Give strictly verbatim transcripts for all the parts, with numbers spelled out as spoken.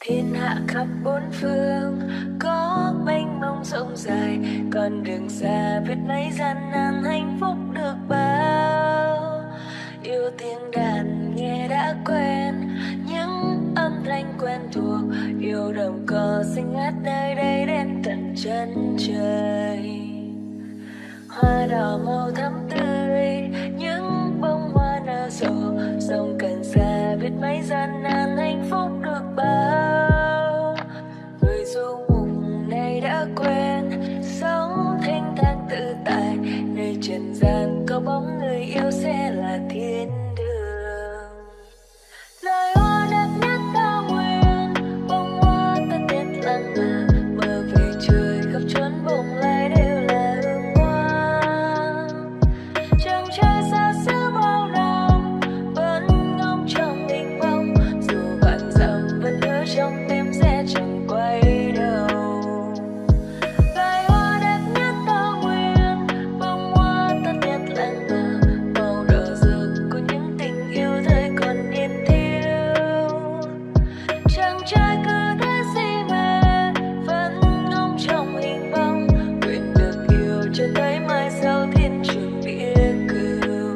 Thiên hạ khắp bốn phương có mênh mông rộng dài, con đường xa biết mấy gian nan hạnh phúc được bao. Yêu tiếng đàn nghe đã quen, những âm thanh quen thuộc, yêu đồng cỏ xinh ngát nơi đây đến tận chân trời. Hoa đỏ màu thắm tươi, những bông hoa nở rộ, sông Cần Sa biết mấy gian nan hạnh phúc được bao. Người du mục này đã quen sống thanh thang tự tại, nơi trần gian có bóng người yêu sẽ là thiên đường. Loài hoa đẹp nhất cao nguyên, bông hoa ta tiết lặng mà mơ về trời khắp chốn bồng lai đều là hương hoa. Chàng trai xa xứ bao năm vẫn ngóng trong mênh mông, dù vạn dặm vẫn hứa trong tim sẽ chẳng quay đầu. Loài hoa đẹp nhất cao nguyên, bông hoa ta tiết lặng mà màu đỏ rực của những tình yêu thời còn niên thiếu. Chàng trai cứ thế si mê vẫn ngóng trong hình bóng, nguyện được yêu cho tới mai sau thiên trường địa cửu.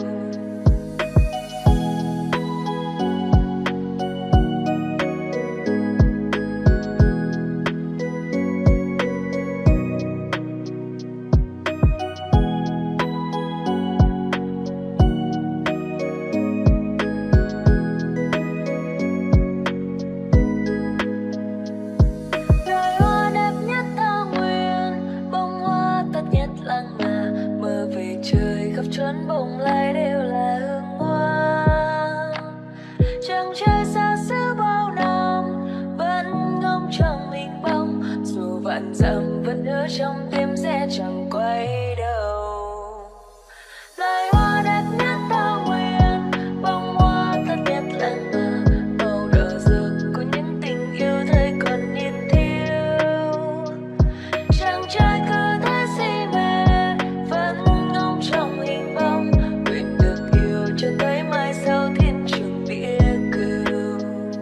Loài hoa đẹp nhất cao nguyên, bông hoa tắt nhất lặng mà mơ về trời khắp chốn bồng lai đều là hương hoa. Chàng trai xa xứ bao năm vẫn ngóng trong hình bóng, dù vạn dặm vẫn hứa trong tim sẽ chẳng quay đầu. Loài hoa đẹp nhất cao nguyên, bông hoa tắt nhất lặng mà màu đỏ rực của những tình yêu thời còn niên thiếu. Chàng trai cứ thế si mê vẫn ngóng trong hình bóng, nguyện được yêu cho tới mai sau thiên trường địa cửu.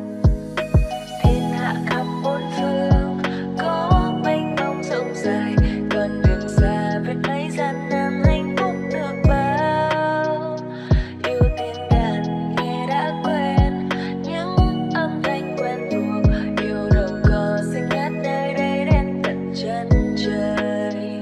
Thiên hạ khắp bốn phương có mênh mông rộng dài, con đường xa biết mấy gian nan hạnh phúc được bao. Yêu tiếng đàn nghe đã quen, những âm thanh quen thuộc, yêu đồng cỏ xinh ngát nơi đây đến tận chân trời.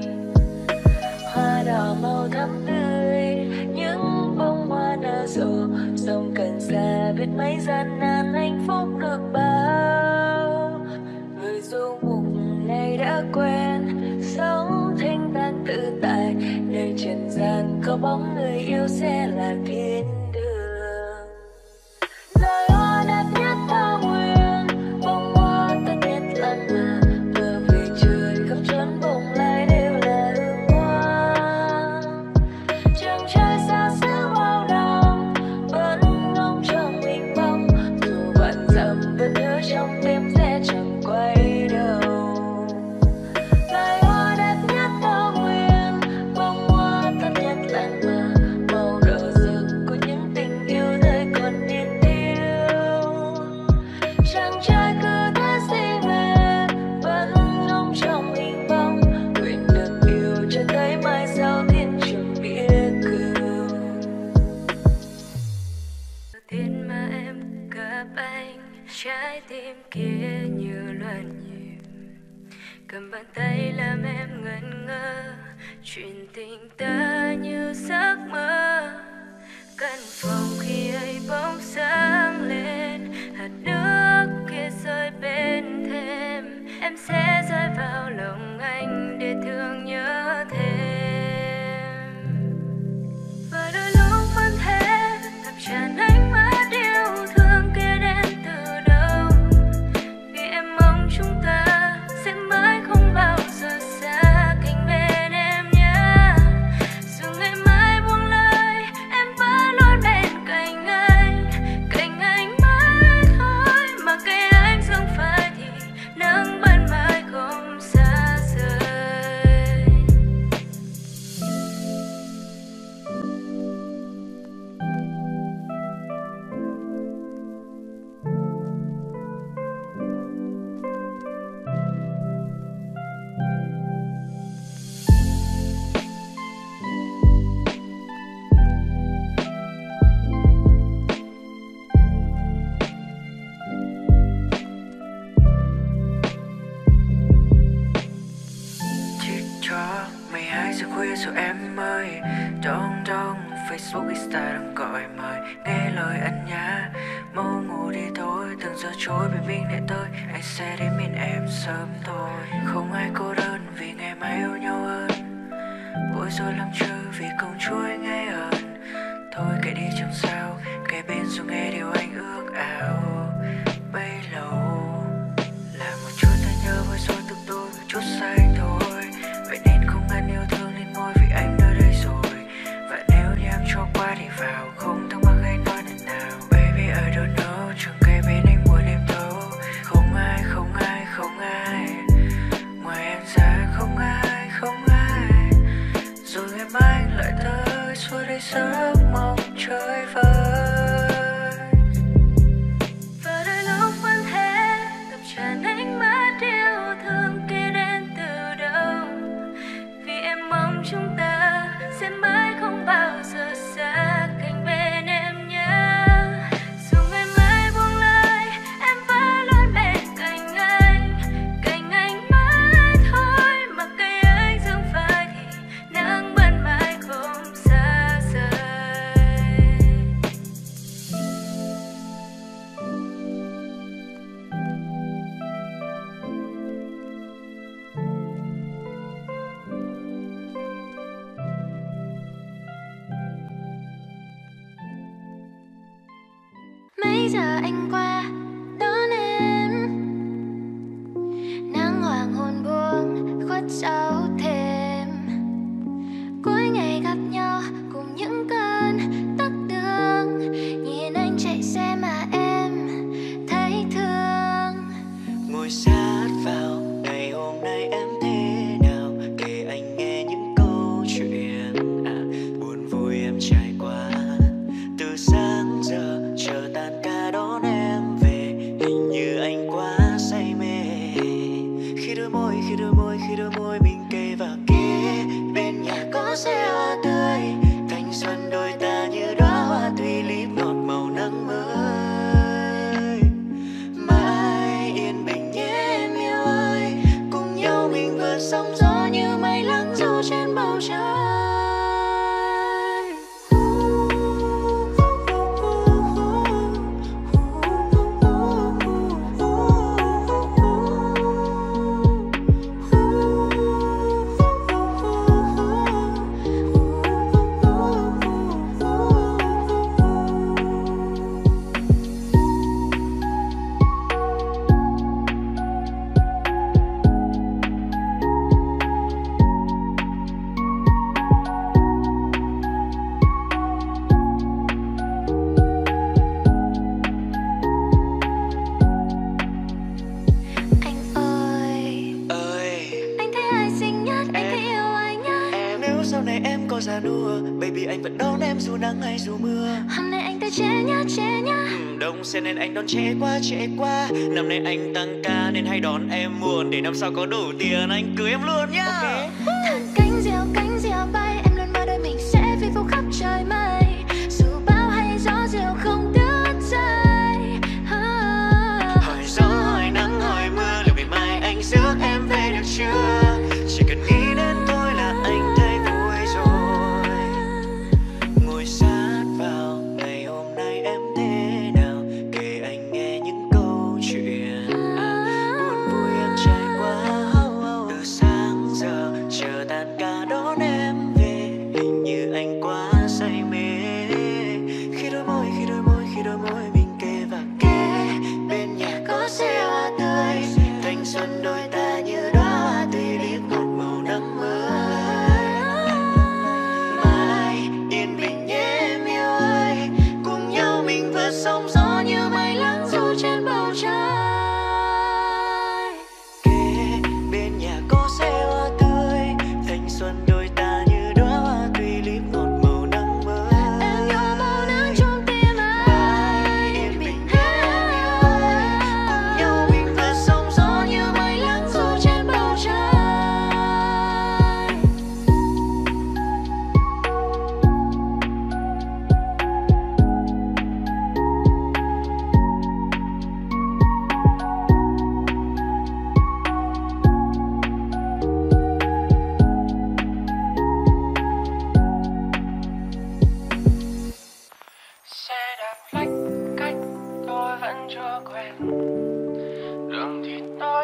Hoa đỏ màu thắm tươi, những bông hoa nở rộ, sông Cần Sa biết mấy gian nan hạnh phúc được bao. Người du mục này đã quen sống thanh thang tự tại, nơi trần gian có bóng người yêu sẽ là thiên đường. Loài hoa đẹp nhất cao nguyên, bông hoa ta tiết lặng mà mơ về trời khắp chốn bồng lai đều là hương hoa. Chàng trai xa xứ bao năm vẫn ngóng trong hình bóng, dù vạn dặm vẫn hứa trong tim sẽ chẳng quay đầu. Loài hoa đẹp nhất cao nguyên, bông hoa ta tiết lặng mà màu đỏ rực của những tình yêu thời còn niên thiếu. Chàng trai cứ thế si mê vẫn ngóng trong hình bóng, nguyện được yêu cho tới mai sau thiên trường địa cửu. Thiên mà em gặp anh, trái tim kia như loạn nhịp, cầm bàn tay làm em ngẩn ngơ, chuyện tình ta như giấc mơ. Căn phòng khi ấy bóng sáng lên, hạt nước kia rơi bên thềm, em sẽ rơi vào lòng anh để thương nhớ thêm. Và đôi lúc vẫn thế, ngập tràn ánh mắt yêu thương kia đến từ đâu, vì em mong chúng ta sẽ mãi không bao giờ xa cạnh bên em nhé. Dù ngày mai buông lời, em vẫn luôn bên cạnh anh, cạnh anh mãi thôi. khuya rồi em ơi. Đông đông Facebook Insta đang gọi mời, nghe lời anh nhá. Mau ngủ đi thôi, từng giờ trôi bình minh để tới, anh sẽ đến bên em sớm thôi. Không ai cô đơn vì ngày mai yêu nhau hơn, bối rối lắm chứ vì công chúa anh ấy ơn. Thôi kệ đi chẳng sao, kể bên dù nghe điều anh ước ảo. Bấy lâu là một chút ta nhớ với rồi từ tôi một chút xa anh thôi. Vậy nên không ngăn yêu thương nên ngồi vì anh ở đây rồi. Và nếu như em cho qua thì vào, không thắc mắc hay nói lần nào. Baby I don't know, chẳng cây bên anh buồn em thấu. Không ai, không ai, không ai, ngoài em ra không ai, không ai. Rồi ngày mai anh lại tới suốt đây giấc mộng chơi vơi. Và đôi lúc vẫn thế, ngập tràn ánh mắt yêu thương kia đến từ đâu. Vì em mong chúng ta sẽ mãi không bao giờ xa cạnh bên em nhé. Dù ngày mai buông lời, em vẫn luôn bên cạnh anh, cạnh anh mãi thôi. Mặc cây anh dương phai thì nắng ban mai không xa rời. Mấy giờ anh qua đón em, nắng hoàng hôn buông khuất sau thềm. Cuối ngày gặp nhau cùng những cơn tắc đường, nhìn anh chạy xe mà em thấy thương. Ngồi sát vào ngày hôm nay em thế nào, kể anh nghe những câu chuyện à, buồn vui em trải qua. Từ sáng giờ chờ tan ca đón em về, hình như anh quá say mê. Khi đôi môi, khi đôi môi, khi đôi môi mình kề vào kế, bên nhà có xe hoa tươi, thanh xuân đôi ta như đóa hoa tùy líp ngọt màu nắng mới. Mãi yên bình nhé em yêu ơi, cùng nhau mình vượt sóng gió như mây lắng du trên bầu trời. Anh ơi, Ơi anh thấy ai xinh nhất, anh thấy yêu ai nhất. em, nếu sau này em có già nua, baby anh vẫn đón em dù nắng hay dù mưa. Hôm nay anh tới trễ nhá, trễ nhá. Ừ, đông xe nên anh đón trễ quá trễ quá. Năm nay anh tăng ca nên hay đón em muộn, để năm sau có đủ tiền anh cưới em luôn nhá. Okay. Thẳng cánh diều cánh diều bay, em luôn mơ đôi mình sẽ phi phù khắp trời mây. Dù bão hay gió diều không đứt dây. Ah. Hỏi gió hỏi nắng hỏi mưa, liệu ngày mai anh rước em về được chưa? Chỉ cần nghĩ đến thôi là anh thấy vui rồi. Ngồi sát vào ngày hôm nay em thế nào, kể anh nghe những câu chuyện à, buồn vui em trải qua. Từ sáng giờ chờ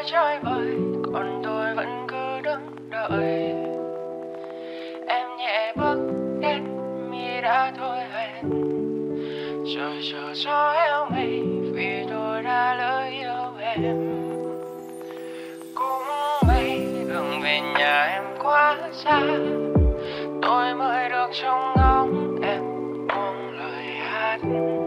chơi vơi, còn tôi vẫn cứ đứng đợi. Em nhẹ bước đến mi đã thôi hẹn, trời chờ gió héo mây vì tôi đã lỡ yêu em. Cũng may đường về nhà em quá xa, tôi mới được trông ngóng em buông lời hát.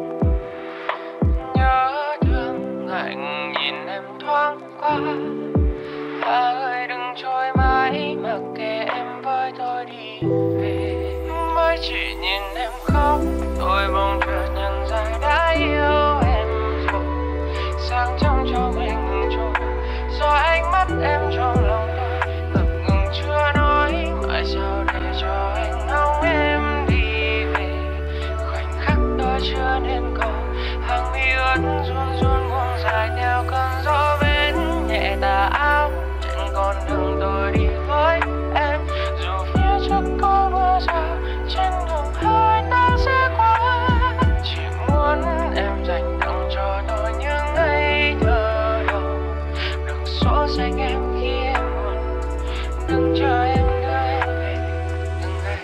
Nhớ thương ngại nhìn em thoáng qua, Hà ơi đừng trôi mãi mặc kệ em với tôi đi về. Mới chỉ nhìn em khóc, tôi bỗng chợt nhận ra đã yêu em rồi. Sáng trong cho mình trôi, do ánh mắt em trong lòng tôi ngập ngừng chưa nói. Mãi sao để cho anh ngóng em đi về. Khoảnh khắc đó chưa nên cầu, hàng mi ướt run run buông dài theo cơn gió bên nhẹ tà áo trên con đường tôi đi với em. Dù phía trước có mưa rào, trên đường hai ta sẽ qua. Chỉ muốn em dành tặng cho tôi những ngây thơ đầu, đừng xóa xanh em khi em buồn, đừng chờ em đưa em về từng ngày.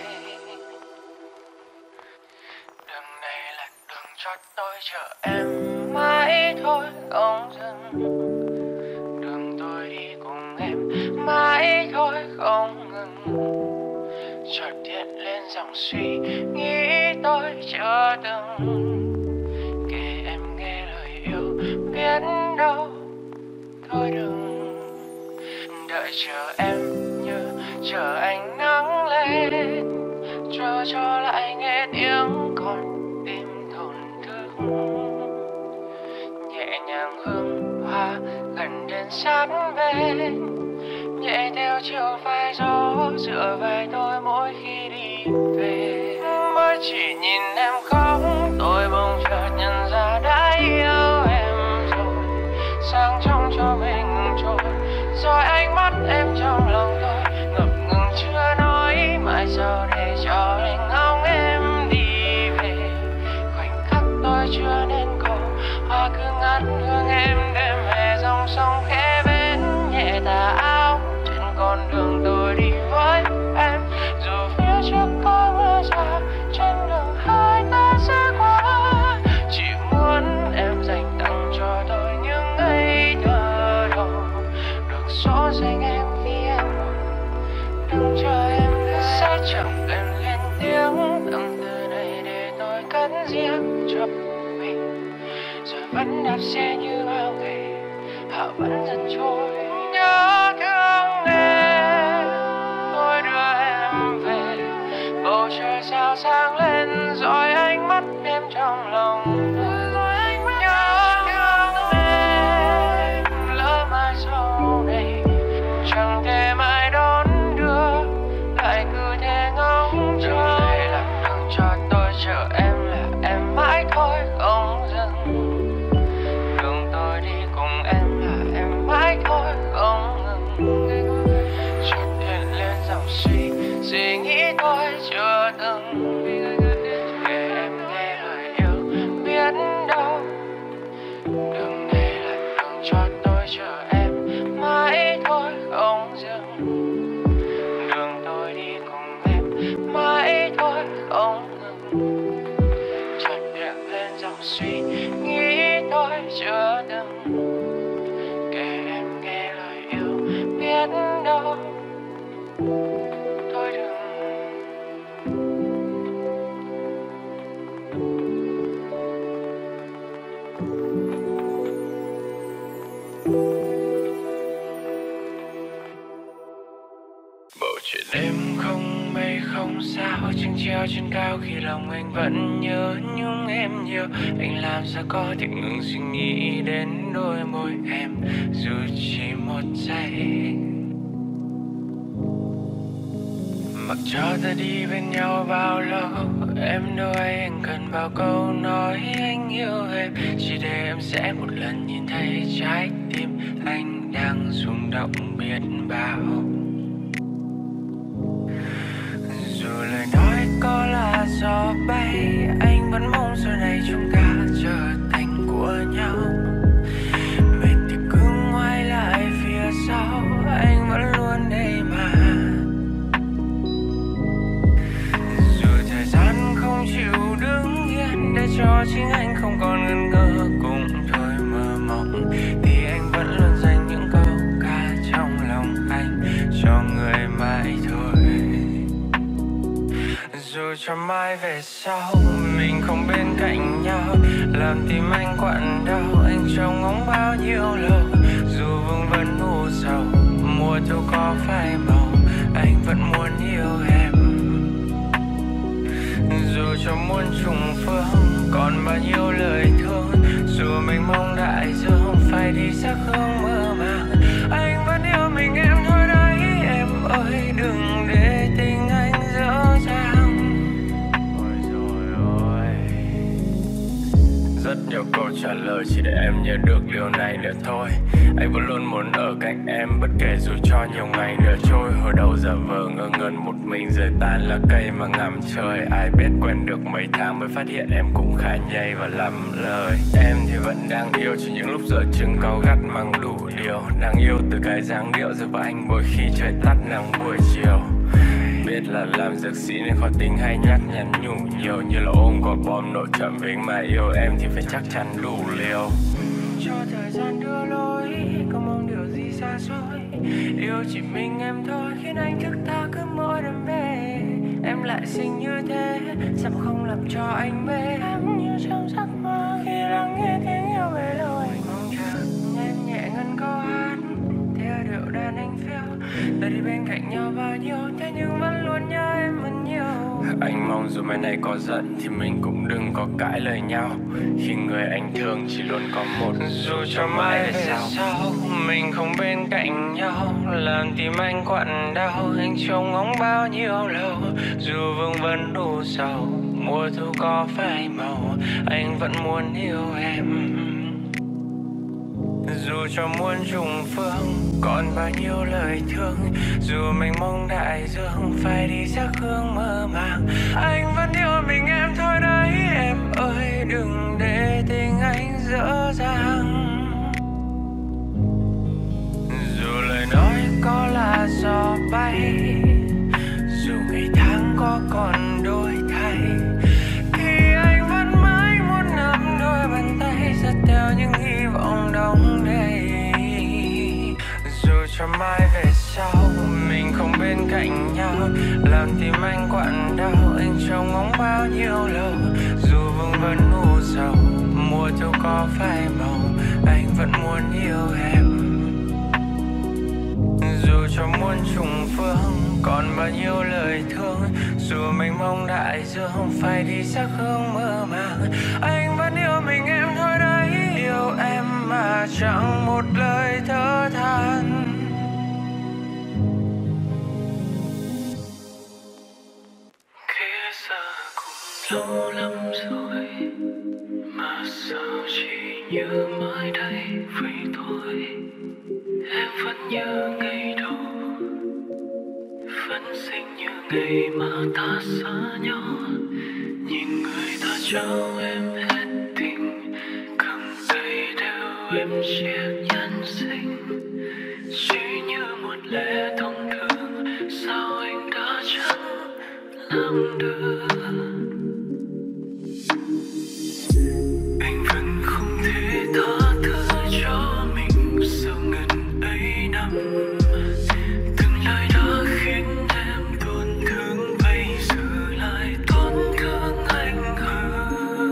Đường này là đường cho tôi chờ em mãi thôi không dừng. Đường tôi đi cùng em mãi thôi không ngừng. Chợt hiện lên dòng suy nghĩ tôi chưa từng kể em nghe lời yêu, biết đâu thôi đừng. Đợi chờ em như chờ ánh nắng lên, chờ cho lại nghe tiếng con tim thổn thức. Nhẹ nhàng hương hoa gần đến sát bên, nhẹ theo chiều vai gió dựa vai tôi mỗi khi đi về. Mới chỉ nhìn em khóc, tôi bỗng chợt nhận ra đã yêu em rồi. Sáng trong cho mình trôi, rồi ánh mắt em trong lòng tôi ngập ngừng chưa nói. Mãi sao để cho anh ngóng em đi về. Khoảnh khắc tôi chưa nên cầu, hoa cứ ngát hương em đêm về dòng sông khẽ bên nhẹ tà áo trên con đường tôi đi với em. Dù phía trước có mưa rào, trên đường hai ta sẽ qua. Chỉ muốn em dành tặng cho tôi những ngây thơ đầu, được xóa danh em khi em buồn, đừng chờ em đưa. Sẽ chẳng cần lên tiếng tâm tư này để tôi cất riêng cho mình, rồi vẫn đạp xe như bao ngày, họ vẫn dần trôi. Nhớ thương em, tôi đưa em về. Bầu trời sao sáng lên, rồi ánh mắt em trong lòng tôi. Nhớ thương em, lỡ mai sau này chẳng thể mai đón đưa, lại cứ thế ngóng chờ. Đường này là đường cho tôi chờ em, là em mãi thôi không dừng. Đường tôi đi cùng em là em mãi thôi không ngừng. Chợt hiện lên dòng suy suy nghĩ tôi chưa từng kể em nghe lời yêu, biết đâu. Đường này là đường cho tôi chờ em mãi thôi không dừng. Đường tôi đi cùng em mãi thôi không ngừng. Chợt hiện lên dòng suy nghĩ tôi chưa từng kể em nghe lời yêu, biết đâu thôi đừng. Bầu trời đêm không mây không sao, trăng treo trên cao khi lòng anh vẫn nhớ nhung em nhiều. Anh làm sao có thể ngừng suy nghĩ đến đôi môi em dù chỉ một giây. Mặc cho ta đi bên nhau bao lâu, em đâu ai anh cần bao câu nói anh yêu em. Chỉ để em sẽ một lần nhìn thấy trái tim anh đang rung động biết bao. Dù lời nói có là gió bay, anh vẫn mong giờ này chúng ta trở thành của nhau. Mệt thì cứ ngoái lại phía cho mai về sau mình không bên cạnh nhau, làm tim anh quặn đau. Anh trông ngóng bao nhiêu lâu, dù vương vấn u sầu, mùa thu có phai màu, anh vẫn muốn yêu em. Dù cho muôn trùng phương còn bao nhiêu lời thương, dù mênh mông đại dương phải đi sắc hương mơ màng, anh vẫn yêu mình em thôi đấy. Em ơi đừng để tình anh dở dang. Ôi rồi ôi, rất nhiều câu trả lời chỉ để em nhớ được điều này nữa thôi. Anh vẫn luôn muốn ở cạnh em bất kể dù cho nhiều ngày nữa trôi. Hồi đầu giờ vờ ngơ ngẩn một mình rời tàn lá cây mà ngắm trời. Ai biết quen được mấy tháng mới phát hiện em cũng khá nhây và lắm lời. Em thì vẫn đang yêu cho những lúc giờ chừng cáu gắt mang đủ điều. Đang yêu từ cái dáng điệu giữa và anh mỗi khi trời tắt nắng buổi chiều. Biết là làm dược sĩ nên khó tính hay nhắc nhắn nhủ nhiều, như là ôm quả bom nổ chậm với mà yêu em thì phải chắc chắn đủ liều. Cho thời gian đưa lối, không mong điều gì xa xôi. Yêu chỉ mình em thôi khiến anh thức ta cứ mỗi đam mê. Em lại xinh như thế, sao mà không làm cho anh mê. Em như trong giấc mơ khi lắng nghe tiếng yêu về lâu. Anh mong chờ nhanh nhẹ ngân câu hát theo điệu đàn anh phiêu. Ta đi bên cạnh nhau bao nhiêu, thế nhưng vẫn luôn nhớ em vẫn nhiều. Anh mong dù mai này có giận thì mình cũng đừng có cãi lời nhau, khi người anh thương chỉ luôn có một. Dù cho mai về sau mình không bên cạnh nhau, làm tim anh quặn đau. Anh trông ngóng bao nhiêu lâu, dù vương vấn đủ sầu, mùa thu có phai màu, anh vẫn muốn yêu em. Dù cho muôn trùng phương còn bao nhiêu lời thương, dù mênh mông đại dương phải đi sắc hương mơ màng, anh vẫn yêu mình em thôi đấy. Em ơi đừng để tình anh dở dang. Dù lời nói có là gió bay, dù ngày tháng có còn đổi thay, thì anh vẫn mãi muốn nắm đôi bàn tay dắt theo những hy vọng đong đầy. Dù cho mai về sau mình không bên cạnh nhau, làm tim anh quặn đau. Anh trông ngóng bao nhiêu lâu, dù vương vấn u sầu, mùa thu có phai màu, anh vẫn muốn yêu em. Dù cho muôn trùng phương còn bao nhiêu lời thương, dù mênh mông đại dương phải đi sắc hương mơ màng, anh vẫn yêu mình em thôi đấy. Yêu em mà chẳng một lời thở than. Kể ra cũng lâu lắm rồi mà sao chỉ nhớ mãi đây vậy thôi. Em vẫn như ngày đầu, vẫn xinh như ngày mà ta xa nhau. Nhìn người ta trao em hết tình, cầm tay theo em chiếc nhẫn xinh. Chỉ như một lẽ thông thường, sao anh đã chẳng làm được. Anh vẫn không thể tha thứ cho mình sau ngần ấy năm. Từng lời đã khiến em tổn thương, bây giờ lại tổn thương anh hơn.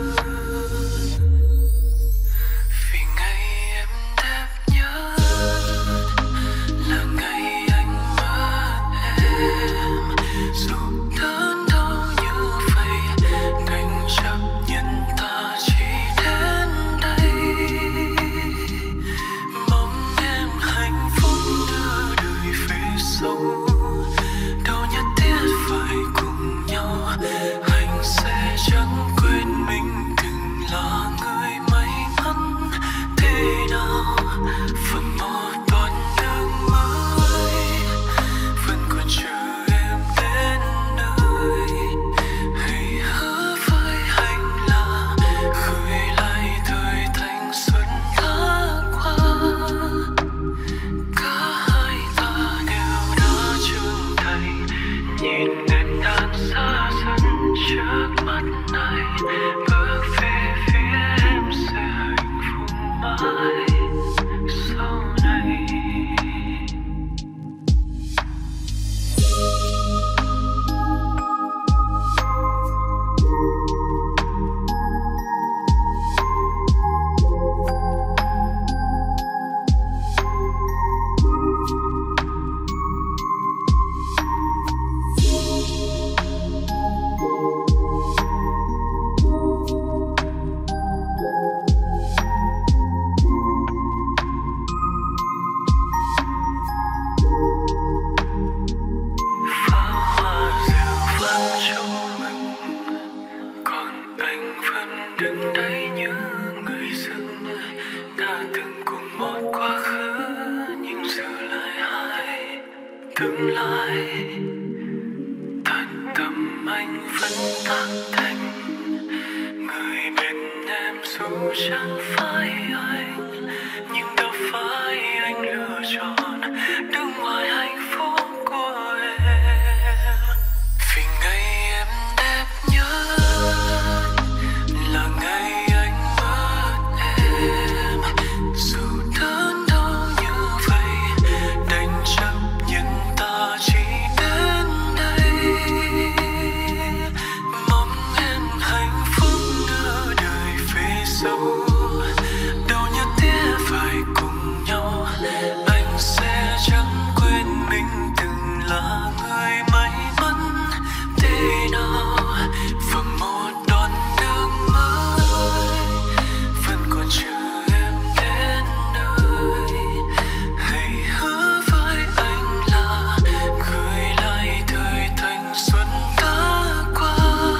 Vì ngày em đẹp nhất là ngày anh mất em. Dù đớn đau như vậy, đành chấp nhận ta chỉ đến đây. Mong em hạnh phúc đưa đời về sau, đâu nhất thiết phải cùng nhau. Anh sẽ chẳng quên mình từng là người may mắn thế nào. Vẫn một con đường mới vẫn còn chờ em đến nơi. tương lai. Thật tâm anh vẫn tác thành người bên em dù chẳng phải anh, nhưng đâu phải anh lựa chọn đứng ngoài hạnh phúc của em. Vì ngày em đẹp nhất là ngày anh mất em, dù đớn đau như vậy đành chấp nhận ta chỉ đến đây. Mong em hạnh phúc nửa đời về sau, đâu nhất thiết phải cùng nhau. Anh sẽ chẳng quên mình từng là người may mắn thế nào, và một đoạn đường mới vẫn còn chờ em đến nơi. Hãy hứa với anh là gửi lại thời thanh xuân đã qua.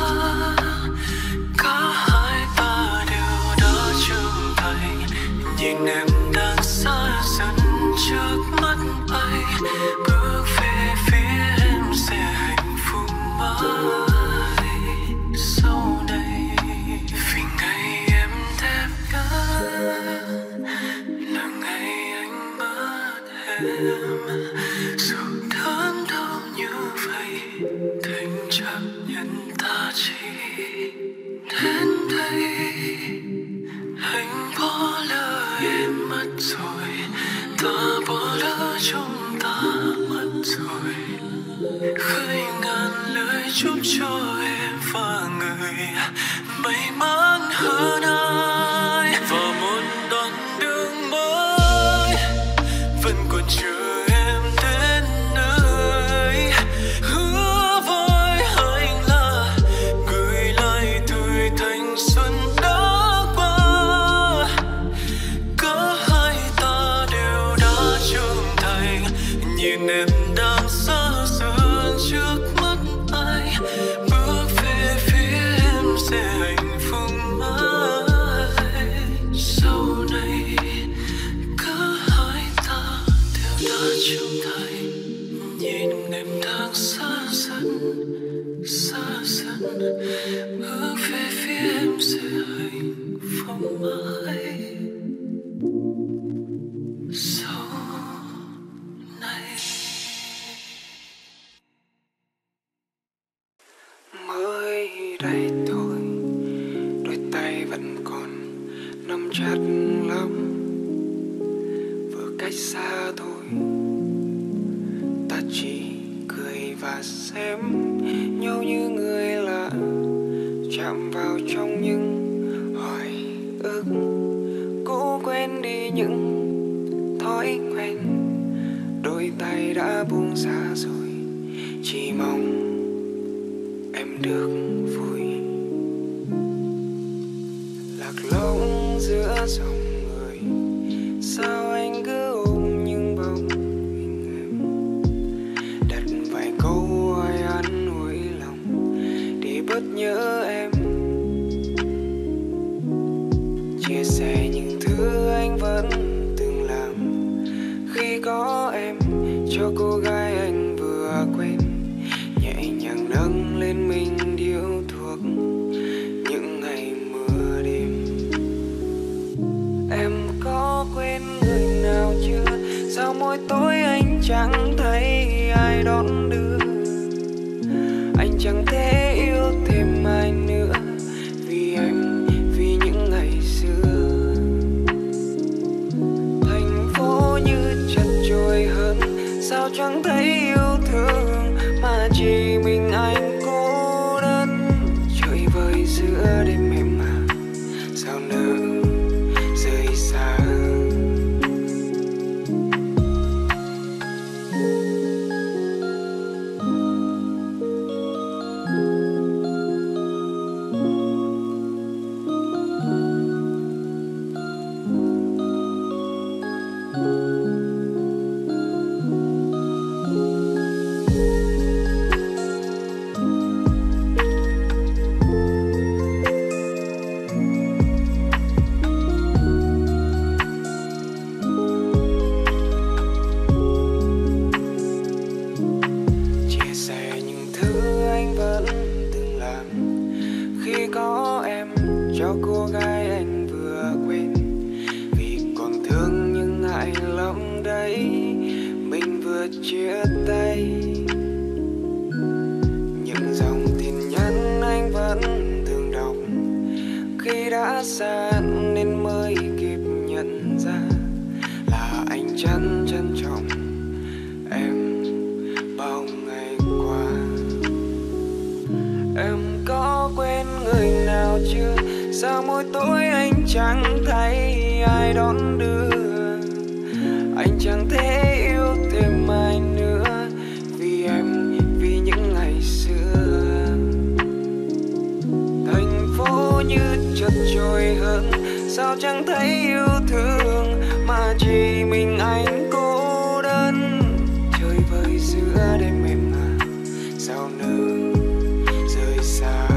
Cả hai ta đều đã trưởng thành, nhìn em đang xa dần trước mắt anh, bước về phía em sẽ hạnh phúc mãi sau này. Vì ngày em đẹp nhất là ngày anh mất em, dù đớn đau như vậy thành chấp nhận ta chỉ đến đây. Anh bỏ lỡ em mất rồi, ta bỏ lỡ chúng ta mất rồi. Khơi ngàn lời chúc cho em và người may mắn hơn ai, và một đoạn đường mới vẫn còn chờ em đến nơi. Hứa với anh là gửi lại tuổi thanh xuân đã qua. Cả hai ta đều đã trưởng thành, nhìn em đang xa dần trước mắt anh, bước về phía em sẽ hạnh phúc mãi sau này. Cả hai ta đều đã trưởng thành, nhìn em đang xa dần, xa dần, bước về phía em sẽ hạnh phúc mãi sau này. Mới đây thôi, đôi tay vẫn còn nắm chặt lắm, vừa cách xa thôi ta chỉ cười và xem nhau như người lạ, chạm vào trong những hồi ức cũ, quên đi những thói quen. Đôi tay đã buông xa rồi, chỉ mong em được vui. Lạc lõng giữa dòng người, sao anh cứ ôm những bóng hình em, đặt vài câu hỏi an ủi lòng để bớt nhớ em, chia sẻ những thứ anh vẫn từng làm khi có em, cho cô gái anh vừa quen, nhẹ nhàng nâng lên mình điếu thuốc những ngày mưa đêm. Em có quên người nào chưa? Sao mỗi tối anh chẳng thấy ai đón đưa? Anh chẳng thể yêu thêm ai nữa vì em, vì những ngày xưa. Thành phố như chật chội hơn, sao chẳng thấy yêu thương mà chỉ mình anh cô đơn. Chơi vơi giữa đêm em mà sao nỡ rời xa. đấy mình vừa chia tay. Những dòng tin nhắn anh vẫn thường đọc, khi đã xa nên mới kịp nhận ra là anh chẳng trân trọng em bao ngày qua. Em có quên người nào chưa? Sao mỗi tối anh chẳng thấy ai đón đưa? Anh chẳng thể yêu thêm ai nữa vì em, vì những ngày xưa. Thành phố như chật chội hơn, sao chẳng thấy yêu thương mà chỉ mình anh cô đơn. Trời vơi giữa đêm mềm mà sao nỡ rời xa.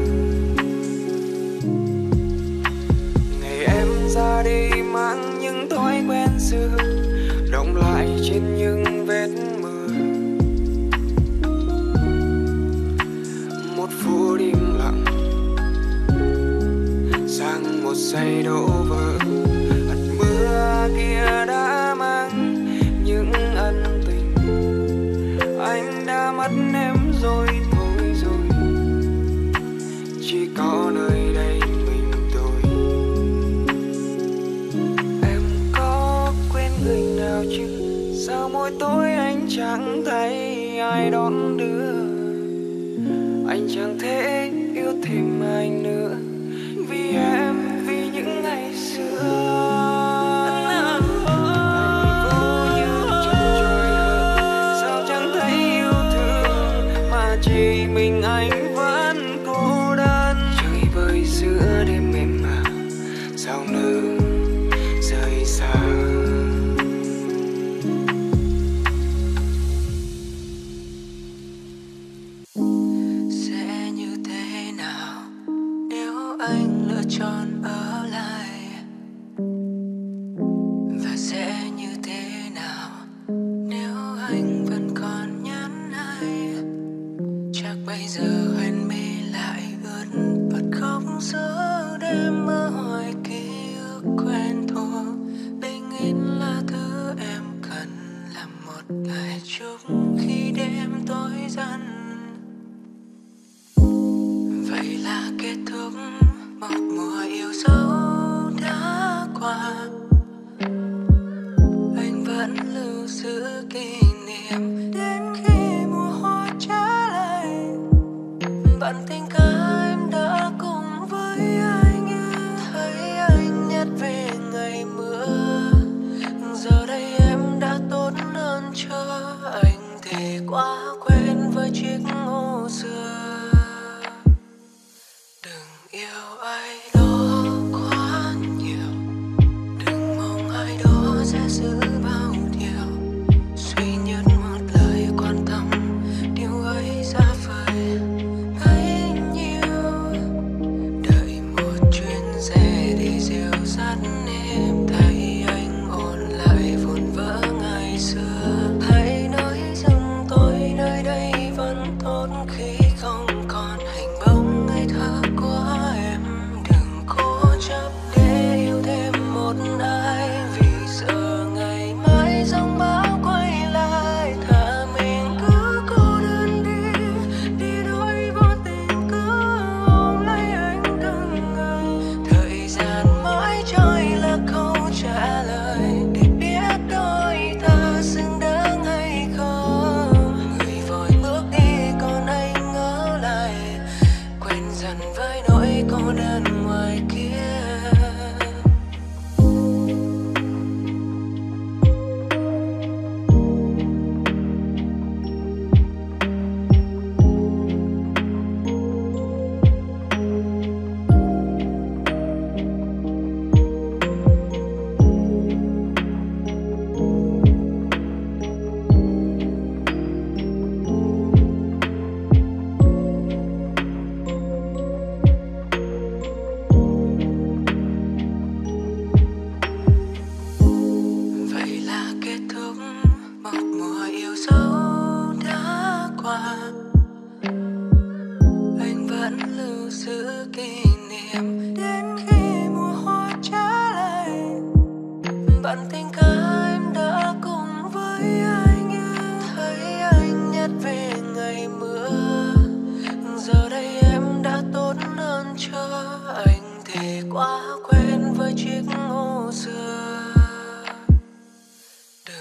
Ngày em ra đi mang những thói quen xưa, đọng lại trên những vết mưa. Một phút im lặng sang một giây đổ vỡ. Hạt mưa kia đã mang những ân tình, anh đã mất em rồi thôi rồi. Chỉ có nơi đây mình tôi. Em có quên người nào chứ? Sao mỗi tối anh chẳng thấy ai đón đưa? Anh chẳng thể yêu thêm ai nữa vì em, vì những ngày xưa. Thành phố như chật chội hơn, sao chẳng thấy yêu thương mà chỉ mình anh vẫn cô đơn. Trời vơi giữa đêm mềm mà sao nỡ rời xa. Sẽ như thế nào nếu anh lựa chọn ở lại? Và sẽ như thế nào nếu anh vẫn còn nhắn ai? Chắc bây giờ anh mi lại ướt bật khóc giữa đêm mơ hỏi ký ức quen thuộc. Bình yên là thứ em cần, là một lời chúc khi đêm tối dần. Vậy là kết thúc một mùa yêu dấu đã qua. Anh vẫn lưu giữ kỷ niệm đến khi mùa hoa trở lại. Bạn tình ca em đã cùng với anh, thấy anh nhắc về ngày mưa. Giờ đây em đã tốt hơn cho anh thì quá quen với chiếc ô xưa. Đừng yêu ai đó quá nhiều, đừng mong ai đó sẽ giữ bao điều. Duy nhất một lời quan tâm, điều ấy xa vời bấy nhiêu. Đợi một chuyến xe đi dìu dắt em, thấy anh ôn lại vụn vỡ ngày xưa. Hãy nói rằng tôi đã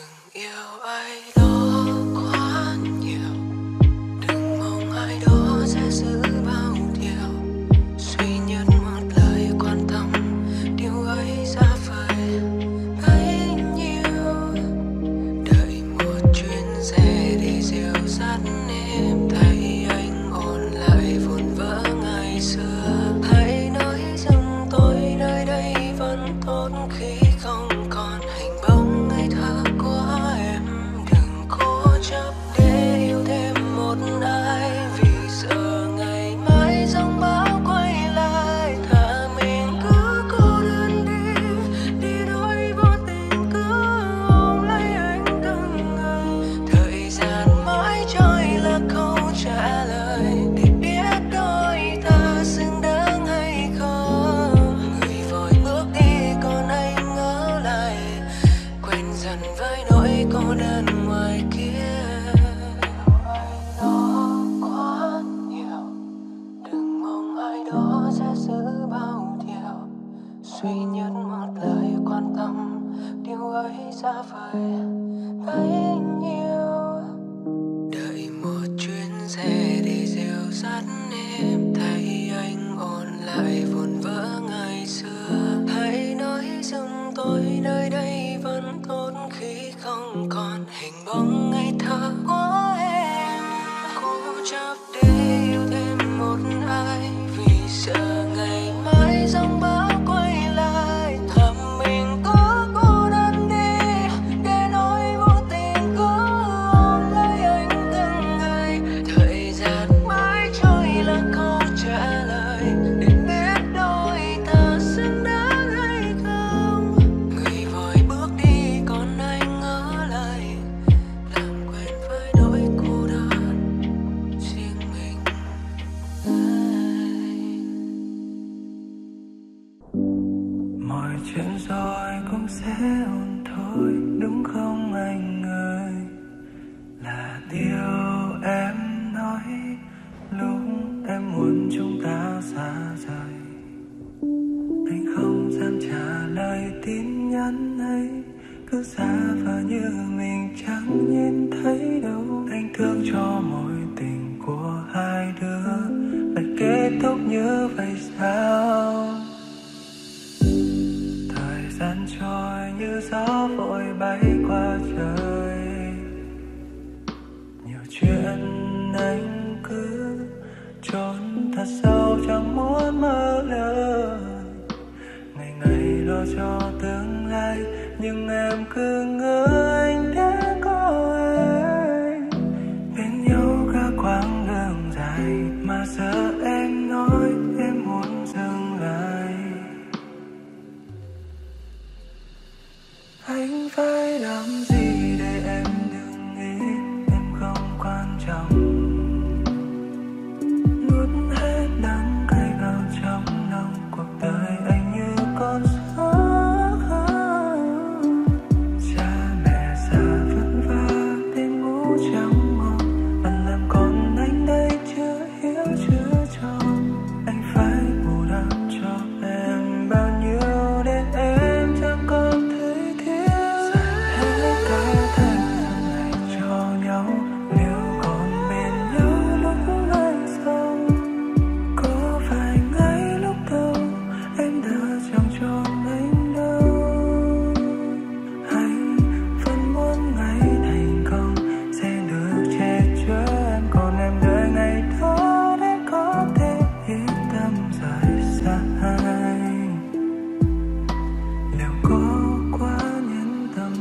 yêu ai đó quá nhiều, đừng mong ai đó sẽ giữ bao điều, duy nhất một lời quan tâm điều ấy xa vời bấy nhiêu. Đợi một chuyến xe đi dìu dắt em, thấy anh ôn lại vụn vỡ ngày xưa. Hãy nói rằng tôi nơi đây vẫn tốt khi không còn hình bóng ngây thơ của em. Đừng cố chấp để yêu thêm một ai, vì giờ ngày mai giông bão quay lại. Thà mình cứ cô đơn đi, đi đôi vô tình cứ ôm lấy anh từng ngày. Thời gian mãi trôi là câu trả lời để biết đôi ta xứng đáng hay không. Người vội bước đi còn anh ngỡ lại, quen dần với nỗi cô đơn ngoài kia. Ai đó quá nhiều, đừng mong ai đó sẽ giữ bao điều, duy nhất một lời quan tâm điều ấy xa vời bấy nhiêu. Đợi một chuyến xe đi dìu dắt em, thấy anh ôn lại vụn vỡ ngày xưa. Hãy nói rằng tôi nơi đây vẫn tốt khi không còn hình bóng ngây thơ của em. Cố chấp để yêu thêm một ai, vì sợ ngày mai giông bão quay lại. Thầm mình có cô đơn đi, để nỗi vô tình cứ ôm lấy anh từng ngày. Thời gian mãi trôi là câu trả lời để biết đôi ta xứng đáng hay không. Người vội bước đi còn anh ngỡ lại, làm quen với nỗi cô đơn riêng mình. Mọi chuyện rồi cũng sẽ ổn thôi, đúng không anh ơi? Là điều em nói lúc em muốn chúng ta xa rời. Anh không dám trả lời tin nhắn ấy, cứ giả vờ như mình chẳng nhìn thấy đâu. Anh thương cho mối tình của hai đứa lại kết thúc như vậy sao? Thời gian trôi như gió vội bay qua trời, nhiều chuyện anh cứ trốn thật sâu chẳng muốn mở lời. Ngày ngày lo cho tương lai, nhưng em cứ ngỡ anh đã có ai. Bên nhau cả quãng đường dài, mà giờ em nói em muốn dừng lại. Anh phải làm gì để em đừng nghĩ em không quan trọng? Nuốt hết đắng cay vào trong lòng, cuộc đời anh như con số. Cha mẹ già vất vả đêm ngủ chẳng ngon, bạn làm con anh đây chưa hiểu chưa tròn. Anh phải bù đắp cho em bao nhiêu để em chẳng còn thấy thiếu. Dành hết cả thanh xuân này cho nhau, liệu còn bên nhau lúc mai sau? Có phải ngay lúc đầu em đã chẳng chọn anh đâu? Anh vẫn muốn ngày thành công sẽ được che chở em, còn em đợi ngày đó để có thể yên tâm rời xa anh. Liệu có quá nhẫn tâm?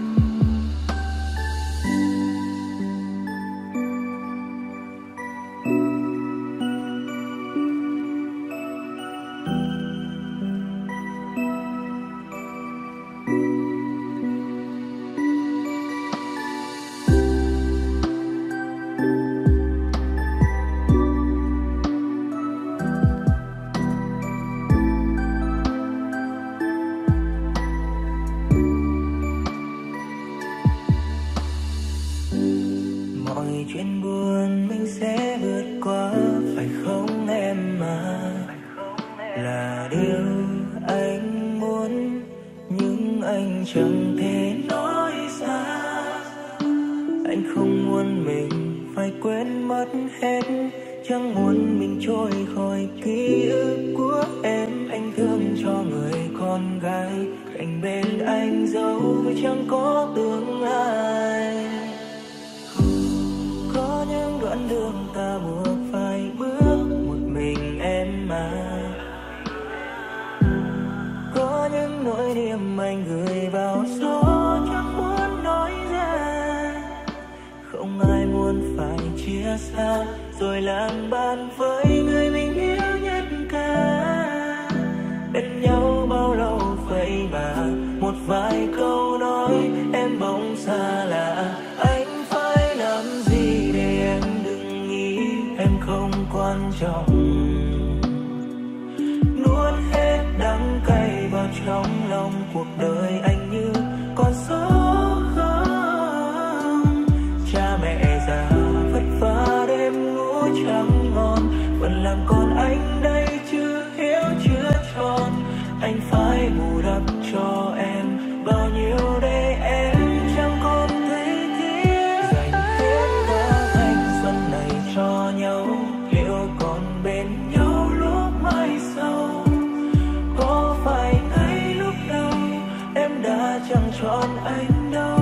Mọi chuyện buồn mình sẽ vượt qua, phải không em à? Là điều anh muốn, nhưng anh chẳng thể nói ra. Anh không muốn mình phải quên mất hết, chẳng muốn mình trôi khỏi ký ức của em. Anh thương cho người con gái cạnh bên anh dẫu chẳng có tương lai. Có những đoạn đường ta buộc phải bước một mình em mà, có những nỗi niềm anh gửi vào gió chẳng muốn nói ra. Không ai muốn phải chia xa rồi làm bạn với người mình yêu nhất cả. Bên nhau bao lâu vậy mà một vài câu nói em bỗng xa lạ. Anh phải làm gì để em đừng nghĩ em không quan trọng, nuốt hết đắng cay vào trong lòng. Cuộc đời anh như con số không, cha mẹ già vất vả đêm ngủ chẳng ngon, vẫn làm con anh đây chưa hiểu chưa tròn. Anh phải bù đắp cho em bao nhiêu để em chẳng còn thấy tiếc. Dành hết cả thanh xuân này cho nhau, liệu còn bên nhau lúc mai sau? Có phải ngay lúc đầu em đã chẳng chọn anh đâu?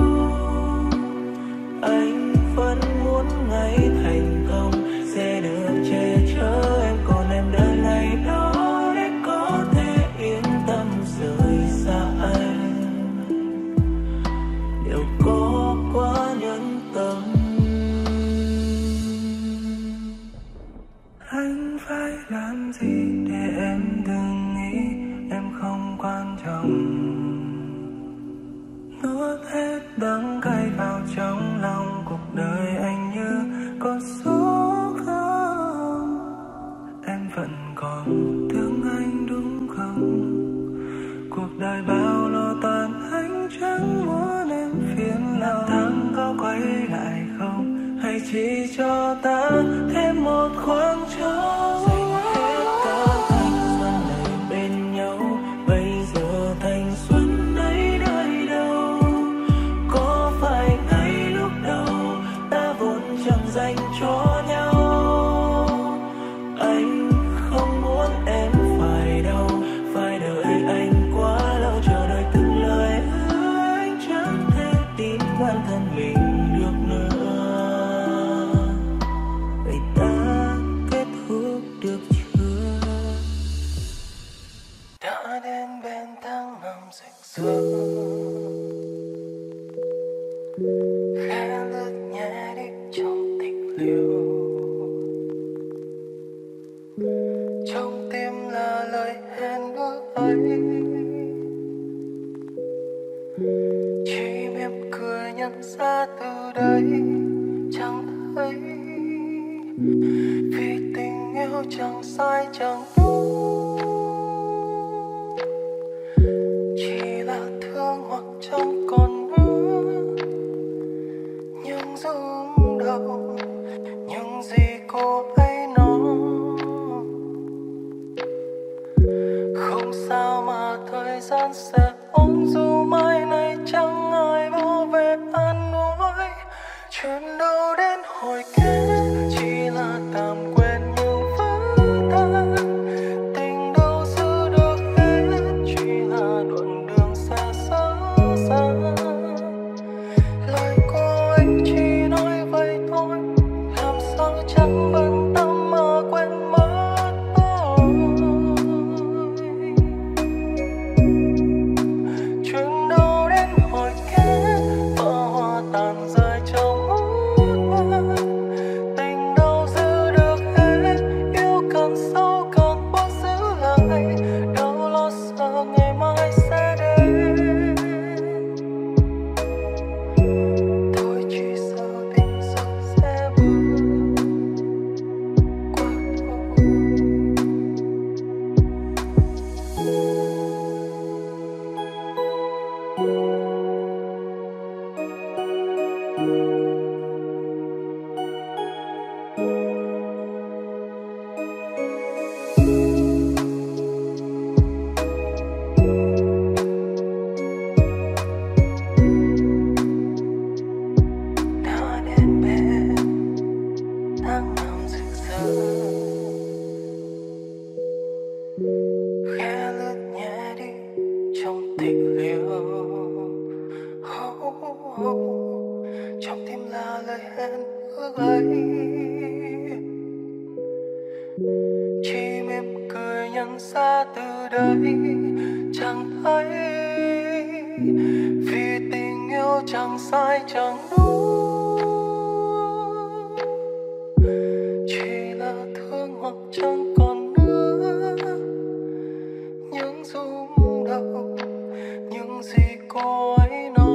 Anh vẫn muốn ngày thành công sẽ được che chở em, còn em đợi ngày đó để có thể yên tâm rời xa anh. Liệu có quá nhẫn tâm? Anh phải làm gì để em đừng nghĩ em không quan trọng, nuốt hết đắng cay vào trong lòng. Cuộc đời anh như con số không, em vẫn còn thương anh đúng không? Cuộc đời bao lo toan anh chẳng muốn em phiền lòng. Tháng có quay lại không, hay chỉ cho ta thêm một khoảng trống? Dành hết cả thanh xuân này bên nhau, bây giờ thanh xuân ấy nơi đâu? Có phải ngay lúc đầu ta vốn chẳng dành cho nhau? Anh không muốn em phải đau, phải đợi anh quá lâu, chờ đợi từng lời hứa anh chẳng thể tin bản thân mình được nữa. Vậy ta kết thúc được chưa? Đã đến bên tháng năm rực rỡ, khẽ lướt nhẹ đi trong tình liêu. Trong tim là lời hẹn ước ấy, chỉ mỉm cười nhận ra từ đây chẳng thấy. Vì tình yêu chẳng sai chẳng đúng, chỉ là thương hoặc chẳng còn nữa. Nhưng rung động những gì cô ấy nói, không sao mà thời gian sẽ ôm, dù mai này chẳng ai vô về an ủi. Chuyện đâu đến hồi kết, chỉ là tạm quên những vỡ tan. Tình đâu giữ được hết, chỉ là đoạn đường xa xa xa. Lời cô ấy chỉ nói vậy thôi, làm sao chẳng bận tâm mà quên mất tôi. Chuyện đâu đến hồi kết, vỡ hoa tàn rơi trong hút mắt. Tình đâu giữ được hết, yêu càng sâu càng muốn giữ lại. Đâu lo sợ ngày mai sẽ đến, tôi chỉ sợ tình sự sẽ bước qua thôi. Đã trong tim là lời hẹn ước ấy. Chỉ mỉm cười nhận ra từ đây chẳng thấy, vì tình yêu chẳng sai chẳng đúng, chỉ là thương hoặc chẳng còn nữa những rung động, những gì cô ấy nói.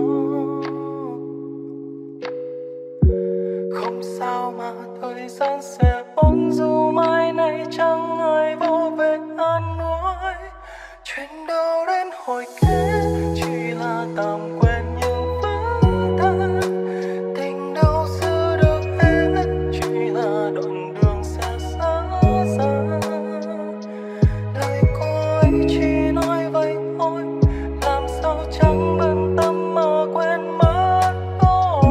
Không sao mà thời gian sẽ ôn, dù mai này chẳng ai vô về an ủi. Chuyện đâu đến hồi kết chỉ là tạm quên những vỡ tan, tình đâu giữ được hết chỉ là đoạn đường xa xa xa. Lời cô ấy chỉ nói vậy thôi, làm sao chẳng bận tâm mà quên mất tôi.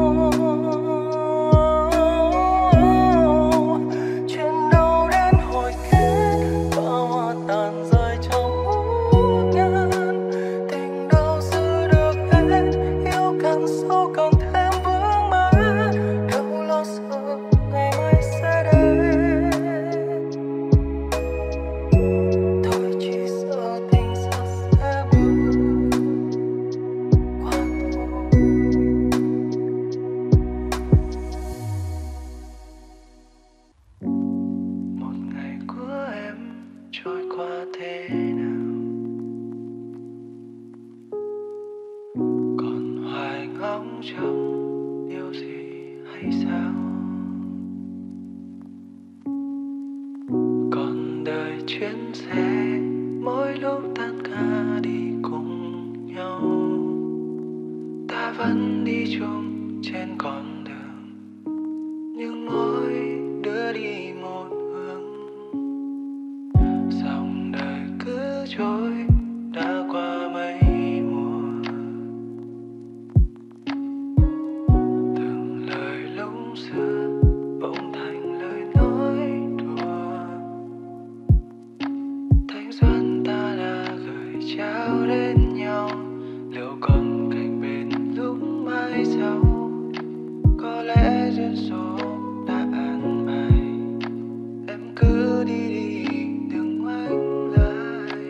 Chuyện đâu đến hồi kết và hoa tàn rơi trong hút ngàn, tình đâu giữ được hết, yêu càng sâu càng thêm vướng mắc. Đâu lo sợ ngày mai sẽ đến, thôi chỉ sợ tình sẽ sẽ bước qua thôi. Một ngày của em trôi qua thế nào, còn hoài ngóng trông điều gì hay sao? Còn đời chuyến xe mỗi lúc tất cả đi cùng nhau, ta vẫn đi chung trên con đường, nhưng mỗi đứa đi một hướng. Dòng đời cứ trôi đã qua mấy mùa, từng lời lúc xưa bỗng thành lời nói đùa. Thanh xuân ta đã gửi trao đến nhau, liệu còn cạnh bên lúc mai sau? Có lẽ duyên số đã an bài, em cứ đi đi đừng ngoảnh lại.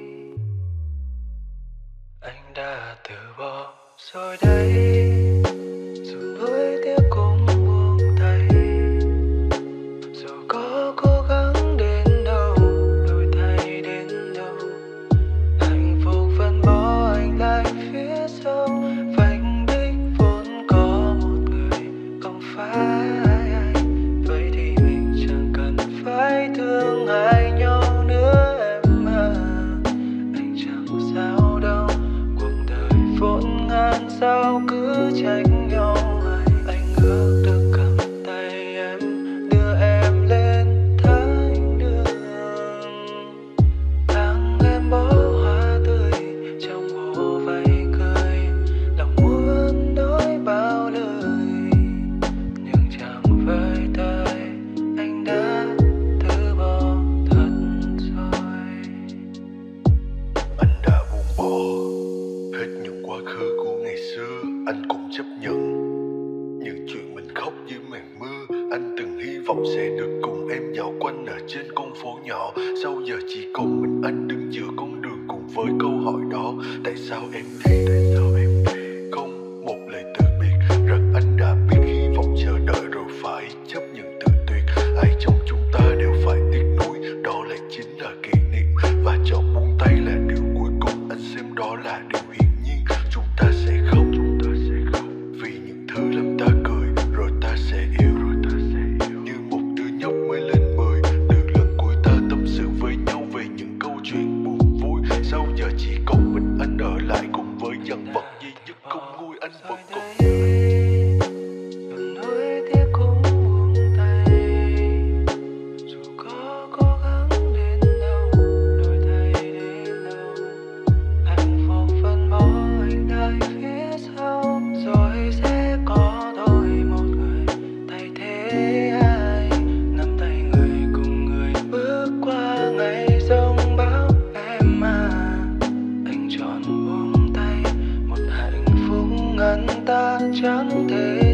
Anh đã từ bỏ rồi đây, dù nuối tiếc cũng buông tay. Dù có cố gắng đến đâu, đổi thay đến đâu, hạnh phúc vẫn bỏ anh lại phía sau. Vành đích vốn có một người, không phải anh. Vậy thì mình chẳng cần phải thương ai nhau nữa em à. Anh chẳng sao đâu, cuộc đời vốn ngàn sao cứ trách nhau hoài. Anh ước được cầm tay em, đưa em lên thánh đường. Tháng em bó hoa tươi trong bộ váy cười, lòng muốn nói bao lời, nhưng chẳng với tới anh đã từ bỏ thật rồi. Anh đã buông bỏ hết những quá khứ của ngày xưa, anh cũng chấp nhận những chuyện mình khóc dưới màn mưa. Anh từng hy vọng sẽ được cùng em dạo quanh ở trên con phố nhỏ, sau giờ chỉ còn mình anh đứng giữa con đường cùng với câu hỏi đó: tại sao em đi, tại sao em đi? Không một lời từ biệt, rằng anh đã biết hy vọng chờ đợi rồi phải chấp nhận tự tuyệt. Ai trong chúng ta đều phải tiếc nuối, đó lại chính là kỷ niệm, và chọn buông tay là điều cuối cùng. Anh xem đó là điều hiển nhiên. Chúng ta sẽ khóc, chúng ta sẽ khóc vì những thứ làm ta cười, rồi ta sẽ yêu, rồi ta sẽ yêu như một đứa nhóc mới lên mười. Từ lần cuối ta tâm sự với nhau về những câu chuyện buồn vui, sau giờ chỉ còn mình anh ở lại cùng với dần vật duy nhất không nguôi. Anh vẫn còn Dù nuối tiếc cũng buông tay, dù có cố gắng đến đâu, đổi thay đến đâu, hạnh phúc vẫn bỏ anh lại phía sau. Rồi sẽ có tôi một người thay thế ai, nắm tay người cùng người bước qua ngày giông bão em à. Anh chọn buông tay, một hạnh phúc ngắn ta chẳng thể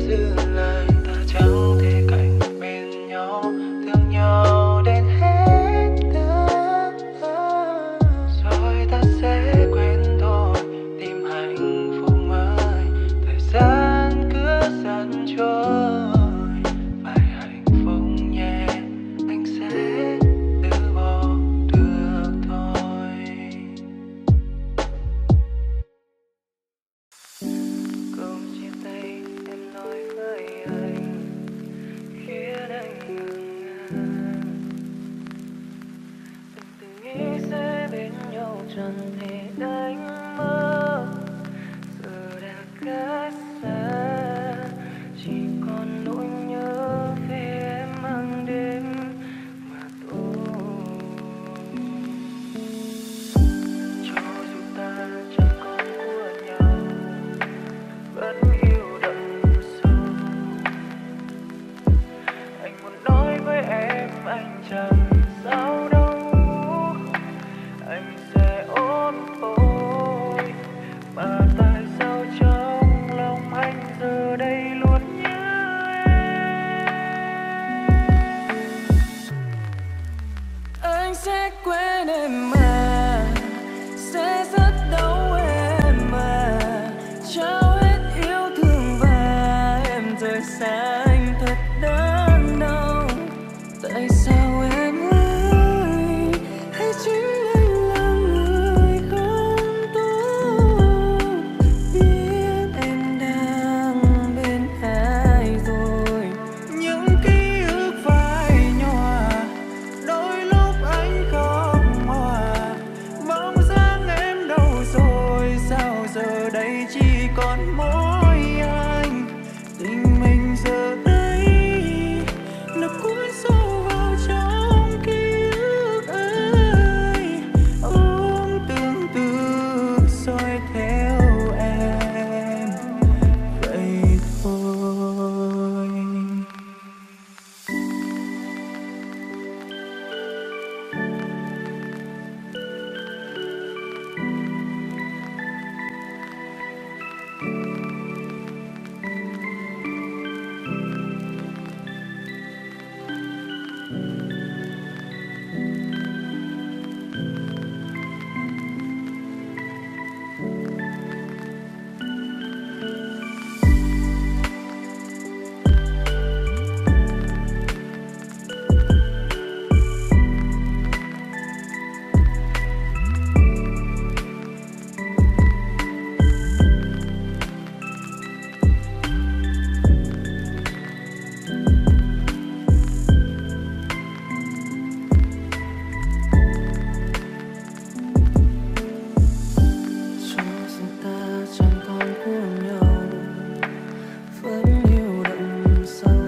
vẫn yêu đậm sâu.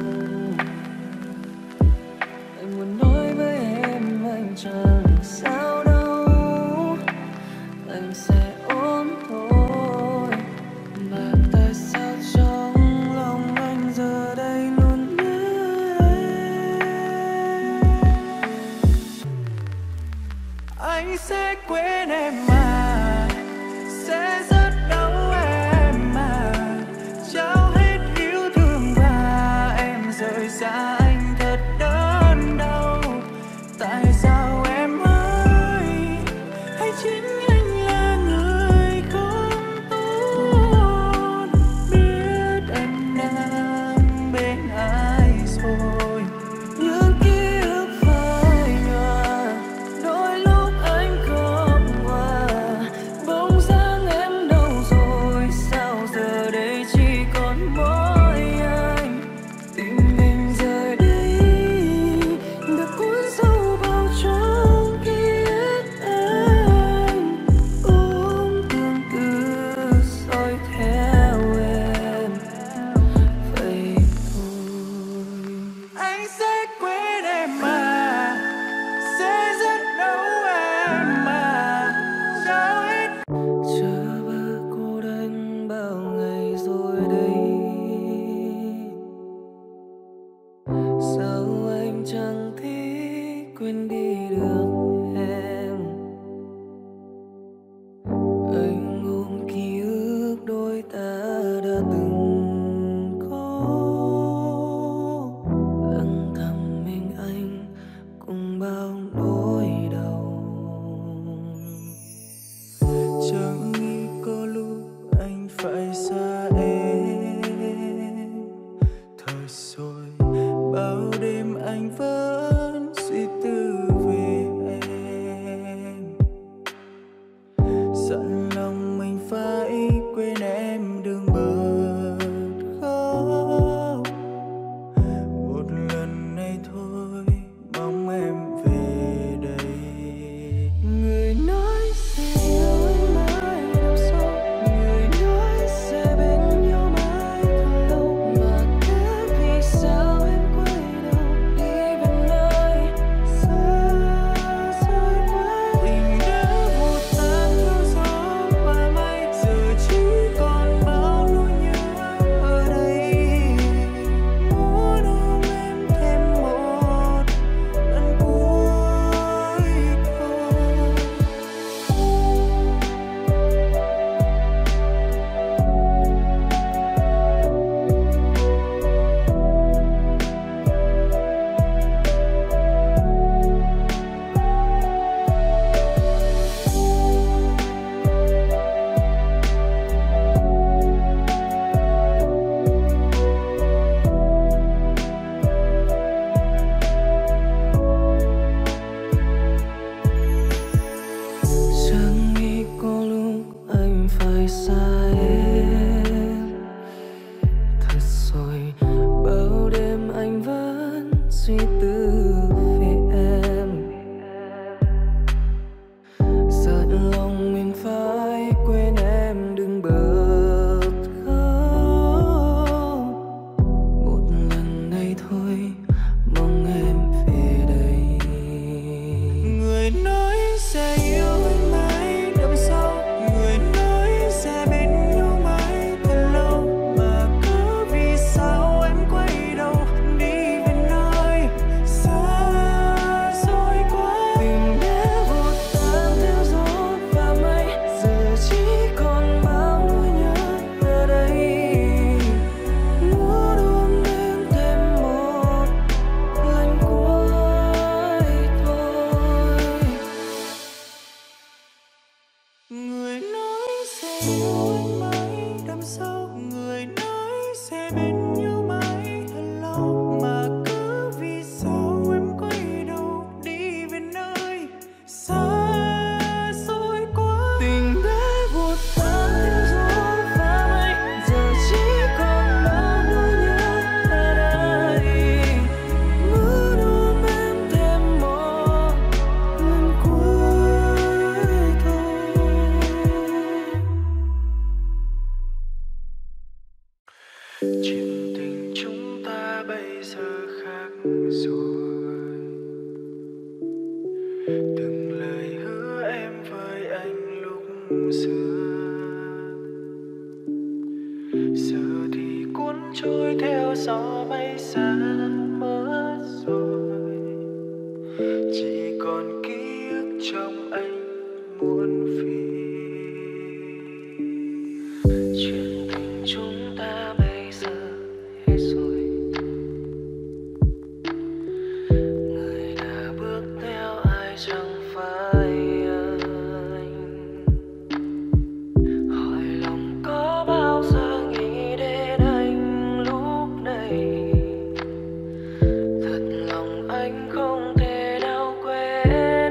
Anh muốn nói với em anh chẳng sao đâu, anh sẽ ổn thôi. Mà tại sao trong lòng anh giờ đây luôn nhớ em? Anh sẽ quên em mà, sẽ rất đau em mà, trao hết yêu thương và em rời xa anh thật đớn đau. Tại sao em ơi, hay chính anh là người không tốt? Biết em đang bên ai rồi, những ký ức phai nhòa, đôi lúc anh không qua. Bóng dáng em đâu rồi, sao giờ đây chỉ còn mỗi anh. Tình mình rời đây được cuốn sâu vào trong ký ức anh, ôm tương tư dõi theo em vậy thôi. Anh sẽ quên em mà, sẽ rất đau em mà, trao hết. Chờ bờ cô đơn bao ngày rồi đây, sao anh chẳng thể quên đi được em. Anh ôm ký ức đôi ta đã từng có, lặng thầm mình anh cùng bao nỗi đau. Chẳng nghĩ có lúc anh phải xa em, thời rồi bao đêm anh vẫn suy tư về em. Dặn lòng mình phải quên em đừng bật khóc, một lần này thôi mong em về đây. Người nói sẽ nói mãi đằng sau, người nói sẽ bên nhau mãi thật lâu, mà thế vì sao em quay đầu đi bên chuyện tình chúng ta bây giờ khác rồi. Từng lời hứa em với anh lúc xưa giờ thì cuốn trôi theo gió mây xa mất rồi. Chỉ còn ký ức trong anh muôn phiền. Chuyện tình chúng ta bây giờ hết rồi. Người đã bước theo ai chẳng phải anh. Hỏi lòng có bao giờ nghĩ đến anh lúc này. Thật lòng anh không thể nào quên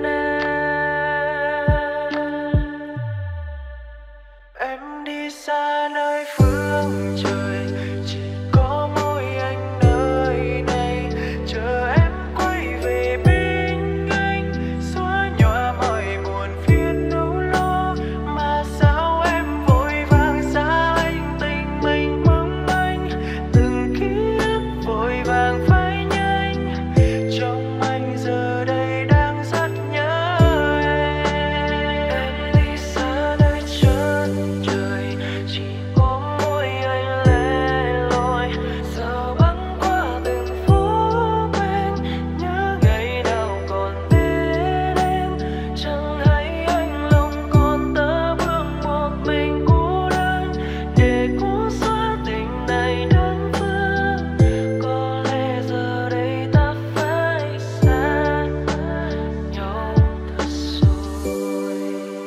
em. Em đi xa nơi phương trời, chỉ có mỗi anh nơi này. Chờ em quay về bên anh, xóa nhòa mọi buồn phiền âu lo. Mà sao em vội vàng xa anh, tình mình mong manh. Từng ký ức vội vàng phai nhanh, trong anh giờ đây đang rất nhớ em. Em đi xa nơi chân trời, chỉ có mỗi anh lẻ loi. Sao băng qua từng phố quen, nhớ ngày nào còn bên em. Chẳng hay anh lòng còn tơ vương một mình cô đơn, để cố xóa tình này đơn phương. Có lẽ giờ đây ta phải xa nhau thật rồi.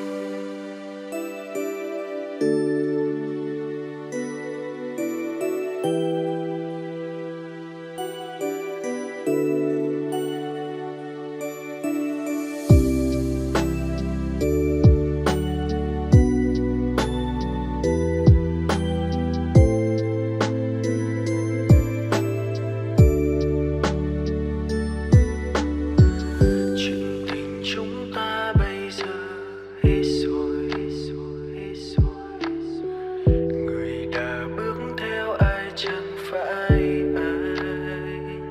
Chuyện tình chúng ta bây giờ hết rồi. Người đã bước theo ai chẳng phải anh.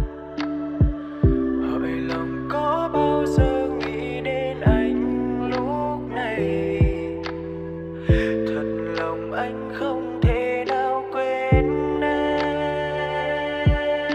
Hỏi lòng có bao giờ nghĩ đến anh lúc này. Thật lòng anh không thể nào quên em.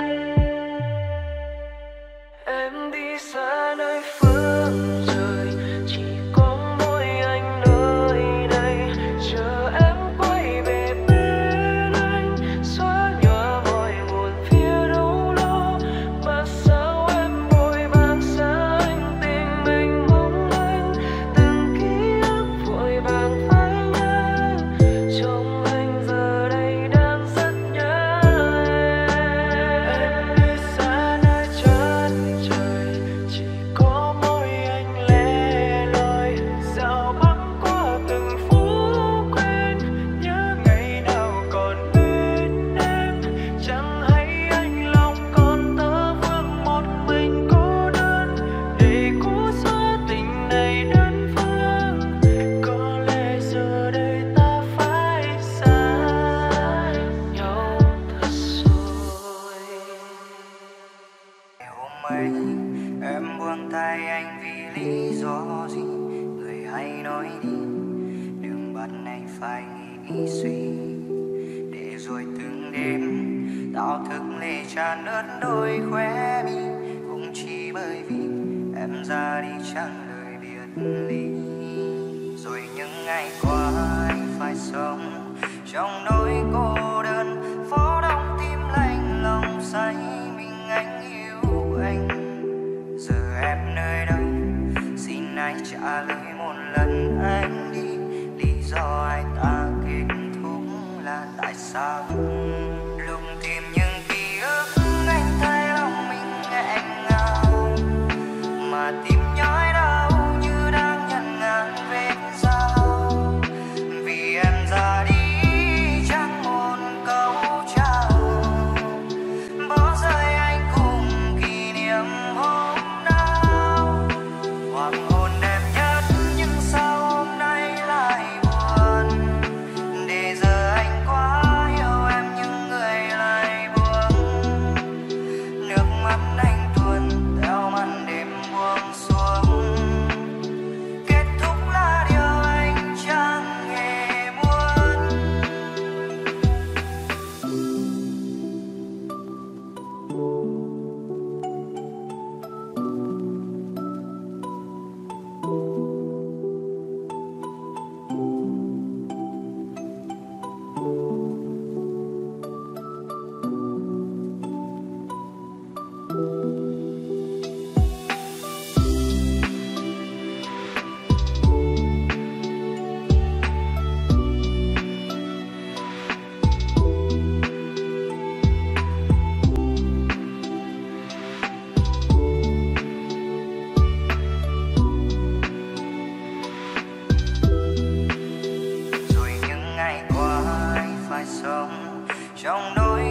Em đi xa nơi phương trời, chỉ có mỗi anh nơi đây. Chờ em quay về bên anh, xóa nhòa mọi buồn phiền âu lo. Mà sao em vội vàng xa anh, tình mình mong manh. Từng ký ức vội vàng phai nhạt, trong anh giờ đây đang rất nhớ em. Em đi xa nơi chân trời, chỉ có mỗi anh lẻ loi. Dạo băng qua từng phố quen, nhớ ngày nào còn bên em. Chẳng hay anh lòng còn tơ vương một mình cô đơn, để cố xóa tình này đơn phương. Có lẽ giờ đây ta phải xa nhau thật rồi. Hôm ấy em buông tay anh vì lý do gì? Người hãy nói đi, đừng bắt anh phải nghĩ suy. Để rồi từng đêm tao thức lệ tràn ướt đôi khóe mi, cũng chỉ bởi vì em ra đi chẳng lời biệt ly. Rồi những ngày qua anh phải sống trong nỗi cô đơn, phố đông tim lạnh lòng say mình anh yêu anh. Giờ em nơi đâu, xin anh trả lời một lần anh đi. Lý do ai ta kết thúc là tại sao? Lúc tìm những ký ức anh thấy lòng mình nghẹn ngào, mà tim nhói đau như đang nhận ngàn vết dao. Vì em ra đi chẳng một câu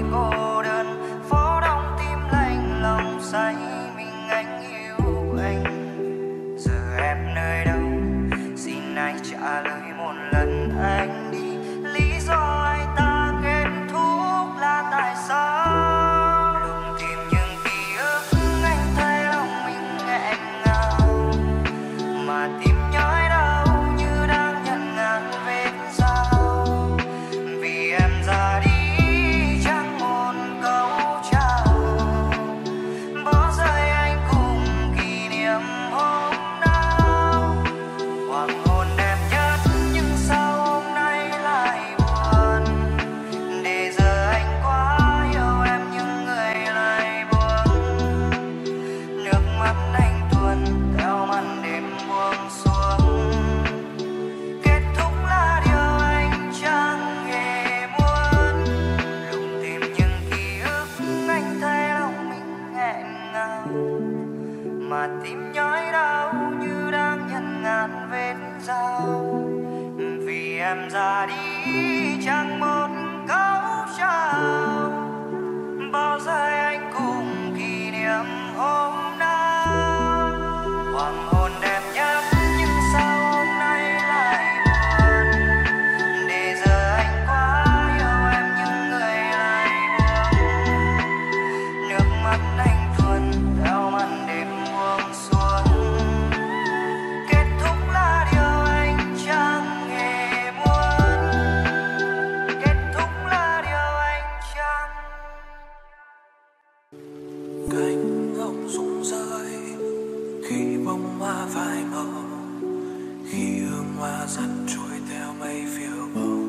cô đơn, phố đông tim lạnh lòng say mình anh yêu anh. Giờ em nơi đâu, xin anh trả lời một lần anh đi. Lý do anh ta kết thúc là tại sao? Lùng tìm những ký ức anh thấy lòng mình nghẹn ngào, mà tim nhói đau như đang nhận ngàn vết dao. Vì em ra đi chẳng một câu chào, bỏ rơi anh cùng kỷ niệm hôm nào. Hoàng hôn đẹp nhất nhưng sao hôm nay lại buồn, để giờ anh quá yêu em nhưng người lại buồn. Nước mắt anh tuôn theo màn đêm buông xuống, kết thúc là điều anh chẳng hề muốn. Lùng tìm những ký ức anh thấy lòng mình nghẹn ngào, mà tim nhói đau như đang nhận ngàn vết dao. Vì em ra đi chẳng một câu chào, bao giờ anh cùng kỷ niệm hôm nào. Hoàng hôn đẹp nhất nhưng sao hôm nay lại buồn, để giờ anh quá yêu em nhưng người lại buồn. Nước mắt anh tuôn theo màn đêm buông xuống, kết thúc là điều anh chẳng hề muốn. Kết thúc là điều anh chẳng. Cánh hồng rụng rơi khi bông hoa phai màu, khi hương hoa dần trôi theo mây phiêu bồng.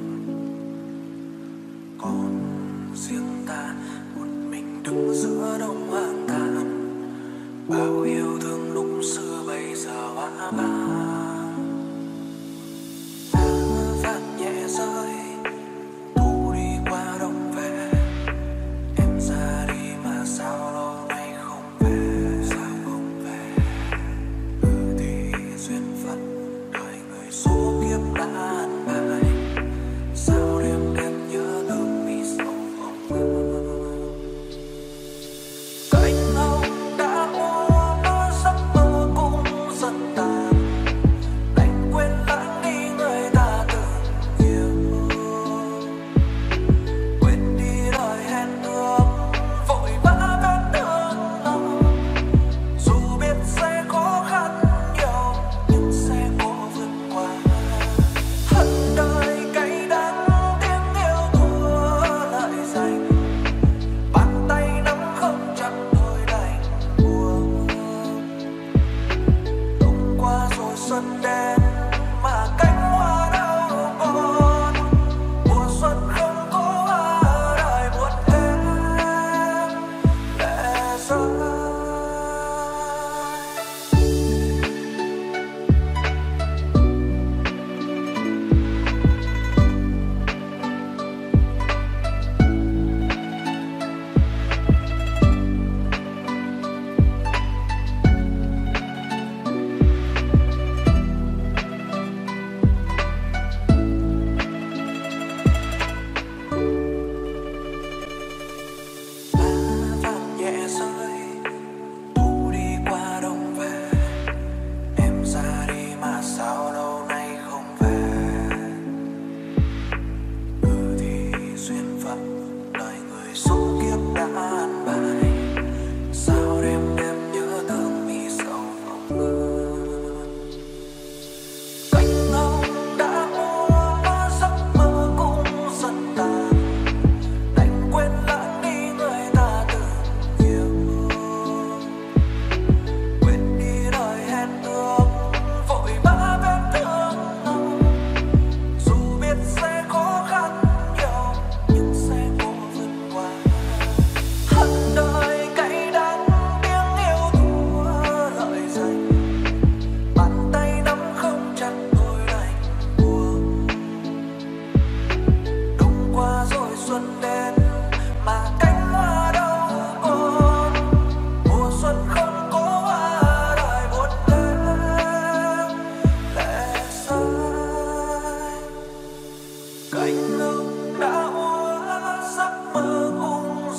Còn riêng ta một mình đứng giữa đông hoang tàn, bao yêu thương lúc xưa bây giờ hóa vàng. Vạt nhẹ rơi thu đi qua đông về, em ra đi mà sao lâu nay không về, sao không về. Ừ thì duyên phận đời người số kiếp đã an bài, sao đêm đêm nhớ thương mi sầu không ngờ. Cánh hồng đã ôm giấc mơ cũng dần tàn,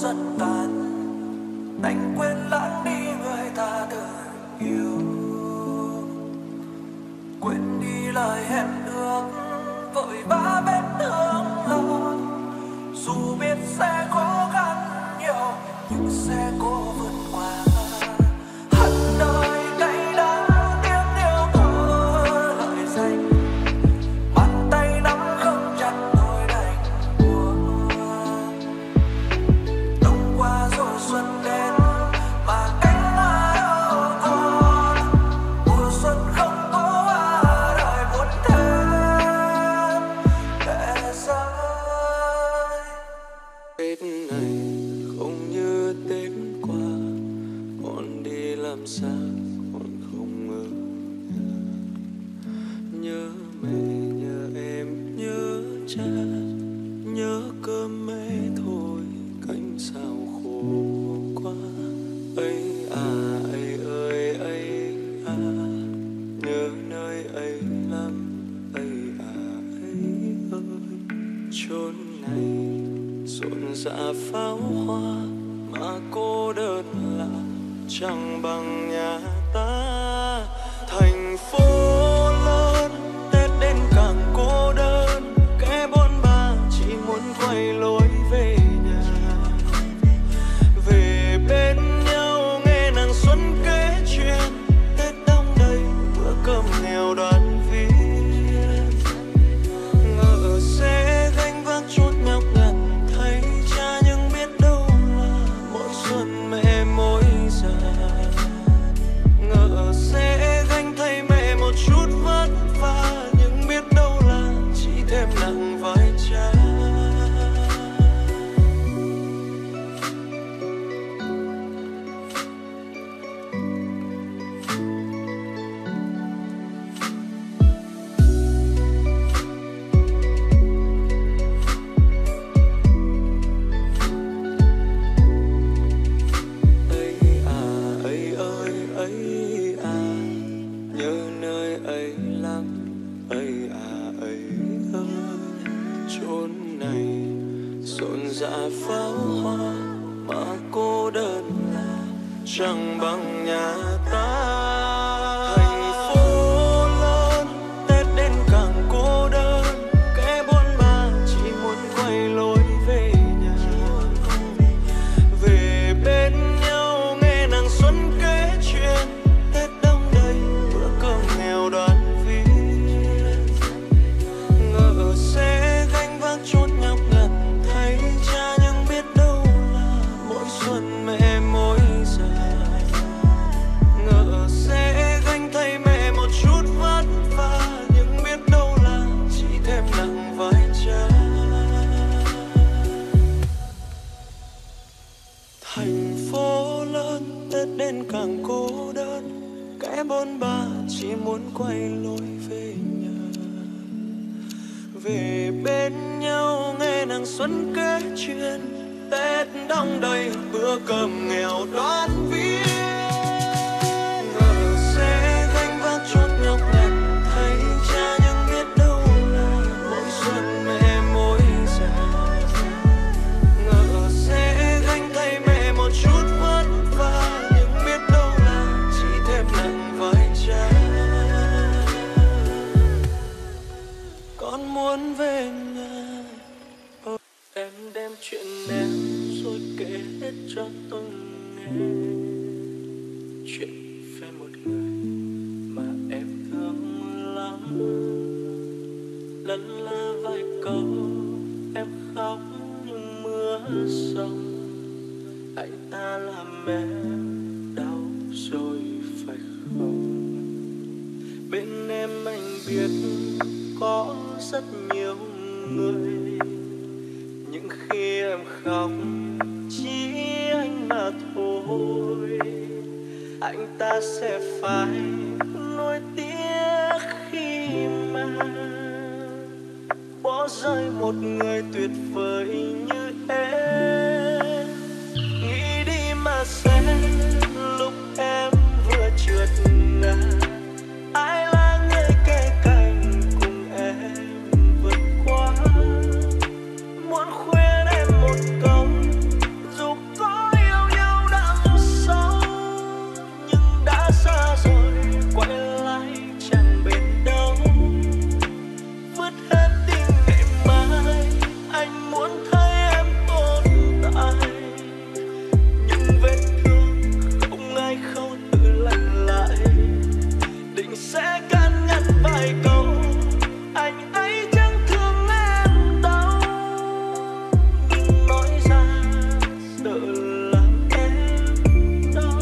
giận tàn, đành quên lãng đi người ta từng yêu, quên đi lời hẹn ước vội vã bên thương lo, dù biết sẽ khó khăn nhiều nhưng sẽ cố vượt qua. Hận đời cay đắng tiếng yêu của lời danh, bàn tay nắm không chặt tôi đành buông. Đông qua rồi xuân đến mà cánh hoa đâu còn, mùa xuân không có hoa đời buồn thêm lệ rơi. Tết này không như Tết qua, con đi làm xa con không ở nhà. Nhớ mẹ nhớ em nhớ cha, nhớ cơm mẹ thôi cánh sao khô quá. Ấy à ấy ơi ấy à, nhớ nơi ấy lắm. Ấy à ấy ơi, chốn này rộn rã pháo hoa mà cô đơn là chẳng bằng nhà ta. Thành phố lớn Tết đến càng cô đơn, kẻ bôn ba chỉ muốn quay lối về nhà. Về bên nhau nghe nàng xuân kể chuyện, Tết đông đầy bữa cơm nghèo đoàn viên. Ngỡ sẽ gánh vác chút nhọc nhằn thay cha, nhưng biết đâu là mỗi xuân mẹ mỗi giờ. Ngỡ sẽ gánh thay mẹ một chút vất vả, nhưng biết đâu là chỉ thêm nặng vai cha. Ấy à ấy ơi ấy à, nhớ nơi ấy lắm. Ấy à ấy ơi, chốn này rộn rã pháo hoa mà cô đơn là chẳng bằng nhà ta. Thành phố lớn Tết đến càng cô đơn, kẻ bôn ba chỉ muốn quay lối về nhà. Về bên nhau nghe nàng xuân kể chuyện, Tết đông đầy bữa cơm nghèo đoàn viên. Ngỡ sẽ gánh vác chút nhọc nhằn thay cha, nhưng biết đâu là mỗi xuân mẹ mỗi giờ. Ngỡ sẽ gánh thay mẹ một chút vất vả, nhưng biết đâu là chỉ thêm nặng vai cha. Thành phố lớn Tết đến càng cô đơn, kẻ bôn ba chỉ muốn quay lối về nhà. Về bên nhau nghe nàng xuân kể chuyện, Tết đông đầy bữa cơm nghèo đoàn viên. Ngỡ sẽ gánh vác chút nhọc nhằn thay cha, nhưng biết đâu là mỗi xuân mẹ mỗi giờ. Ngỡ sẽ gánh thay mẹ một chút vất vả, nhưng biết đâu là chỉ thêm nặng vai cha. Con muốn về nhà. Ờ, em đem chuyện em rồi kể hết cho tôi nghe. Chuyện về một người mà em thương lắm. Lân la vài câu em khóc như mưa sông. Anh ta làm em đau rồi phải không? Bên em anh biết có rất nhiều người, những khi em khóc chỉ anh mà thôi. Anh ta sẽ phải nuối tiếc khi mà bỏ rơi một người tuyệt vời như em. Nghĩ đi mà xem lúc em vừa trượt ngã, ai là người kề cạnh cùng em vượt qua. Muốn khuyên em một câu, dù sợ làm em đau.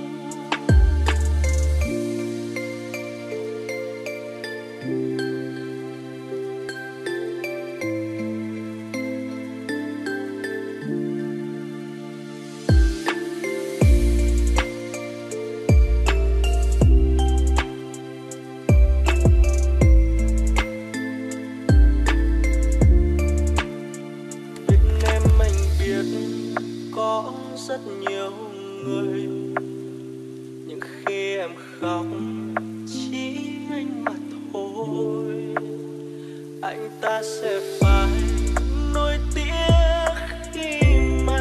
Có rất nhiều người, nhưng khi em khóc chỉ anh mà thôi. Anh ta sẽ phải nỗi tiếc khi mà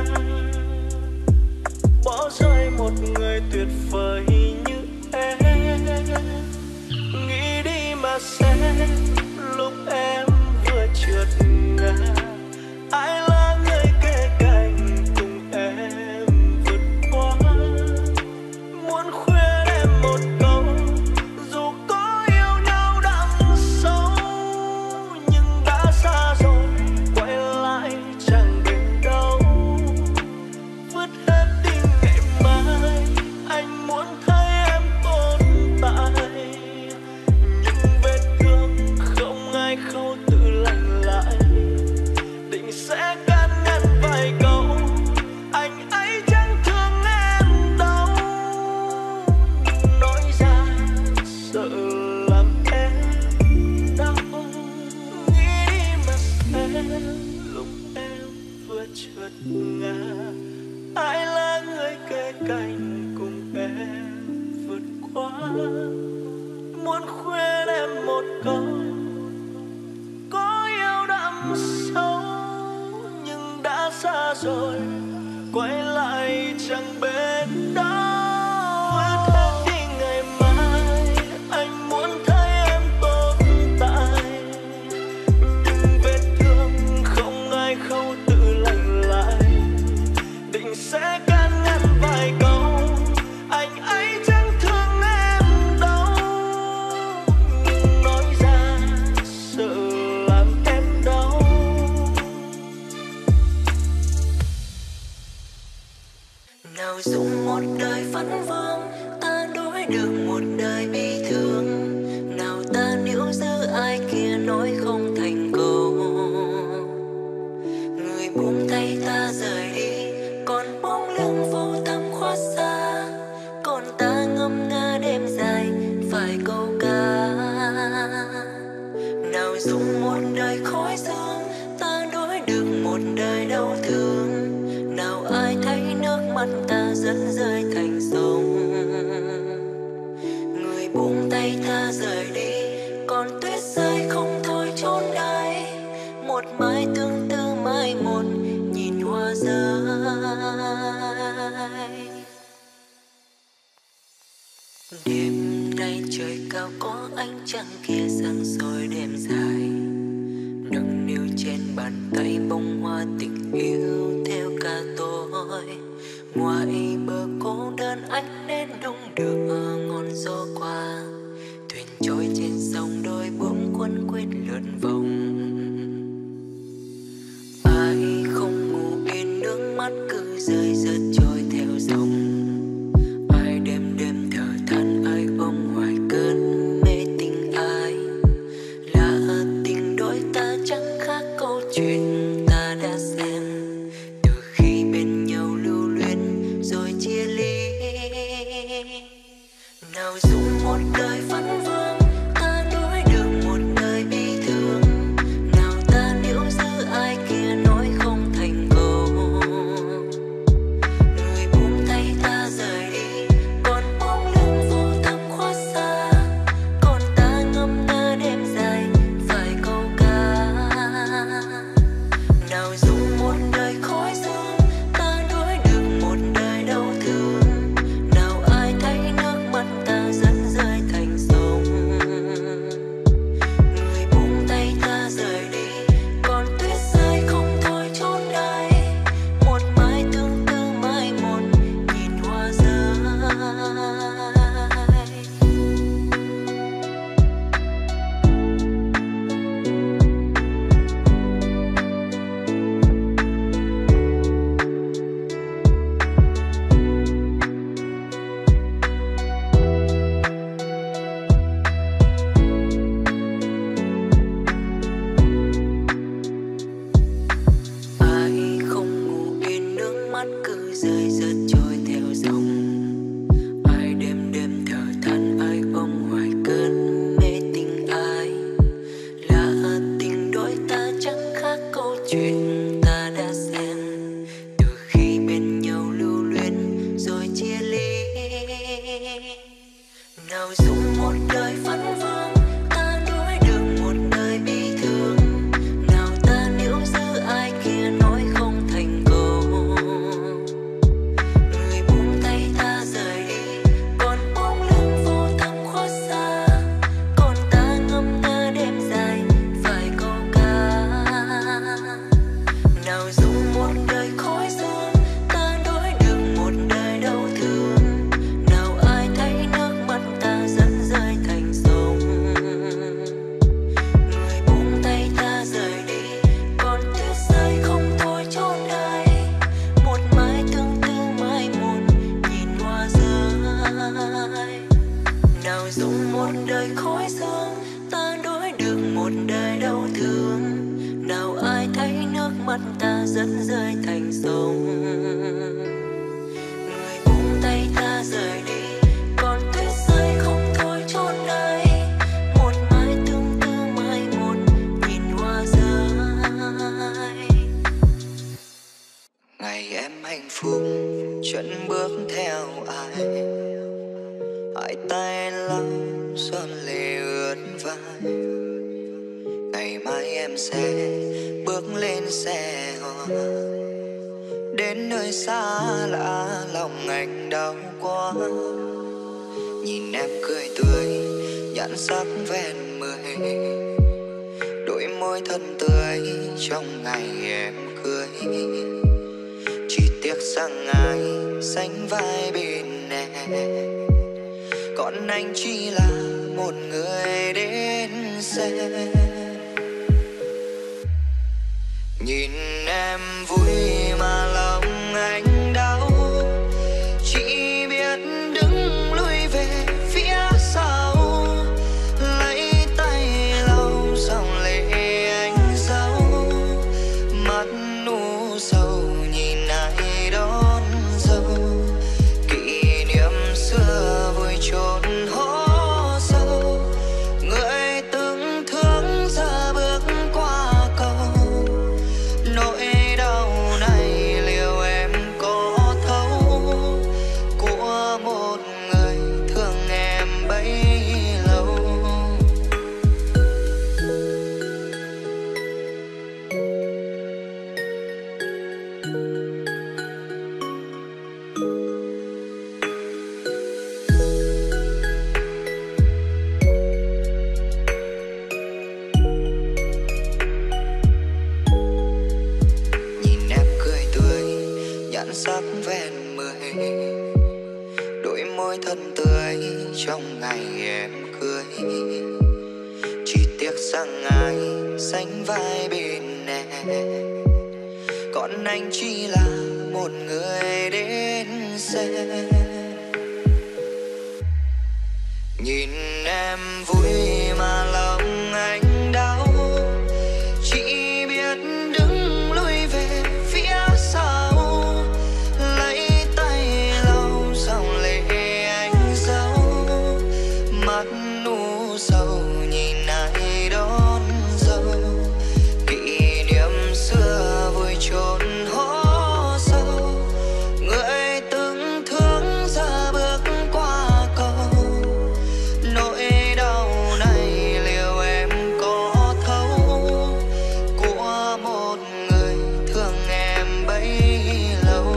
bỏ rơi một người tuyệt vời như em. Nghĩ đi mà xem, lúc em vừa trượt ngã, ai là người kề cạnh cùng em vượt qua. Muốn khuyên em một câu, dù có yêu nhau đậm sâu, nhưng đã xa rồi, quay lại chẳng đến đâu. Vứt hết đi ngày mai, anh muốn thấy em tồn tại. Nhưng vết thương không ai khâu tự lành lại, định sẽ can ngăn vài câu. Anh ấy chẳng thương em đâu, nói ra sợ làm em đau. Nghĩ đi mà xem, lúc em vừa trượt ngã, ai là người kề cạnh cùng em vượt qua. Muốn khuyên em một câu, có yêu đậm sâu, nhưng đã xa rồi, quay lại chẳng bên đó. Vứt hết đi ngày mai, anh muốn thấy em tồn tại. Nhưng vết thương không ai khâu tự lành lại, định sẽ can ngăn vài câu. Anh ấy chẳng thương em đâu, nhưng nói ra sợ làm em đau. Nào dùng một đời vấn vương, ta đối được một đời bi thương. Nào ta níu giữ ai kia nói không thành câu. Người buông tay ta rời đi, còn bóng lưng vô thăm khuất xa. Còn ta ngâm nga đêm dài, phải câu ca. Nào dùng một đời khói sương, ta đối được một đời đau thương. Nào ai thấy nước mắt ta dẫn rơi thành sông. Người buông tay ta rời đi, còn tuyết rơi không thôi chốn đây. Một mai tương tư mai một, nhìn hoa rơi. Đêm nay trời cao có ánh trăng kia sáng soi đêm dài. Nâng niu trên bàn tay bông hoa tình yêu theo cả tôi. Ngoài bờ cô đơn ánh đến đung đưa ngọn gió qua. Thuyền trôi trên sông đôi buông quấn quýt lượn vòng. Ai không ngủ yên nước mắt cứ rơi rớt trôi theo dòng. Ai đêm đêm thở than, ai ôm hoài cơn mê tình ai. Là tình đôi ta chẳng khác câu chuyện ta đã xem. Từ khi bên nhau lưu luyến rồi chia ly. Nào dùng một đời vấn vương, ta đối được một đời bi thương. Nào ta níu giữ ai kia nói không thành câu. mắt cứ rơi rớt trôi theo dòng. Ai đêm đêm thở than, ai ôm hoài cơn mê tình ai. Là tình đôi ta chẳng khác câu chuyện ta đã xem từ khi bên nhau lưu luyến rồi chia ly. Nào dùng một đời phấn vương ta đuổi được một đời bi thương. Nào ta níu giữ ai kia nói không thành câu. Người buông tay ta rời đi, còn bóng lưng vô thăm khuất xa. Còn ta ngâm nga đêm dài phải câu ca. Nào dùng một đời khói sương ta đuổi được một đời đau thương. Nào ai thấy nước mắt ta dẫn rơi thành sông. Người buông tay ta rời đi, còn tuyết rơi không thôi chốn đời. Một mái tương tư mãi muộn nhìn hoa rơi. Nào dùng một đời khói sương ta đổi được một đời đau thương. Nào ai thấy nước mắt ta dẫn rơi thành sông. Người buông tay ta rời đi, còn tuyết rơi không thôi chốn đời. Một mái tương tư mãi muộn nhìn hoa rơi. Ngày em hạnh phúc chân bước theo ai. Hai tay lắm son lệ ướt vai. Ngày mai em sẽ bước lên xe hoa. Đến nơi xa lạ lòng anh đau quá. Nhìn em cười tươi nhãn sắc ven mười. Đôi môi thân tươi trong ngày em cưới. Chỉ tiếc rằng ai sánh vai bên em. Còn anh chỉ là một người đến xem. Nhìn em vui mà lòng anh đau. Chỉ biết đứng lui về phía sau. Lấy tay lau dòng lệ anh dấu. Mắt nu sầu nhìn ai đón dâu. Kỷ niệm xưa vui chốn hố sâu. Người từng thương giờ bước qua cầu. Nỗi đau này liệu em có thấu. Của một người thương em bấy lâu. Nhìn em cười tươi nhãn sắc ven mười. Đôi môi thân tươi trong ngày em cưới. Chỉ tiếc rằng ai sánh vai bên em. Còn anh chỉ là một người đến xem. Nhìn em vui mà lòng anh đau. Chỉ biết đứng lui về phía sau. Lấy tay lau dòng lệ anh dấu. Mắt nu sầu nhìn ai đón dâu. Kỷ niệm xưa vui chốn hố sâu. Người từng thương giờ bước qua cầu. Nỗi đau này liệu em có thấu. Của một người thương em bấy lâu.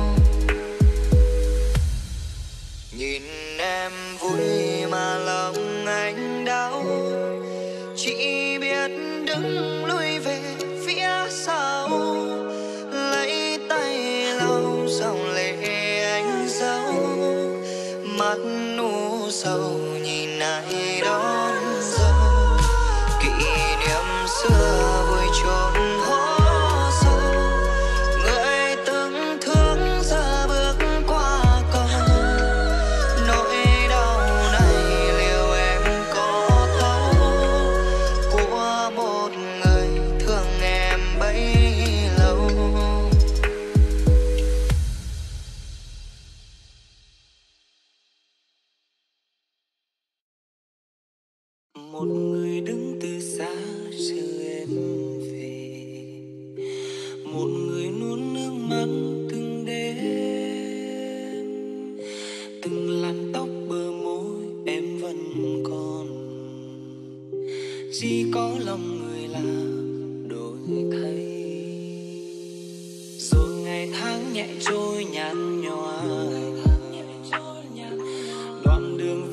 Nhìn em vui mà lòng anh đau. Chỉ biết đứng lui về phía sau. Lấy tay lau dòng lệ anh dấu. Mắt nu sầu nhìn ai đón dâu. Kỷ niệm xưa vui chốn hố sâu. Người từng thương giờ bước qua cầu. Nỗi đau này liệu em có thấu. Của một người thương em bấy lâu.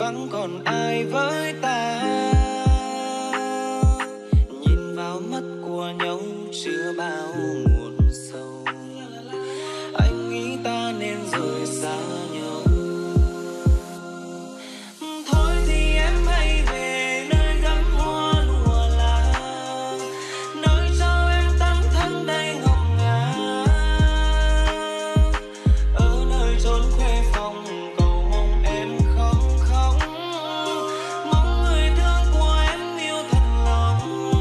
vắng còn ai với ta. Nhìn vào mắt của nhau chứa bao muộn sầu, anh nghĩ ta nên rời xa nhau. Thôi thì em hãy về nơi gấm hoa lụa là, nơi cho em tắm thân đầy ngọt ngào. Ở nơi chốn khuê phòng cầu mong em không khóc, mong người thương của em yêu thật lòng.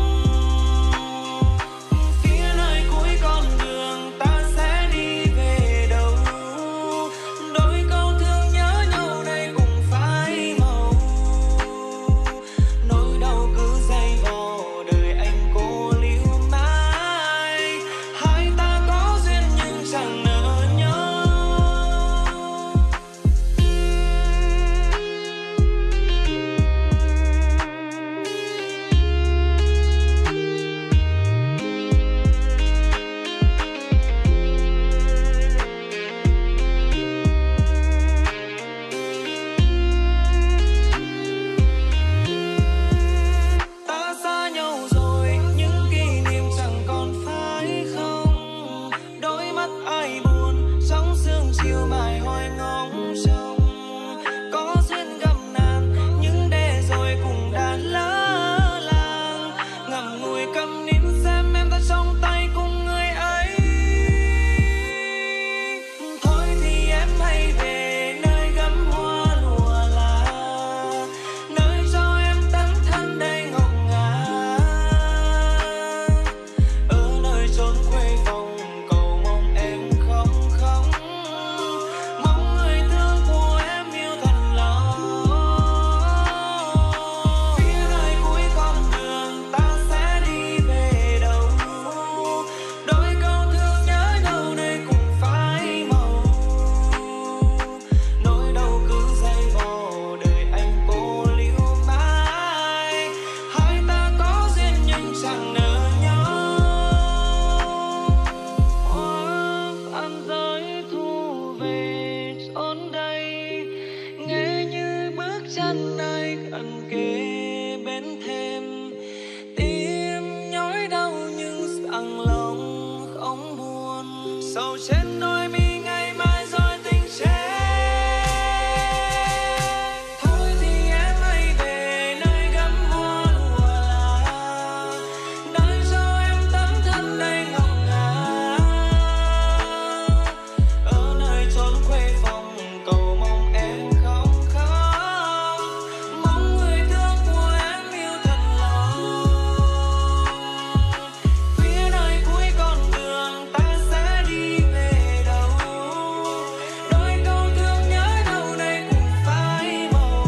Phía nơi cuối con đường ta sẽ đi về đâu, đôi câu thương nhớ nhau đây cũng phai màu. Nỗi đau cứ dày vò đời anh cô liêu mãi, hai ta có duyên nhưng chẳng nỡ nhau. Ta xa nhau rồi những kỷ niệm chẳng còn phải không, đôi mắt ai buồn trong sương chiều mãi hoài ngóng trông. Có duyên gặp nạn nhưng để rồi cũng đã lỡ làng, ngậm ngùi câm nín xem em ta trong tay cùng người ấy. Thôi thì em hãy về nơi gấm hoa lụa là, nơi cho em tắm thân đầy ngọt ngào. Ở nơi chốn khuê phòng cầu mong em không khóc, mong người thương của em yêu thật lòng. Phía nơi cuối con đường ta sẽ đi về đâu, đôi câu thương nhớ nhau đây cũng phai màu. Nỗi đau cứ dày vò đời anh cô liêu mãi, hai ta có duyên nhưng chẳng nỡ nhau. Anh giới thu về chốn đây, nghe như bước chân ai gần kề bên thêm. Tim nhói đau nhưng rằng lòng không buồn, sầu trên đôi mi ngày mai rồi tình chết. Thôi thì em hãy về nơi gấm hoa lụa là, nơi cho em tắm thân đầy ngọt ngào. Ở nơi chốn khuê phòng cầu mong em không khóc, mong người thương của em yêu thật lòng. Phía nơi cuối con đường ta sẽ đi về đâu, đôi câu thương nhớ nhau đây cũng phai màu.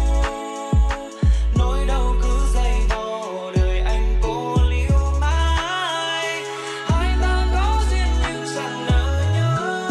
Nỗi đau cứ dày vò đời anh cô liêu mãi, hai ta có duyên nhưng chẳng nỡ nhau.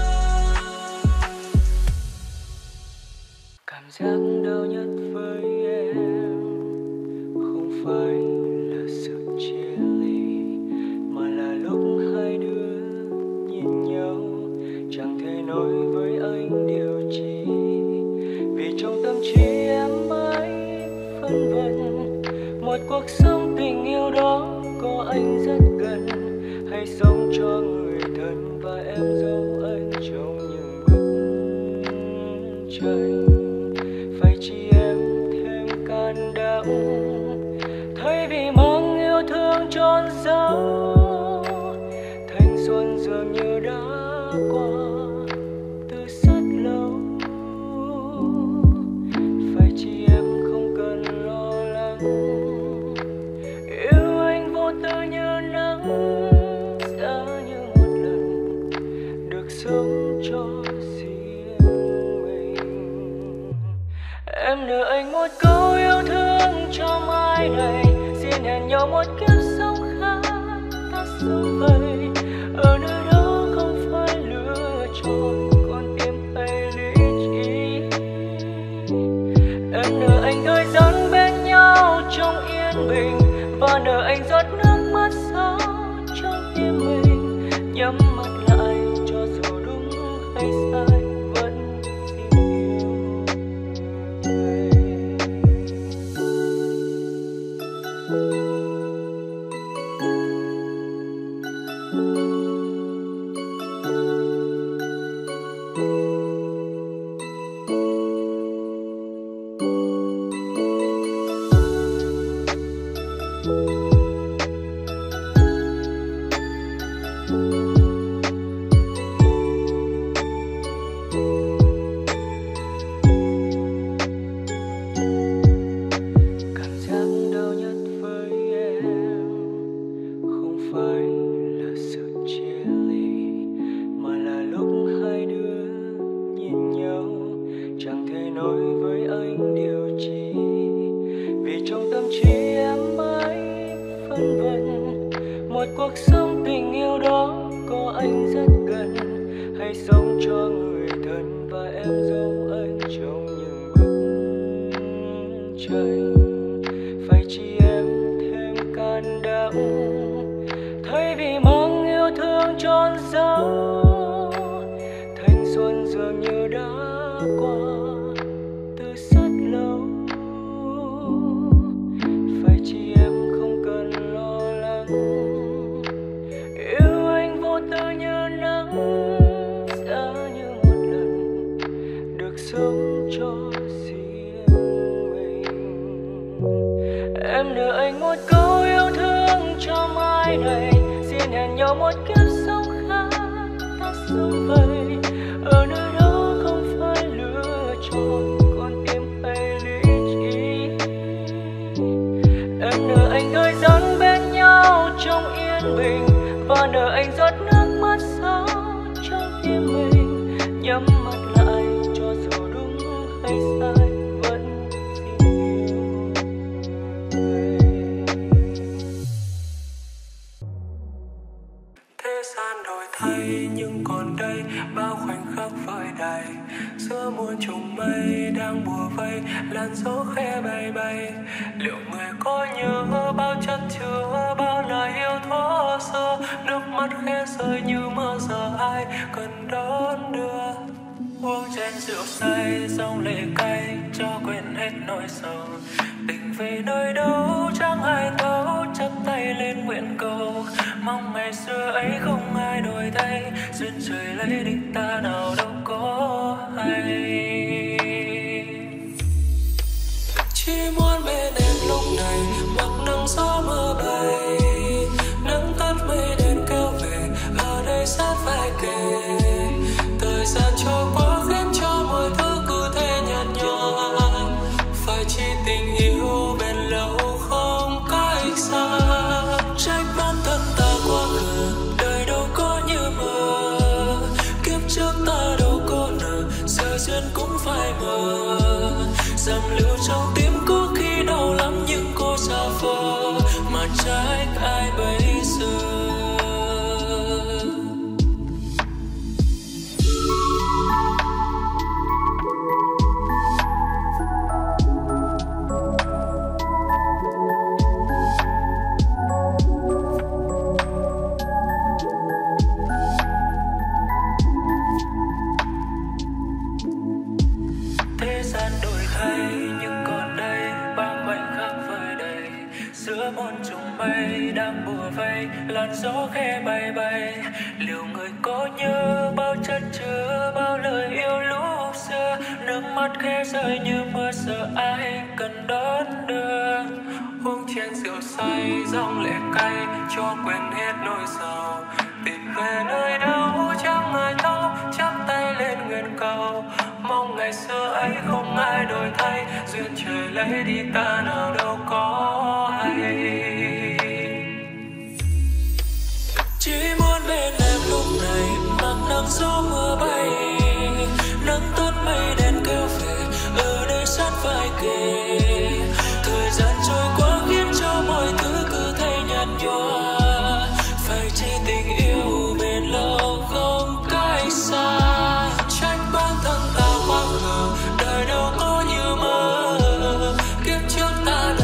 Cảm giác đau nhất với em không phải là sự chia ly, mà là lúc hai đứa nhìn nhau chẳng thể nói với anh điều chi. Vì trong tâm trí em mãi phân vân, một cuộc sống tình yêu đó có anh rất gần, hay sống cho người thân và em giấu anh trong những bức tranh. Phải chi em thêm can đảm, thay vì mong yêu thương trôn giấu. Thanh xuân dường như đã qua từ rất lâu, phải chi em không cần lo lắng. Yêu anh vô tư như nắng, giá như một lần được sống cho riêng mình. Em nợ anh một câu yêu thương cho mai này, xin hẹn nhau một kiếp sống khác ta sống vậy. Ở nơi đó không phải lựa chọn con tim hay lý trí. Em nợ anh thời gian bên nhau trong yên bình, và nợ anh giọt nước mắt sâu trong tim mình. Nhắm mắt lại cho dù đúng hay sai vẫn xin yêu. cho người thân và em giấu anh trong những bức tranh. Phải chi em thêm can đảm thay vì mang yêu thương trôn giấu. Thanh xuân dường như đã qua từ rất lâu. Phải chi em không cần lo lắng, yêu anh vô tư như nắng, giá như một lần được sống cho riêng mình. Em nợ anh một câu yêu thương cho mai này, xin hẹn nhau một kiếp sống khác ta sống vậy. Ở nơi đó không phải lựa chọn con tim hay lý trí. Em nợ anh thời gian bên nhau trong yên bình, và nợ anh giọt nước mắt sao trong tim mình. Nhắm mắt lại cho dù đúng hay sai vẫn xin yêu người. Thế gian đổi thay nhưng còn đây bao khoảnh khắc vơi đầy, giữa muôn trùng mây đang bùa vây, làn gió khẽ bay bay. Liệu người có nhớ bao chất chứa bao lời yêu thuở xưa, nước mắt khẽ rơi như mưa giờ ai cần đón đưa. Uống chén rượu say dòng lệ cay cho quên hết nỗi sầu. Tình về nơi đâu chẳng ai thấu, chắp tay lên nguyện cầu, mong ngày xưa ấy không ai đổi thay. Duyên trời lấy đi ta nào đâu có hay. Chỉ muốn bên em lúc này mặc nắng gió mưa bay, nắng tắt mây đen kéo về ở đây sát vai kề. Thời gian trôi qua khiến cho mọi thứ cứ thế nhạt nhòa, phải chi tình yêu bền lâu không cách xa. Trách bản thân ta quá khờ, đời đâu có như mơ, kiếp trước ta đâu có nợ, giờ duyên cũng phải mờ. Dầm lưu trong tim có khi đau lắm nhưng cô xa vời, mà trách ai bây giờ. Thế gian đổi thay nhưng còn đây bao khoảnh khắc vơi đầy, giữa muôn trùng mây đang bùa vây, làn gió khẽ bay bay. Liệu người có nhớ bao chất chứa bao lời yêu lúc xưa, nước mắt khẽ rơi như mưa sợ ai cần đón đưa. Uống chén rượu say dòng lệ cay cho quên hết nỗi sầu. Tìm về nơi đâu chẳng ai thấu, chắp tay lên nguyện cầu, mong ngày xưa ấy không ai đổi thay. Duyên trời lấy đi ta nào đâu có hay. Chỉ muốn bên em lúc này mặc nắng gió mưa bay, nắng tắt mây đen kéo về ở đây sát vai kề. Thời gian trôi qua khiến cho mọi thứ cứ thấy nhạt nhòa, phải chi tình yêu bền lâu không cách xa. Trách bản thân ta quá khờ, đời đâu có như mơ, kiếp trước ta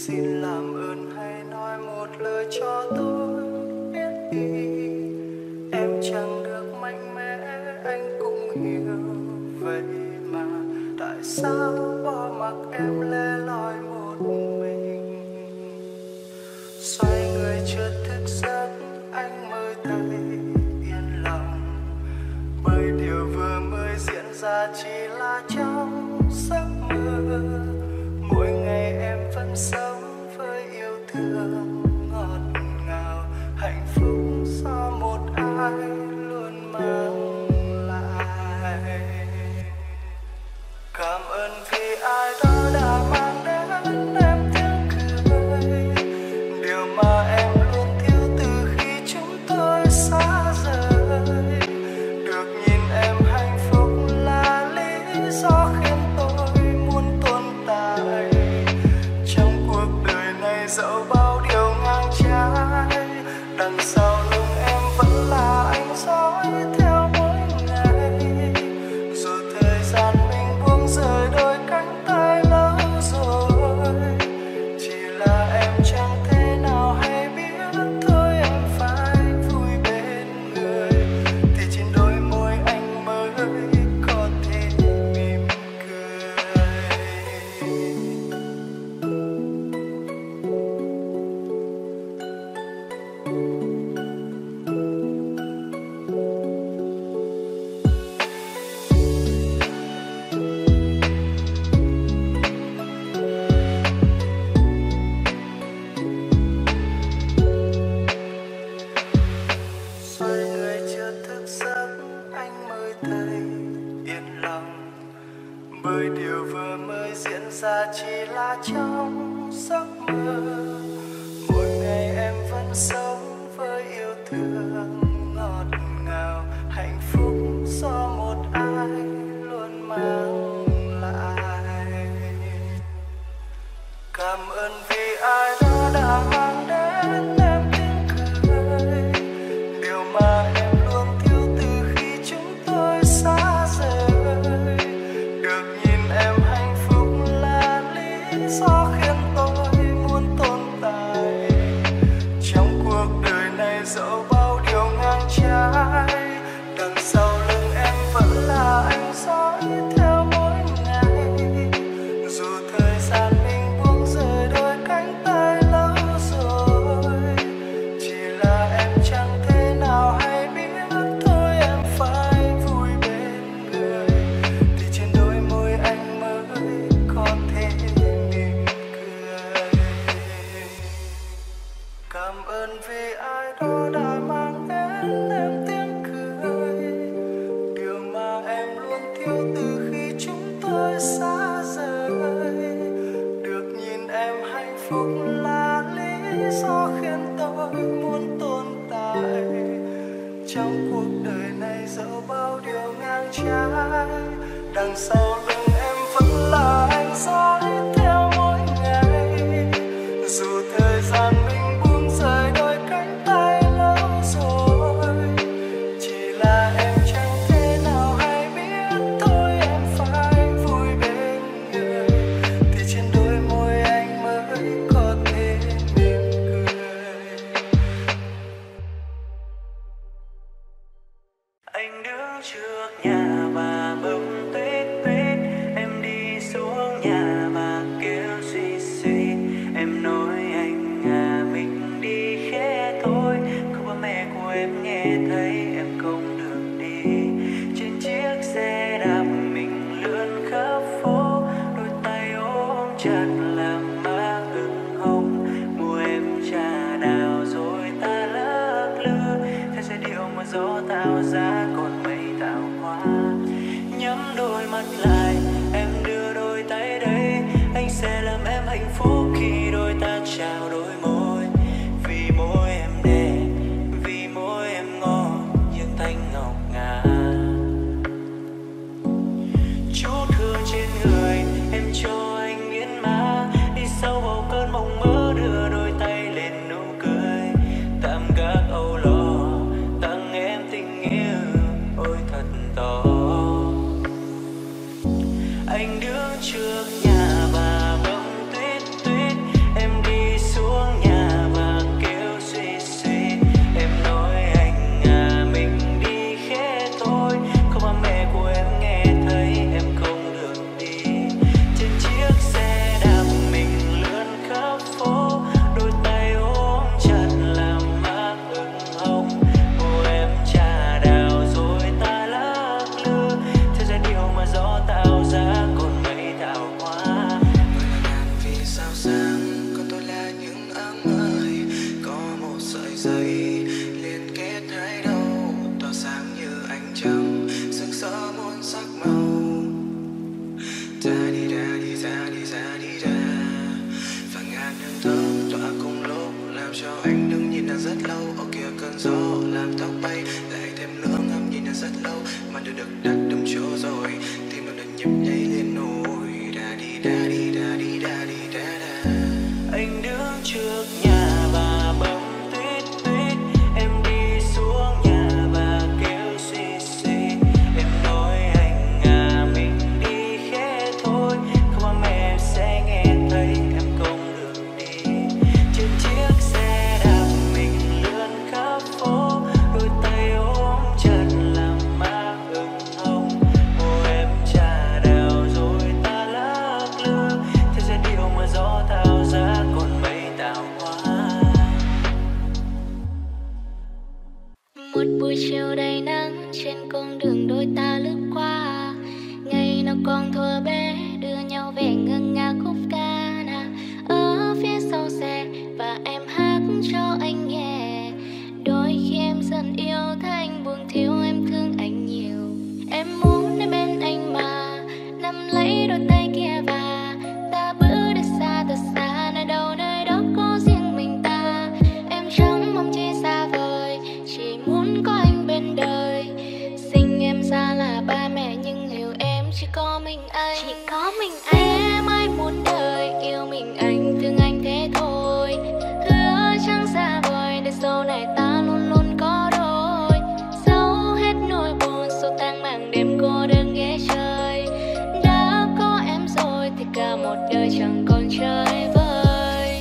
xin làm ơn hãy nói một lời cho tôi biết đi. Em chẳng được mạnh mẽ anh cũng hiểu, vậy mà tại sao bỏ mặc em lẻ loi một mình. Xoay người chợt thức giấc anh mới thấy yên lòng, bởi điều vừa mới diễn ra chỉ là trong giấc mơ. Mỗi ngày em vẫn sống với yêu thương ngọt ngào, hạnh phúc do một ai luôn mang lại. Cảm ơn vì ai đó đã mang đến em tiếng cười, điều mà em luôn thiếu từ khi chúng tôi xa rời. Được nhìn em hạnh phúc là lý do khiến tôi muốn tồn tại trong cuộc đời này, dẫu bao điều ngang trái. Đằng sau lưng em vẫn là anh dõi theo mỗi ngày, dù thời gian mình buông rời đôi cánh tay lâu rồi. Chỉ là em chẳng thể nào hay biết thôi em phải vui bên người, thì trên đôi môi anh mới có thể mỉm cười. Xoay người chưa thức giấc anh mới thấy yên lòng, bởi điều vừa mới diễn ra chỉ là trong giấc mơ. Mỗi ngày em vẫn sống với yêu thương ngọt ngào, hạnh phúc do một ai luôn mang lại. Cảm ơn vì ai đó đã mang đến em tiếng cười, điều mà em luôn thiếu từ khi chúng tôi xa rời. Được nhìn em hạnh phúc là lý do khiến tôi muốn tồn tại trong cuộc đời này, dẫu bao điều ngang trái. Đằng sau lưng em vẫn là anh dõi theo mỗi ngày, dù thời gian mình buông rời đôi cánh tay lâu rồi. Chỉ là em chẳng thể nào hay biết thôi em phải vui bên người, thì trên đôi môi anh mới có thể mỉm cười. Cảm ơn vì ai đó đã mang đến em tiếng cười, điều mà em luôn thiếu từ khi chúng tôi xa rời. Được nhìn em hạnh phúc là lý do khiến tôi muốn tồn tại trong cuộc đời này, dẫu bao điều ngang trái. Đằng sau lưng em vẫn là anh dõi theo mỗi ngày, dù thời gian mình buông rời đôi cánh tay lâu rồi. Chỉ là em chẳng thể nào hay biết thôi em phải vui bên người, thì trên đôi môi anh mới có thể mỉm cười. Anh đứng trước nhà và bông tuyết tuyết, em đi xuống nhà và kêu suy suy. Em nói anh à mình đi khẽ thôi, không ba mẹ của em nghe thấy em không được đi. Trên chiếc xe đạp mình lượn khắp phố, đôi tay ôm chặt làm má ửng hồng. Mua em trà đào rồi ta lắc lư, theo giai điệu mà gió tạo ra còn mây tạo hoa. Nhắm đôi mắt lại em đưa đôi tay đây, anh sẽ làm em hạnh phúc khi đôi ta chào đôi môi. Vì môi em đẹp, vì môi em ngon như thanh ngọc ngà. Chút hương trên người em cho anh nghiến má, đi sâu vào cơn mộng mơ đưa đôi tay lên nụ cười. Tạm gác âu lo tặng em tình yêu ôi thật to. Anh đứng trước nhà và bông tuyết tuyết, sáng, còn tôi là những áng mây. Có một sợi dây liên kết hai đầu, tỏa sáng như ánh trăng, rực rỡ muôn sắc màu. Da đi da đi da đi da đi da, và ngàn hương thơm tỏa cùng lúc, làm cho anh đứng nhìn đã rất lâu. Ở kia cơn gió làm tóc bay, lại thêm nữa ngắm nhìn đã rất lâu. Mà được được đặt đúng chỗ rồi, tim mình được nhịp nhảy lên nổi. Da đi da đi da đi da đi da da. Anh đứng trước nhà và bấm tuyết tuyết, em đi xuống nhà và kêu xì xì. Em nói anh à, mình đi khẽ thôi, không mà mẹ sẽ nghe thấy em không được đi. Trên chiếc xe đạp mình lướn khắp phố, đôi tay ôm chặt làm má ửng hồng. Môi em trà đào rồi ta lắc lư, theo giai điệu mà gió thao ra còn mây tạo hoa. Một buổi chiều đầy nắng, trên con đường đôi ta lướt qua. Ngày nào còn thuở bé, đưa nhau về ngân nga khúc ca nà ở phía sau xe, và em hát cho anh nghe. Đôi khi em dần yêu, thấy anh buồn thiếu, em thương anh nhiều. Em muốn đến bên anh mà nắm lấy đôi tay kia, và ta bước đi xa thật xa, nơi đâu nơi đó có riêng mình ta. Em chẳng mong chi xa vời, chỉ muốn có anh bên đời. Sinh em ra là ba mẹ, nhưng hiểu em chỉ có mình anh. Chỉ có mình anh. Em ai muốn đời yêu mình anh, thương anh thế thôi. Hứa chẳng xa vời, để sau này ta luôn luôn có đôi. Giấu hết nỗi buồn, xua tan màn đêm cô đơn ghé trời. Đã có em rồi thì cả một đời chẳng còn chơi vơi.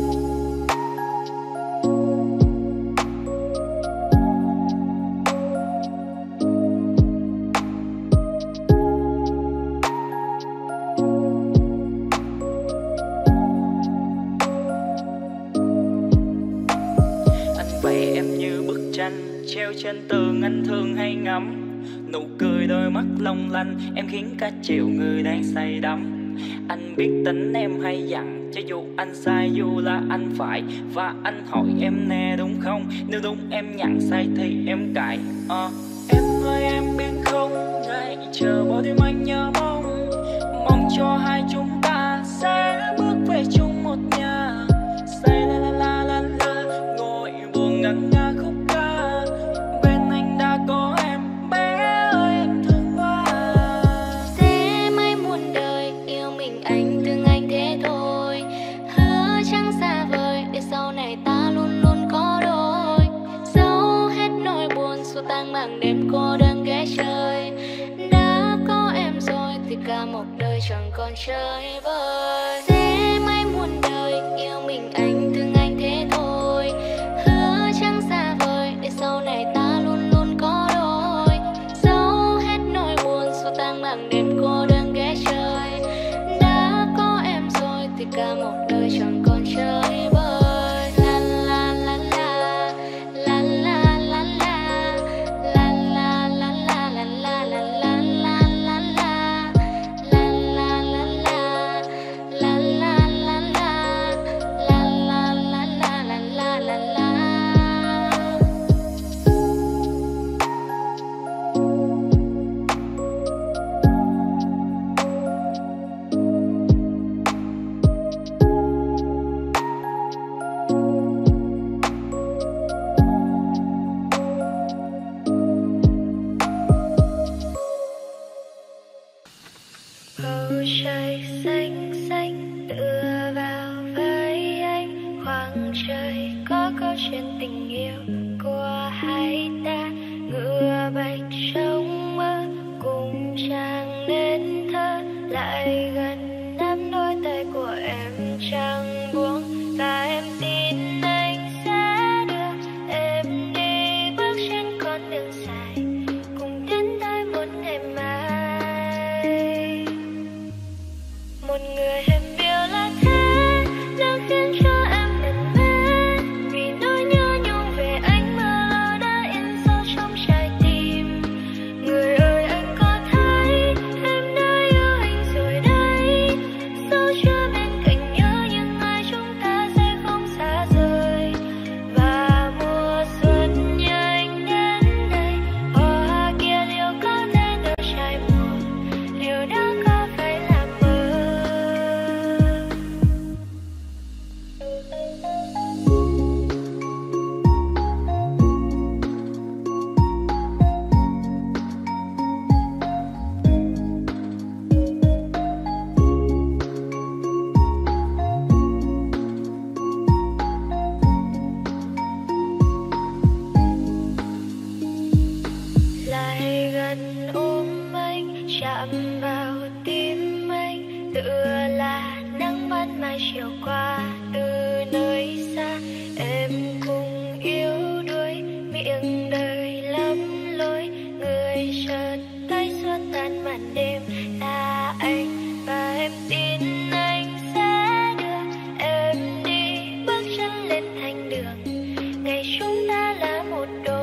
Anh vẽ em như bức tranh treo trên tường, anh thường hay ngắm nụ cười đôi mắt long lanh, em khiến cả triệu người đang say đắm. Anh biết tính em hay dặn, cho dù anh sai dù là anh phải. Và anh hỏi em nè đúng không, nếu đúng em nhận sai thì em cãi. uh. Em ơi em biết không, ngày chờ bao đêm anh nhớ mong, mong cho hai chúng ta sẽ bước về chung một nhà. Say la la la la la, ngồi buồn ngân nga khúc ca, bên anh đã có em, bé ơi em thương quá. Sẽ mãi muôn đời yêu mình anh, thương anh thế thôi. Hứa chẳng xa vời, để sau này ta luôn luôn có đôi. Giấu hết nỗi buồn, xua tan màn đêm cô đơn ghé trời. Đã có em rồi thì cả một đời chẳng còn chơi vơi. Sẽ mãi muôn đời yêu mình anh, thương anh thế thôi. Hứa chẳng xa vời, để sau này ta luôn luôn có đôi. Giấu hết nỗi buồn, xua tan màn đêm cô đơn ghé trời. Đã có em rồi thì cả một đời chẳng còn chơi vơi. La la la la, la la la la, la la la la la la la la la la la, la la la la, la la la la, la la la la la la la. Bầu trời xanh xanh tựa vào vai anh, khoảng trời có câu chuyện tình yêu của hai ta. Ngựa bạch trong mơ cùng chàng nên thơ, lại gần nắm đôi tay của em chẳng buông. Và em tin anh sẽ đưa em đi bước trên con đường dài, cùng tiến tới một ngày mai. Một người em yêu là thế, đang khiến cho em mệt mê, vì nỗi nhớ nhung về anh mà đã yên hai chiều qua từ nơi xa, em cùng yếu đuối miệng đời lắm lối, người chợt tay xua tan màn đêm là anh, và em tin anh sẽ đưa em đi bước chân lên thành đường ngày chúng ta là một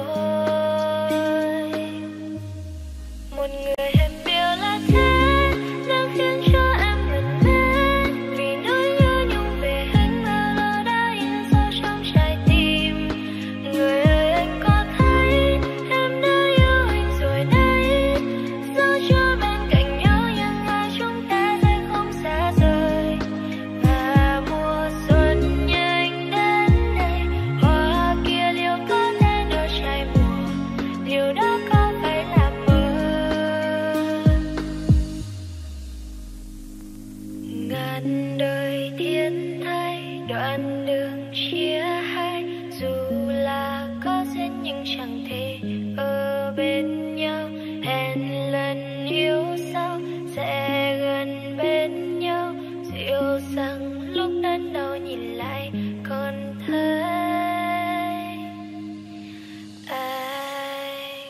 đôi. Một người em yêu là thế đang khiến cho em gần mến, vì nỗi nhớ nhung về anh bao lâu đã in sâu trong trái tim. Người ơi anh có thấy em đã yêu anh rồi đấy, giữ cho bên cạnh nhau nhưng hai chúng ta sẽ không xa rời. Và mùa xuân nhanh đến đây, hoa kia liệu có thể nở trái mùa, điều đó có phải là mơ. Ngàn đời thiên thay đoạn đường chia hai, dù là có duyên nhưng chẳng thể ở bên nhau. Hẹn lần yêu sau sẽ gần bên nhau, dịu dàng lúc đắn đo nhìn lại còn thấy anh.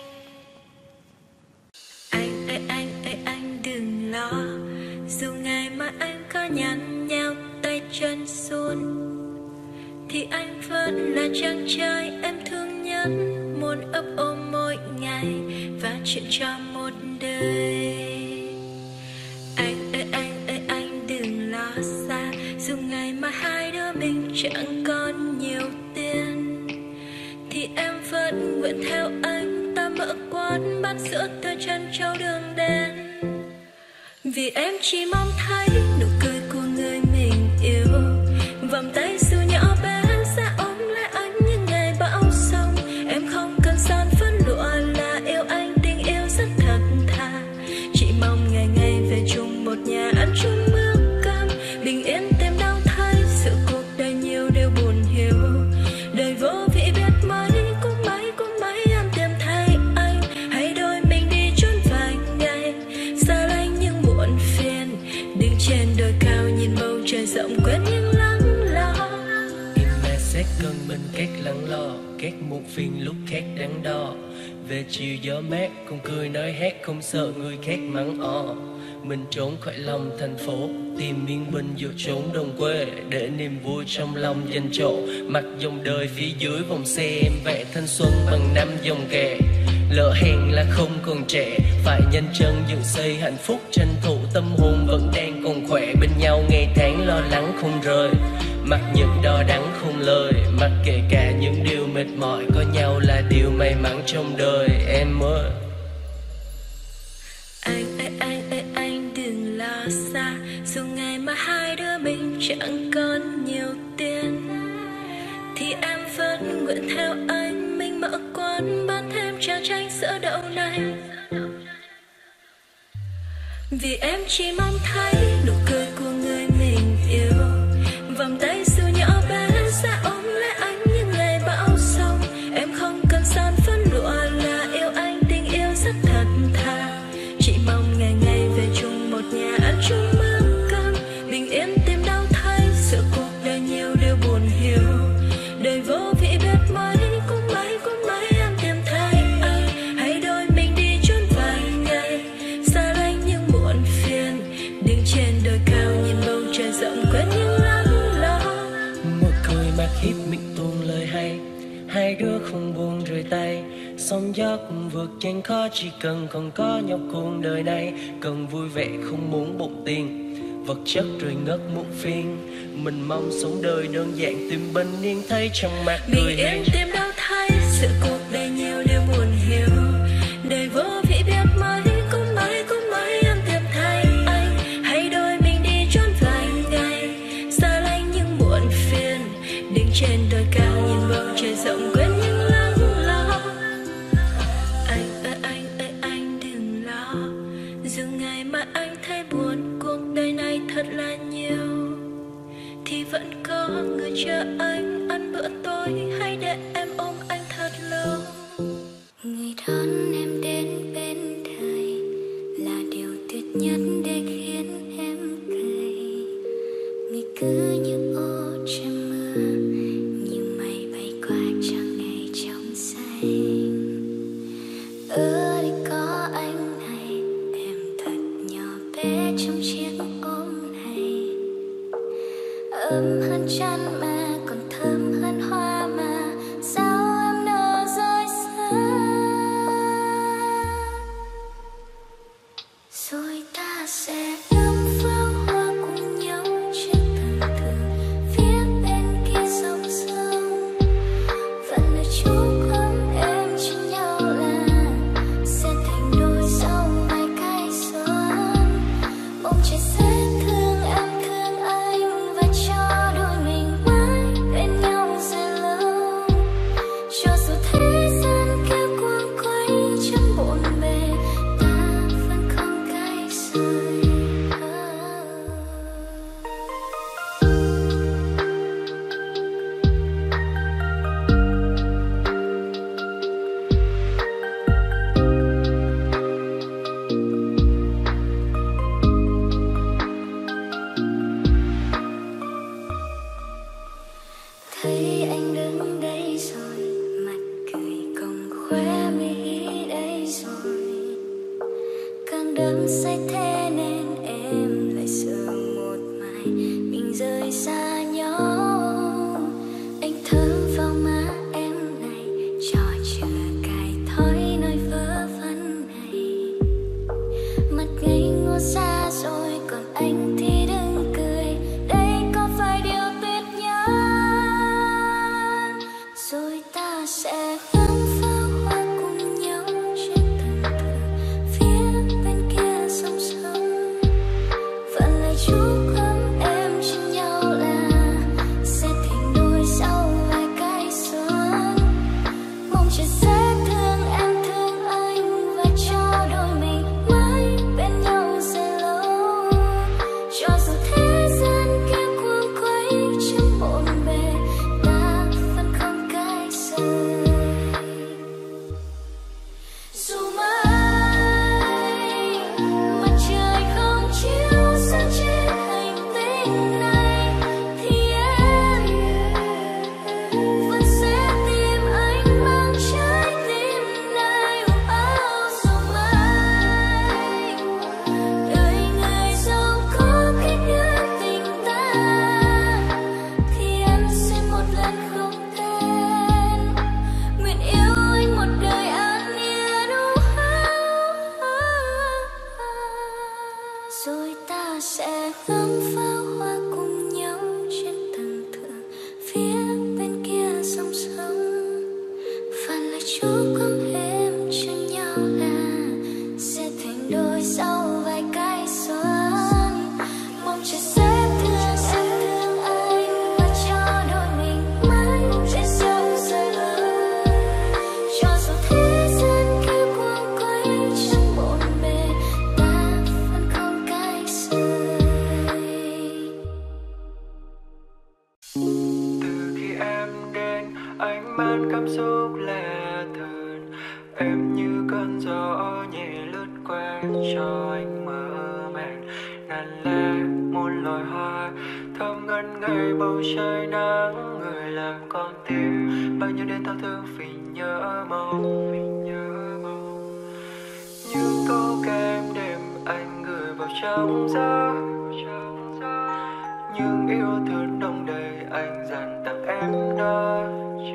Anh ơi anh ơi anh đừng lo, dù ngày mai anh có nhăn nhau tay chân run, thì anh vẫn là chàng trai em thương nhất, muốn ấp ôm mỗi ngày và chuyện cho một đời. Anh ơi anh ơi anh đừng lo xa, dù ngày mai hai đứa mình chẳng còn nhiều tiền, thì em vẫn nguyện theo anh ta mở quán bán sữa tươi chân châu đường đen. Vì em chỉ mong thấy nụ cười của người mình yêu, vòng tay dù nhỏ bé sẽ ôm lấy anh những ngày bão sông. Em không cần son phấn lụa là yêu anh, tình yêu rất thật thà. Chỉ mong ngày ngày về chung một nhà ăn chung bữa cơm, bình yên tìm đâu thấy sự cuộc đời nhiều điều buồn hiểu. Đời vô vị biết mấy cũng mấy cũng mấy em tìm thấy anh, hãy đôi mình đi trốn vài ngày xa lánh những muộn phiền, đứng trên đồi cao nhìn bầu trời rộng quên những lắng lo. Em mẹ sẽ cơn bên cách lắng lo, cách một phiền lúc khác đắn đo. Về chiều gió mát cùng cười nói hát, không sợ người khác mắng o. Mình trốn khỏi lòng thành phố, tìm yên bình giữa chốn đồng quê, để niềm vui trong lòng dành chỗ. Mặc dòng đời phía dưới vòng xe, em vẽ thanh xuân bằng năm dòng kẻ. Lỡ hẹn là không còn trẻ, phải nhanh chân dựng xây hạnh phúc, tranh thủ tâm hồn vẫn đang còn khỏe. Bên nhau ngày tháng lo lắng không rời, mặc những đo đắng không lời. Mặc kệ cả những điều mệt mỏi, có nhau là điều may mắn trong đời em ơi. Anh ơi anh ơi anh đừng lo xa, dù ngày mà hai đứa mình chẳng còn nhiều tiền, thì em vẫn nguyện theo anh. Mình mở quán bán thêm trà chanh sữa đậu nành, vì em chỉ mong thấy nụ cười của người mình yêu, vòng tay dù nhỏ bé sẽ ôm lấy anh những ngày bão sông. Em không cần son phấn lụa là yêu anh, tình yêu rất thật thà. Chỉ mong ngày ngày về chung một nhà ăn chung bữa cơm, bình yên tìm đâu thấy sự cuộc đời nhiều điều buồn hiểu. Đời vô vị biết mấy cũng mấy cũng mấy em tìm thấy anh, hãy đôi mình đi trốn vài ngày xa lánh những muộn phiền, đứng trên đồi cao nhìn bầu trời rộng quên những lắng lo. Một cười mà khiếp miệng tuôn lời hay, hai đứa không buông rời tay. Sóng gió cùng vượt trên khó, chỉ cần còn có nhau cuộc đời này. Cần vui vẻ không muốn bụng tiền, vật chất rồi ngất muộn phiền. Mình mong sống đời đơn giản, tìm bình yên thấy trong mắt người bình yên hiền. tìm đâu thấy sự cuộc đời nhiều điều buồn hiểu. Đời vô vị biết mấy cũng mấy cũng mấy em tìm thấy anh, hãy đôi mình đi trốn vài ngày xa lánh những muộn phiền, đứng trên đồi cao nhìn bầu trời rộng quên những lắng lo. Anh ơi anh ơi anh đừng lo, dù ngày mà anh thấy buồn, cuộc đời này thật là nhiều, thì vẫn có người chờ anh ăn bữa tối, hay để em ôm anh thật lâu. Người đón em đến bên đời là điều tuyệt nhất để khiến em cười. Người cứ như ô trên mưa, như mây bay qua trăng ngày trong xanh. Ở đây có anh này, em thật nhỏ bé trong chiếc ôm này, ấm hơn chăn mà còn thơm hơn hoa mà sao em nỡ rời xa. Rồi ta sẽ ngắm pháo hoa cùng nhau trên tầng thượng phía bên kia dòng sông. Vẫn là chúc ấm em trên nhau là sẽ thành đôi sau vài cái xuân. Bông trời sẽ thương em thương anh và cho đôi mình mãi bên nhau dài lâu. Cho dù thế gian kéo cuồng quay trong bộn bề, ta vẫn không cay rời. Thấy anh đứng đây rồi, mặt cười cong khóe mi đây rồi, càng đắm say thế nên em lại sợ một mai mình rời xa nhau. Anh thấm vào má em này, trò chưa cài thói nói vớ vẩn này. Mặt ngây ngô xa rồi, còn anh thì đừng cười. Đây có phải điều tuyệt nhất? Rồi ta sẽ ngắm pháo hoa cùng nhau trên tầng thượng phía bên kia sông sông. Vẫn là chúc ấm em trên nhau là sẽ thành đôi sau vài cái xuân. Mong trời sẽ thương em thương anh và cho đôi mình mãi bên nhau dài lâu. Cho dù thế gian kéo cuồng quay trong bộn bề, ta vẫn không cay rời. Dù mãi mặt trời không chiếu sáng trên hành tinh này, thì em vẫn sẽ tìm anh mang trái tim này. Oh, dù mãi đời người giàu có cách đưa tình ta, thì em sẽ một lần không tên nguyện yêu anh một đời an yên. Rồi ta sẽ ngắm pháo hoa cùng nhau trên tầng thượng phía bên kia dòng sông. Và lời chúc ấm em cho nhau là sẽ thành đôi sau vài cái xuân. Mong trời sẽ thương em thương anh và cho đôi mình mãi bên nhau dài lâu. Cho dù thế gian kéo cuồng quay trong bộn bề, ta vẫn không cay rời. Từ khi em đến, anh mang cảm xúc lạ thường. Em như cơn gió nhẹ lướt qua cho anh mơ màng. Ngàn lá một loài hoa thơm ngất ngây bầu trời nắng. Người làm con tim bao nhiêu đêm thao thức vì nhớ mong, vì nhớ mong. Những câu ca em đêm anh gửi vào trong gió, những yêu thương đông đầy anh dành tặng em đó.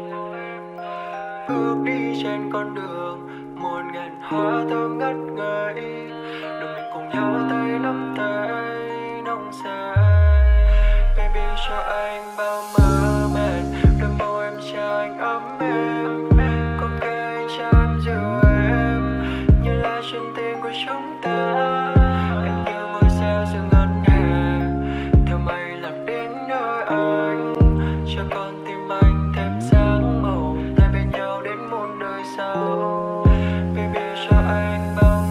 Bước đi trên con đường muôn ngàn hoa thơm ngất ngây, đừng mình cùng nhau tay nắm tay nồng say. Baby cho anh bao mơ màng, đôi môi em cho anh ấm êm. Có cái anh cho em dịu em như là chuyện tình của chúng ta. Anh như ngôi sao dịu ngất ngà, theo mây lạc đến nơi anh, cho con tim anh thêm sáng màu, hai bên nhau đến muôn đời sau. Baby cho anh bao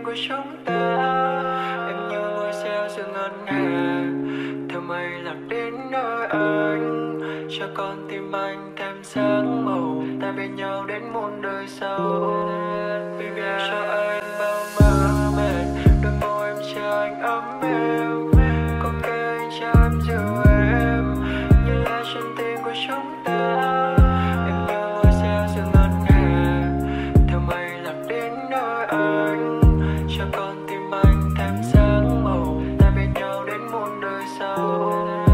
của chúng ta. Em như ngôi sao giữa ngân hà, theo mây lạc đến nơi anh, cho con tim anh thêm sáng màu, ta bên nhau đến muôn đời sau. Baby cho anh bao mơ mệt, đôi môi em cho anh ấm êm, có kề anh cho em dịu em, như là chân tình của chúng ta. Em như ngôi sao giữa ngân hà, theo mây lạc đến nơi anh, cho con tim anh thêm sáng màu, ta bên nhau đến muôn đời sau.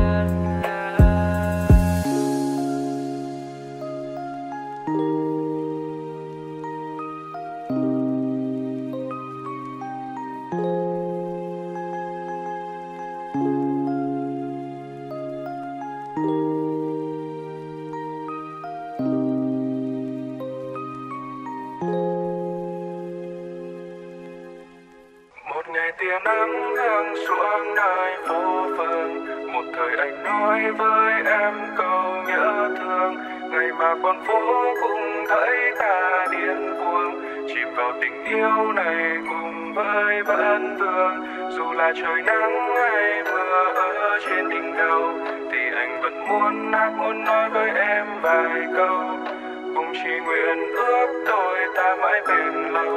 Một ngày tia nắng hương xuống nơi phố phường, một thời anh nói với em câu nhớ thương, ngày mà con phố cũng thấy ta điên cuồng, chìm vào tình yêu này cùng với vấn vương. Dù là trời nắng hay mưa ở trên đỉnh đầu, thì anh vẫn muốn hát muốn nói với em vài câu, cùng chỉ nguyện ước đôi ta mãi bền lâu.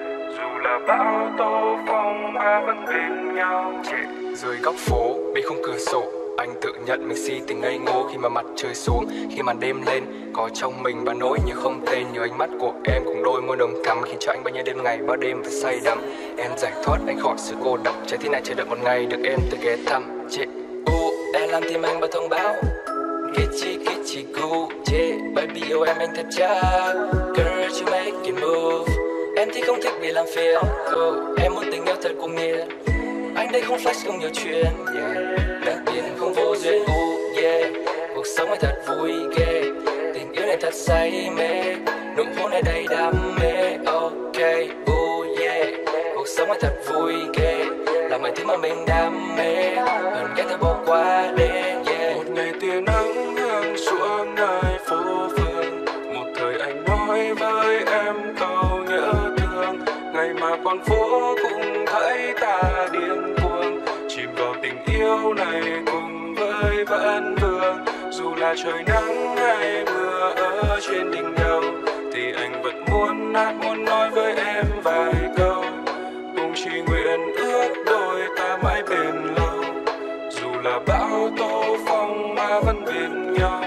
Dù là bão tố phong ba vẫn bên nhau. Trẻ dưới góc phố bên khung cửa sổ, anh tự nhận mình si tình ngây ngô khi mà mặt trời xuống, khi màn đêm lên có trong mình ba nỗi như không tên, như ánh mắt của em cùng đôi môi nồng thắm khiến cho anh bao nhiêu đêm ngày bao đêm phải say đắm. Em giải thoát anh khỏi sự cô độc, trái tim này chờ đợi một ngày được em tới ghé thăm. Chị u em làm tim anh bao thông báo, kitchi kitchi gu chị baby yêu em anh thật chắc, girl you make it move. Em thì không thích bị làm phiền, oh, em muốn tình yêu thật cuồng nhiệt, anh đây không flex không nhiều chuyện, yeah. Đặc biệt không vô duyên, uh, yeah. Cuộc sống này thật vui ghê, tình yêu này thật say mê, nụ hôn này đầy đam mê, ok, uh, yeah. Cuộc sống này thật vui ghê, là mọi thứ mà mình đam mê, gần ghé theo bỏ qua đêm, yeah. Một ngày tia nắng hương xuống nơi phố phường, một thời anh nói với em câu nhớ thương, ngày mà con phố cũng thấy ta điên cuồng, chìm vào tình yêu này cùng với vấn vương. Dù là trời nắng hay mưa ở trên đỉnh đầu, thì anh vẫn muốn hát muốn nói với em vài câu, cùng chỉ nguyện ước đôi ta mãi bền lâu. Dù là bão tố phong ma vẫn bên nhau.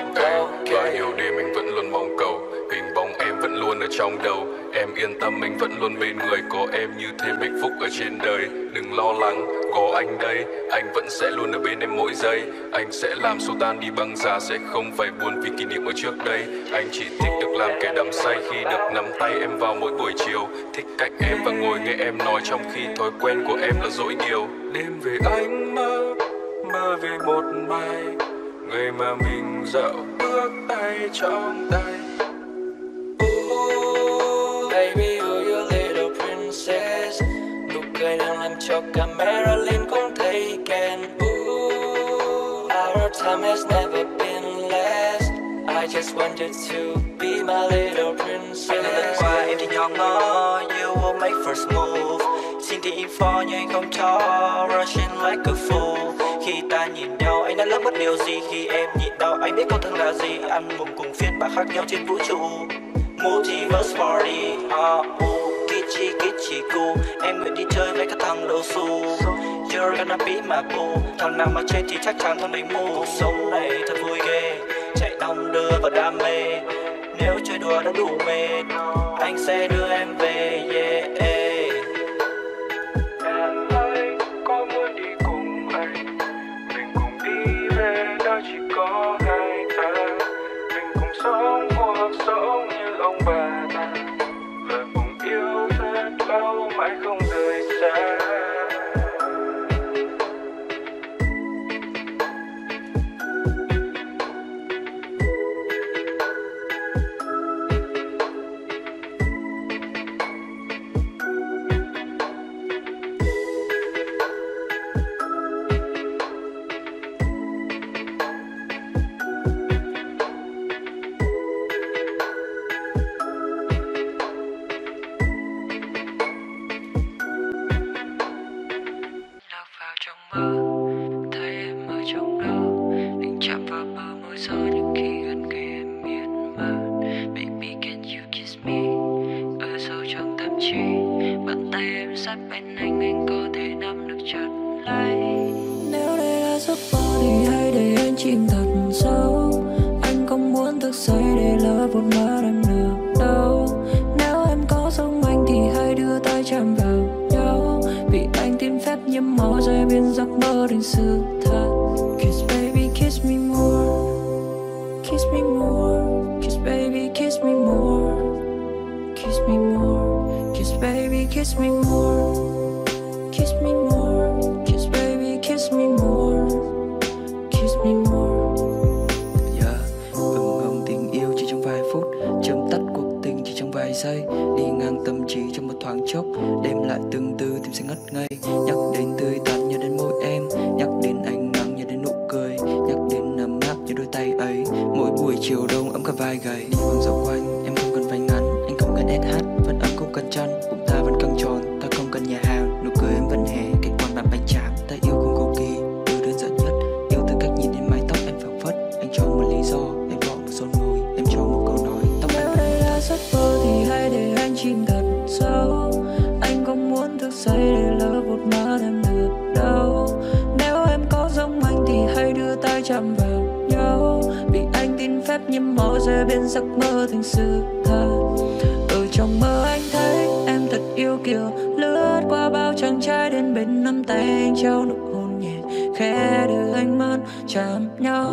Và nhiều đêm anh vẫn luôn mong cầu, hình bóng em vẫn luôn ở trong đầu. Em yên tâm anh vẫn luôn bên người, có em như thêm hạnh phúc ở trên đời. Đừng lo lắng, có anh đây, anh vẫn sẽ luôn ở bên em mỗi giây. Anh sẽ làm xô tan đi băng giá, sẽ không phải buồn vì kỷ niệm ở trước đây. Anh chỉ thích được làm kẻ đắm say khi được nắm tay em vào mỗi buổi chiều, thích cách em và ngồi nghe em nói trong khi thói quen của em là dỗi nhiều. Đêm về anh mơ, mơ về một mai, người mà mình dạo bước tay trong tay. Ooh, baby, you're your little princess. Nụ cười đang làm cho camera lên cũng thấy kèn. Ooh, our time has never been less. I just wanted to be my little princess. Anh lần qua em thì nhỏ ngó, you will make first move. Xin thì info nhưng anh không cho, rushing like a fool. Khi ta nhìn nhau anh đã lỡ mất điều gì, khi em nhịn đau anh biết câu thân là gì. Ăn mừng cùng phiên bản khác nhau trên vũ trụ, multiverse party, uh, uh, kitchi kitchi cool. Em nguyện đi chơi với các thằng đầu xu, you're gonna be my boo. Thằng nào mà chết thì chắc chắn thằng đấy mù. Cuộc sống này thật vui ghê, chạy đong đưa vào đam mê. Nếu chơi đùa đã đủ mệt, anh sẽ đưa em về, yeah. Em ơi, có muốn đi cùng anh, mình cùng đi về nơi chỉ có hai ta. Mình cùng sống cuộc sống như ông bà ta, và cùng yêu rất lâu mãi không rời xa. bàn tay em sát bên anh, anh có thể nắm được chặt lấy. Nếu đây là giấc mơ thì hãy để anh chìm thật sâu. Anh không muốn thức dậy để lỡ một mơ em được đâu. Nếu em có giống anh thì hãy đưa tay chạm vào nhau, vì anh tìm phép nhiễm máu rơi biến giấc mơ thành sự thật. Kiss baby kiss me more, kiss me more, kiss baby kiss me more, kiss me more, kiss baby kiss me more, kiss me more, kiss baby kiss me more, kiss me more. Yeah, ừng ừng tình yêu chỉ trong vài phút, chấm tắt cuộc tình chỉ trong vài giây, đi ngang tâm trí trong một thoáng chốc, đêm lại từng từ tim sẽ ngất ngây. Nhắc đến tươi tắn nhớ đến môi em, nhắc đến ánh nắng nhớ đến nụ cười, nhắc đến nắm áp nhớ đôi tay ấy. Mỗi buổi chiều đông ấm cả vai gầy, đi vòng dạo quanh em không cần váy ngắn, anh không cần ét hát, vẫn ấm không cần chăn, bụng ta vẫn căng tròn, ta không cần nhà hàng, nụ cười em vẫn hé, cách quan bạn bánh tráng. Ta yêu không cầu kỳ, yêu đơn giản nhất, yêu từ cách nhìn đến mái tóc em phảng phất. Anh cho một lý do, em bỏ một son môi, em cho một câu nói, tóc em. Nếu đây là giấc mơ thì hãy để anh chìm thật sâu. Anh không muốn thức dậy để lỡ một mơ em được đâu. Nếu em có giống anh thì hãy đưa tay chạm vào nhau, vì anh tin phép nhiễm máu rơi biến giấc mơ thành sự thật. Ở trong mơ anh thấy em thật yêu kiều, lướt qua bao chàng trai đến bên nắm tay anh trao nụ hôn nhẹ khẽ đưa ánh mắt chạm nhau.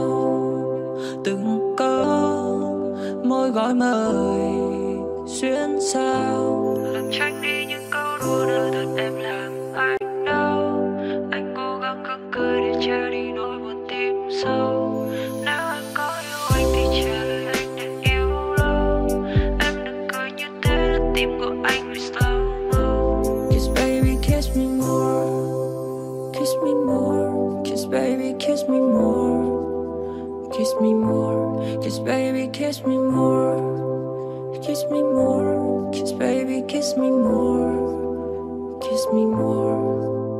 Từng câu môi gọi mời xuyên sao, làm tránh đi những câu đùa đời thật em làm anh đau. Anh cố gắng cứng cười để che đi nỗi buồn tim sâu. Nếu em có yêu anh thì trả lời anh để yêu lâu. Em đừng cười như thế là tim của anh bị slow mo. Kiss baby kiss me more, kiss me more, kiss baby kiss me more, kiss me more, kiss baby kiss me more, kiss me more, kiss baby kiss me more, kiss me more.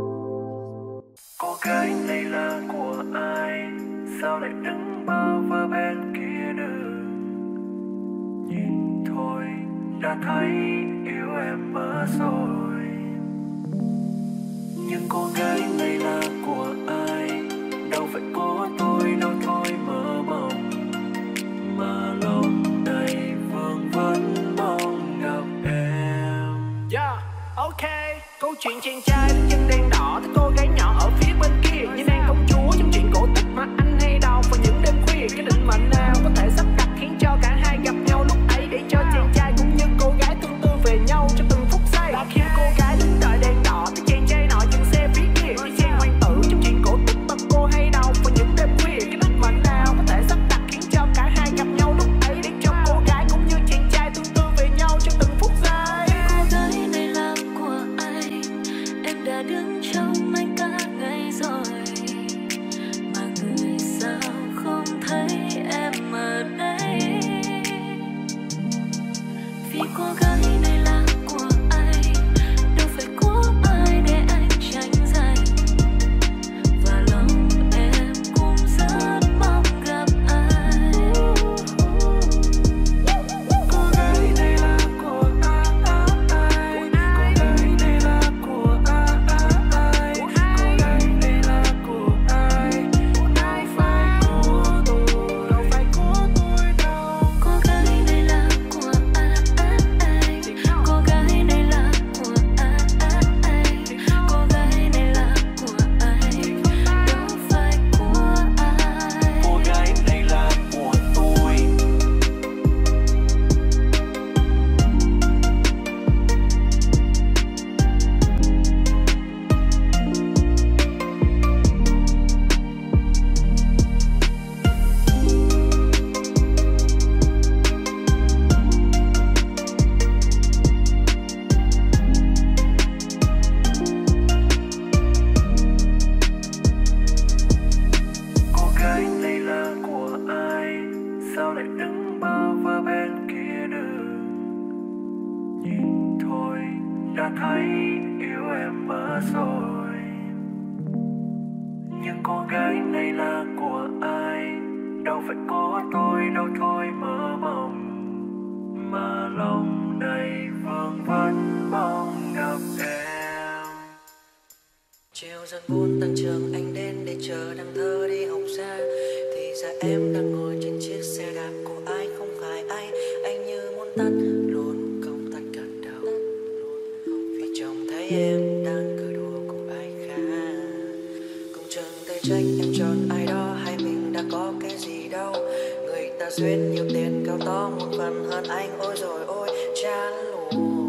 Cô gái này là của ai, sao lại đứng bơ vơ bên kia đường. Nhìn thôi đã thấy yêu em mất rồi. Nhưng cô gái này là của ai, đâu phải có tôi đâu thôi mơ mộng, mà lòng này vương vấn mong gặp em. Yeah, ok. Câu chuyện chàng trai với chân đèn đỏ tới cô gái nhỏ ở phía bên kia, như nàng công chúa trong chuyện cổ tích mà anh hay đọc vào những đêm khuya. Cái định mệnh nào có thể sắp đặt khiến cho cả hai gặp nhau lúc ấy, để cho chàng trai cũng như cô gái tương tư về nhau trong từng phút giây. Và khi cô gái đứng đợi đèn đỏ thì chàng trai nọ dừng xe phía kia, như chàng hoàng tử trong chuyện cổ tích mà cô hay đọc vào những đêm khuya. Cái định mệnh nào có thể sắp đặt khiến cho cả hai gặp nhau lúc ấy, để cho cô gái cũng như chàng trai tương tư về nhau trong từng phút giây. Cô gái này là của ai, em đã đứng trong anh cả ngày rồi, mà người sao không thấy em ở đây. Vì cô gái này là của ai, đâu phải của ai để anh tranh giành, và lòng em cũng rất mong gặp ai. Cô gái này là của ai, cô gái này là của ai, cô gái này là của ai, đâu phải của tôi, đâu phải của tôi đâu. Cô gái này là của ai, cô gái này là của ai, cô gái này là của ai, đâu phải của ai. Cô gái này là của tôi. Cô gái này là của ai, sao lại đứng bơ vơ bên kia đường. Nhìn thôi đã thấy yêu em mất rồi. Nhưng cô gái này là của ai, đâu phải có tôi đâu thôi mơ mộng, mà lòng này vương vấn mong gặp dần buồn tan trường anh đến để chờ đằng thơ đi học xa. Thì ra em đang ngồi trên chiếc xe đạp của ai không phải ai. Anh như muốn tắt luôn công tắc cẩn đầu, vì trông thấy em đang cười đùa cùng ai khác. Cùng chân tay trách em chọn ai đó hay mình đã có cái gì đâu. Người ta duyên nhiều tiền cao to một phần hơn anh, ôi rồi ôi chán luôn.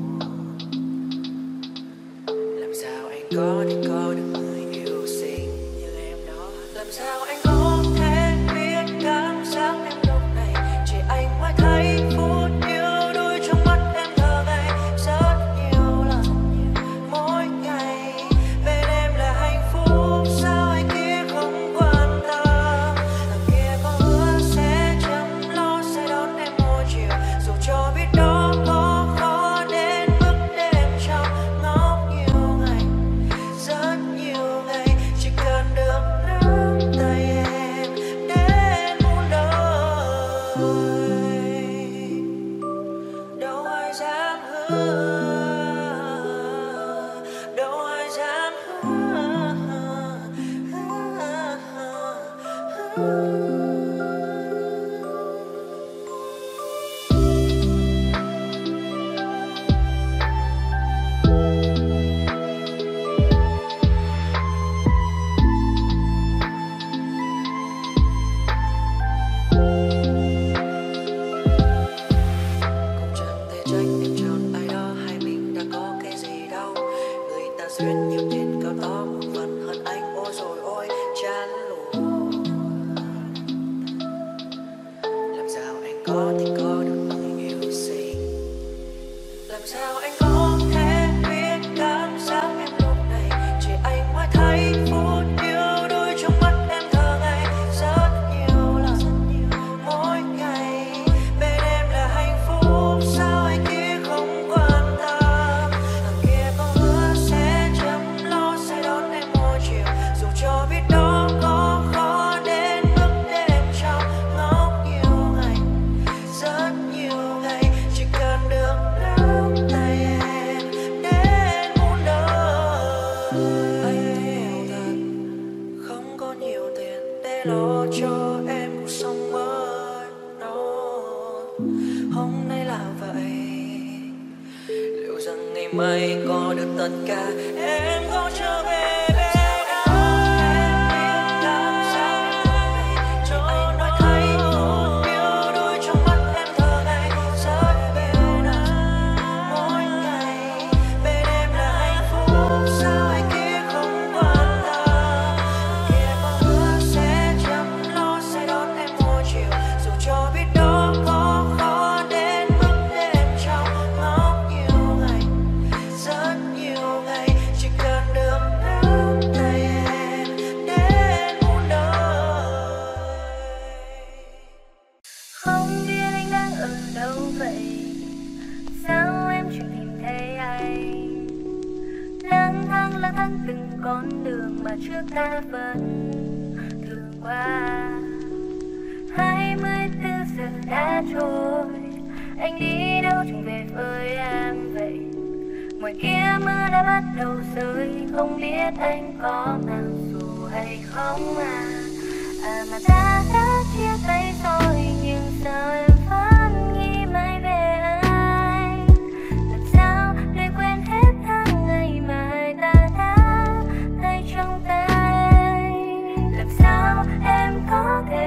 Làm sao anh có thể có được người yêu xinh như em đó? Làm sao anh có thể biết cảm giác em lúc này? Chỉ anh mới thấy phút yêu đôi trong mắt em thơ ngây rất nhiều lần mỗi ngày. Bên em là hạnh phúc sao anh kia không quan tâm? Thằng kia có hứa sẽ chăm lo sẽ đón em mỗi chiều, dù cho biết đó có khó đến mức để em trong ngóng nhiều ngày rất nhiều ngày. Chỉ cần được nắm tay em đến muôn đời, đâu ai dám hứa, đâu ai dám hứa. Cùng chân tay trách em chọn ai đó hay mình đã có cái gì đâu. Người ta duyên nhiều tiền cao to một phần hơn anh, ôi rồi ôi chán luôn. Làm sao anh có thể có được người yêu xinh? Làm sao anh có thể biết cảm giác em lúc này? Chỉ anh mới thấy phút yêu đôi trong mắt em thơ ngây rất nhiều lần mỗi ngày. Bên em là hạnh phúc sao anh kia không quan tâm? Thằng kia có hứa sẽ chăm lo sẽ đón em mỗi chiều, dù cho biết đó có khó đến mức để em trong ngóng nhiều ngày rất nhiều ngày. Chỉ cần được nắm tay em đến muôn đời. Anh hiểu thật không có nhiều tiền để lo cho em cuộc sống mới đó. Hôm nay là vậy, liệu rằng ngày mai có được tất cả em có trở về bên anh? Làm sao em cho anh nói thấy phút yêu đôi trong mắt em thơ ngây rất nhiều lần mỗi ngày. Bên em là hạnh phúc sao anh kia không quan tâm? Kia có hứa sẽ chăm lo sẽ đón em mỗi chiều, dù cho biết đó có khó đến mức để em trong ngóng nhiều ngày rất nhiều ngày. Chỉ cần được nắm tay em đến muôn đời. Không biết anh đang ở đâu vậy? Sao em chưa tìm thấy anh? Lang thang lang thang từng con đường mà trước ta vẫn thường qua. Hai mươi tư giờ đã trôi, anh đi đâu chẳng về với em vậy? Ngoài kia mưa đã bắt đầu rơi, không biết anh có mang dù hay không à? À mà ta đã chia tay rồi, nhưng sao em vẫn nghĩ mãi về anh? Làm sao để quên hết tháng ngày mà hai ta đã tay trong tay? Làm sao em có thể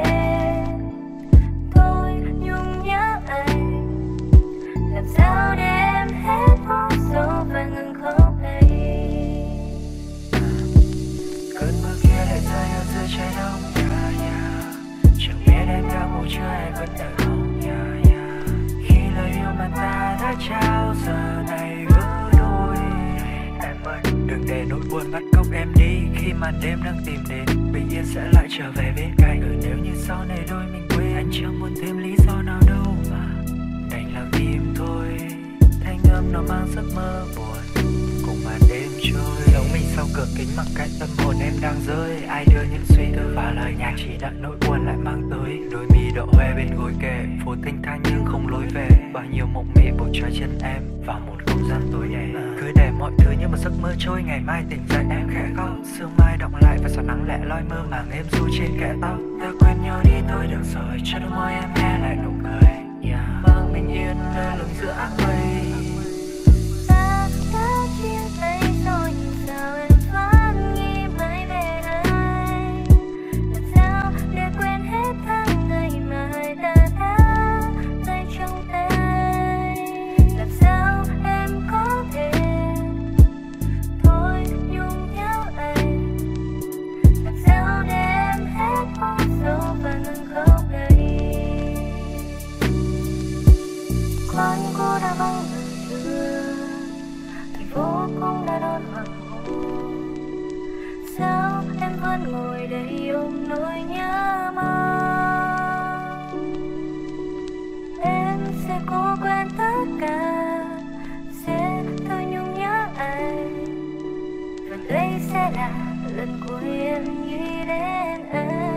thôi nhung nhớ anh? Làm sao để em hết vô số và ngừng khóc đây? Cơn mưa kia lại rơi ở giữa trái đông nhà nhà. Chẳng biết em đã ngủ chưa hay vẫn đợi không nhà nhà. Khi lời yêu mà ta đã trao giờ này gỡ đôi. Em ơi đừng để nỗi buồn bắt cóc em đi. Khi màn đêm đang tìm đến bình yên sẽ lại trở về bên cạnh. Ừ, nếu như sau này đôi mình quên, anh chẳng muốn thêm lý do nào đâu mà đành lặng im thôi. Thanh âm nó mang giấc mơ buồn cùng màn đêm trôi. Giấu mình sau cửa kính mặc cách tâm hồn em đang rơi. Ai đưa những suy tư và lời nhạc chỉ đợi nỗi buồn lại mang tới. Đôi mi độ hoe bên gối kề, phố tinh thanh nhưng không lối về. Bao nhiêu mộng mị buộc trói chân em vào một không gian tối đen. Cứ để mọi thứ như một giấc mơ trôi, ngày mai tỉnh dậy em khẽ khóc. Sương mai đọng lại và giọt nắng lẻ loi mơ màng êm ru trên kẽ tóc. Ta quen nhau đi thôi được rồi, cho đôi môi em nghe lại nụ cười, yeah. Mang bình yên lơ lửng giữa áng mây. Ta đã chia tay rồi nhưng sao em vẫn nghĩ mãi về anh? Làm sao để quên hết tháng ngày mà hai ta đã tay trong tay? Làm sao em có thể thôi nhung nhớ anh? Làm sao để em hết hôn sâu và ngừng khóc đây? Con cô đã vắng lần chưa? Thành phố cũng đã đón hoàng hôn. Sao em vẫn ngồi đây ôm nỗi nhớ mong? Em sẽ cố quên tất cả, sẽ thôi nhung nhớ anh. Và đây sẽ là lần cuối em nghĩ đến anh.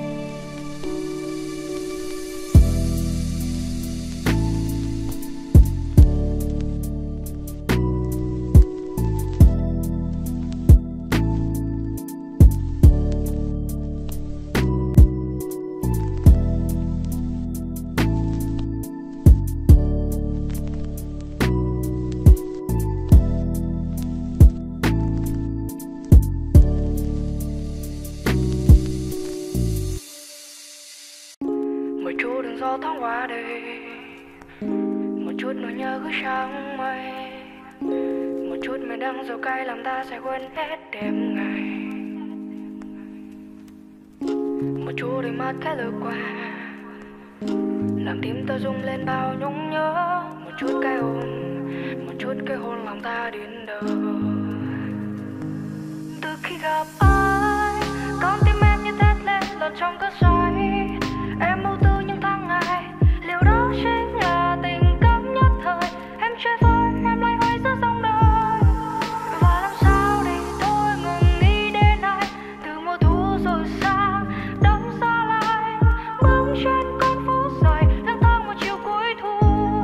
Một chút đường gió thoáng qua đây, một chút nỗi nhớ cứ trắng mây, một chút mây đắng dầu cay làm ta sẽ quên hết đêm ngày. Một chút đôi mắt khẽ lướt qua, làm tim ta rung lên bao nhung nhớ. Một chút cái hôn, một chút cái hôn làm ta đến đâu. Từ khi gặp ai, con tim em như thét lên lọt trong cơn say. Em mưu tư những tháng ngày, liệu đó chính là tình cảm nhất thời? Em chơi vơi, em loay hoay giữa dòng đời. Và làm sao để tôi ngừng nghĩ đến ai? Từ mùa thu rồi sang đông xa lại, bước trên con phố dài lang thang một chiều cuối thu.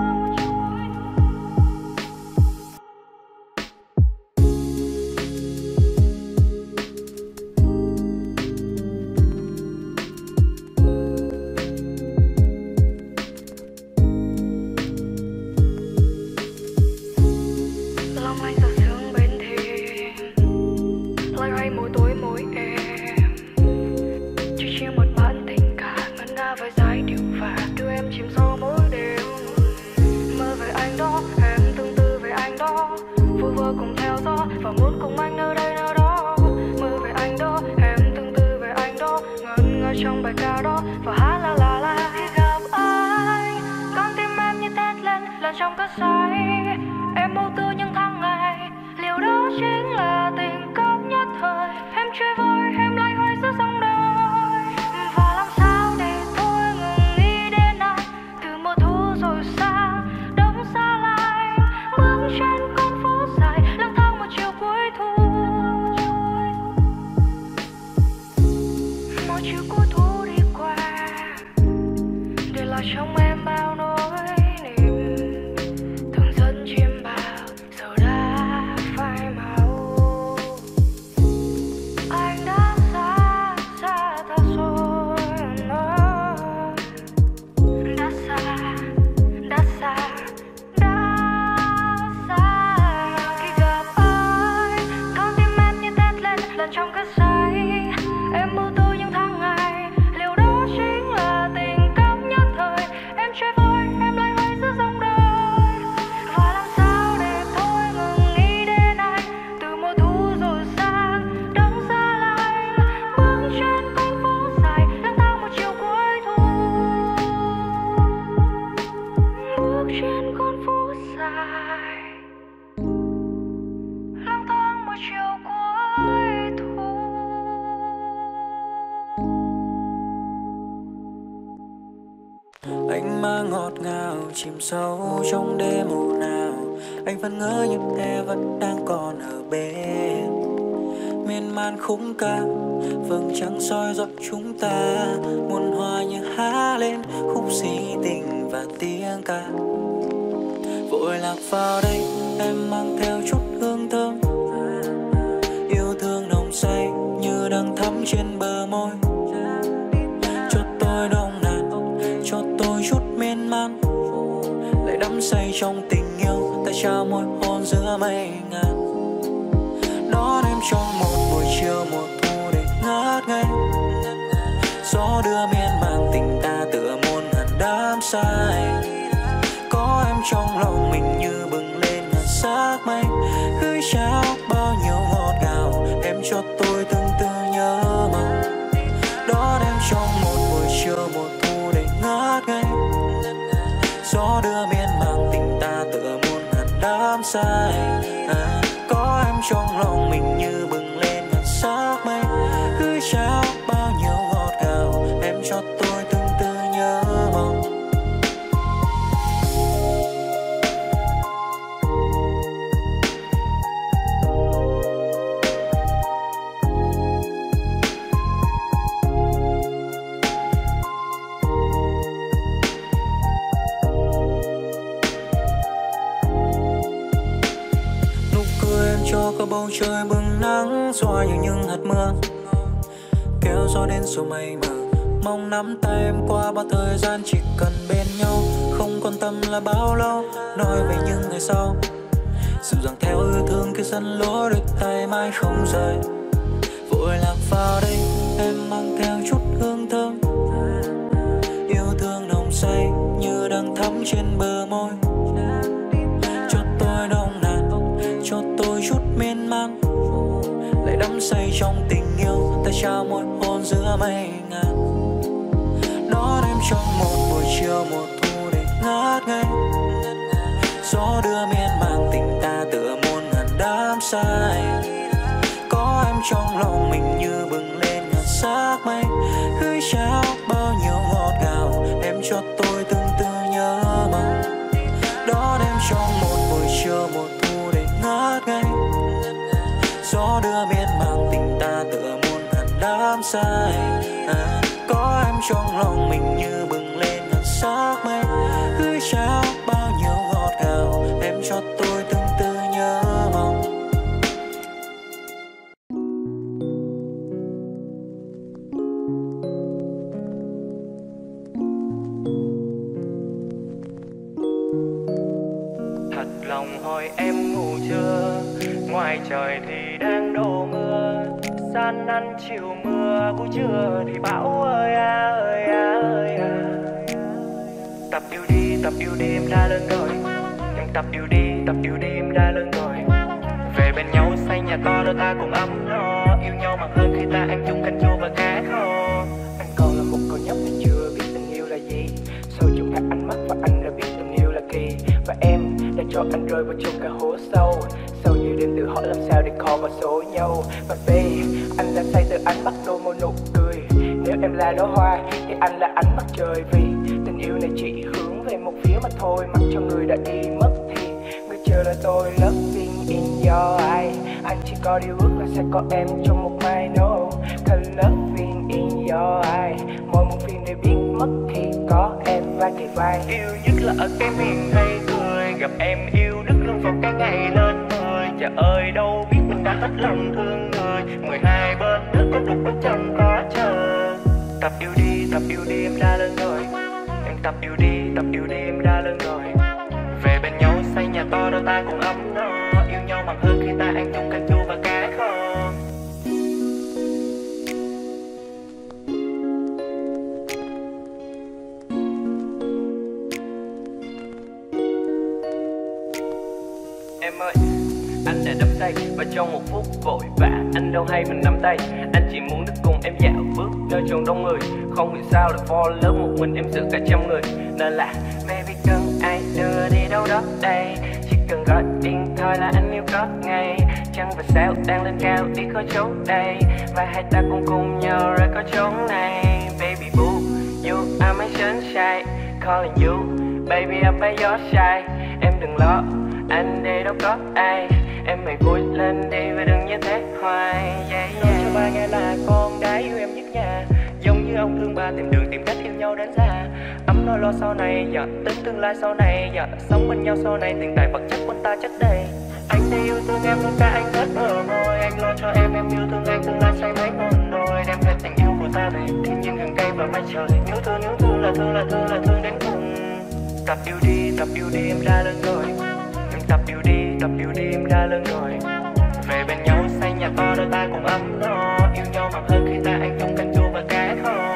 Long lanh giọt sương bên thềm, loay hoay môi tối môi em. Chỉ chia một bản tình cảm ngân nga với giai điệu và đưa em chìm sâu mỗi đêm. Mơ về anh đó, em tương tư về anh đó, vu vơ cùng theo gió và muốn cùng anh nơi đây nơi đó. Mơ về anh đó, em tương tư về anh đó, ngẩn ngơ trong bài ca đó và hát la la la. Khi gặp anh, con tim em như thét lên lần trong cơn say. Em mưu tư những tháng ngày, liệu đó chính là tình cảm nhất thời? Em chơi vơi, em loay hoay giữa dòng đời. Và làm sao để tôi ngừng nghĩ đến anh? Từ mùa thu rồi sang đông xa lại, bước trên con phố dài lang thang một chiều cuối thu. Một chiều cuối thu đi qua, để lại trong em bao nỗi niềm. Thường dẫn chim bao giờ đã phai màu. Anh đã xa xa ta rồi, đã xa đã xa đã xa. Khi gặp anh, con tim em như thét lên lần trong cơn say. Em mưu tư những tháng ngày, liệu đó chính là tình cảm nhất thời? Em chơi vơi, em loay hoay giữa dòng đời. Và làm sao để tôi ngừng nghĩ đến anh? Từ mùa thu rồi sang đông xa lạnh, bước trên con phố dài lang thang một chiều cuối thu. Bước trên con phố dài lang thang một chiều cuối thu. Anh mang ngọt ngào chìm sâu trong đêm ồn ào. Anh vẫn ngỡ như em vẫn đang còn ở bên. Miên man khung ca vầng trăng soi dọi chúng ta. Muôn hoa như há lên khúc si tình và tiếng ca. Vội lạc vào đây em mang theo chút hương thơm mây ngàn. Đón em trong một buổi chiều mùa thu để ngát ngây, gió đưa miên man tình ta tựa muôn ngàn đám say. Có em trong lòng mình như bừng lên ngàn sắc mây, gửi trao bao nhiêu ngọt ngào em cho tôi từng từ nhớ mong. Đón em trong một buổi chiều mùa thu để ngát ngây, gió đưa miên man tình ta tựa muôn ngàn đám say. À, có em trong lòng mình như bừng lên ngàn sắc mây, gửi trao bao nhiêu ngọt ngào em cho tôi từng từ nhớ mong. Nụ cười em cho cả bầu trời bừng nắng, xóa như những hạt mưa kéo gió đến số mây mờ. Mong nắm tay em qua bao thời gian, chỉ cần bên nhau, không quan tâm là bao lâu. Nói về những ngày sau, dịu dàng theo yêu thương kia dẫn lối đôi tay mãi không rời. Vội lạc vào đây em mang theo chút hương thơm, yêu thương nồng say như đang thắm trên bờ môi. Cho tôi nồng nàn, cho tôi chút miên man, lại đắm say trong tình yêu ta trao một hôn giữa mây ngàn. Đón em trong một buổi chiều mùa thu để ngát ngây, gió đưa miên man tình ta tựa muôn ngàn đám say. Có em trong lòng mình như bừng lên ngàn sắc mây, gửi trao bao nhiêu ngọt ngào em cho tôi từng từ nhớ mong. Đón em trong một buổi chiều mùa thu để ngát ngây, gió đưa miên man tình ta tựa muôn ngàn đám say. À, có em trong lòng mình như bừng lên ngàn sắc mây, gửi trao bao nhiêu ngọt ngào em cho tôi từng từ nhớ mong. Thật lòng hỏi em ngủ chưa, ngoài trời thì đang đổ mưa, san năn chiều mưa buổi trưa thì bão ơi à ơi à ơi à. Tập yêu đi, tập yêu đi em đã lớn rồi, em tập yêu đi, tập yêu đi em đã lớn rồi. Về bên nhau xây nhà to đôi ta cùng ấm no, yêu nhau mà hơn khi ta ăn chung canh chua và cá kho. Anh còn là một con nhóc nên chưa biết tình yêu là gì, sâu trong các ánh mắt và anh đã biết tình yêu là kỳ. Và em đã cho anh rơi vào trong cả hố sâu, sâu nhiều đêm tự hỏi làm sao để call vào số nhau. Và babe, anh đã say từ ánh mắt đôi môi nụ cười, nếu em là đóa hoa thì anh là ánh mắt trời. Vì tình yêu này chỉ hướng về một phía mà thôi, mặc cho người đã đi mất thì người chờ đợi tôi. Loving in your eyes, anh chỉ có điều ước là sẽ có em trong một mai. No, cause loving in your eyes, mỗi một phim đều biết mất thì có em vai kề vai. Yêu nhất là ở cái miền hay cười, gặp em yêu đứt luôn vào cái ngày lên mười. Trời ơi đâu biết mình đã hết lòng thương người, mười hai bên nước có đục có chân có chờ. Tập yêu đi, tập yêu đi em đã lớn rồi, em tập yêu đi, tập yêu đi em đã lớn rồi. Về bên nhau xây nhà to đôi ta cùng ấm no, yêu nhau bằng hơn khi ta ăn chung canh chua và cá kho. Em ơi, anh đã đắm say và trong một phút vội vã anh đâu hay mình nắm tay. Anh chỉ muốn được cùng em dạo bước nơi chốn đông người, không hiểu sao lại fall lớn một mình em giữa cả trăm người. Nên là baby cần ai đưa đi đâu đó đây, chỉ cần gọi điện thoại là anh yêu có ngay. Trăng và sao đang lên cao đi có chỗ đây, và hai ta cùng cùng nhau ra có chốn này. Baby boo, you are my sunshine, calling you baby up by your side. Em đừng lo, anh đây đâu có ai, em hãy vui lên đi và đừng như thế hoài. Yeah, yeah. Nói cho ba nghe là con gái yêu em nhất nhà, giống như ông thương ba tìm đường tìm cách yêu nhau đến già. Ấm no lo sau này, dạ, tính tương lai sau này, dạ, sống bên nhau sau này, tiền tài vật chất quân ta chất đầy. Anh sẽ yêu thương em luôn cả anh hết bờ môi, anh lo cho em, em yêu thương anh tương lai say mấy ngọn đồi. Đem hết tình yêu của ta về thiên nhiên rừng cây và mây trời, nhớ thương nhớ thương là thương là thương là thương đến cùng. Tập yêu đi, tập yêu đi em đã lớn rồi, em tập yêu đi, tập yêu đi em đã lưng rồi. Về bên nhau xây nhà to đôi ta cùng ấm no, yêu nhau mặn hơn khi ta ăn chung canh chua và cá kho.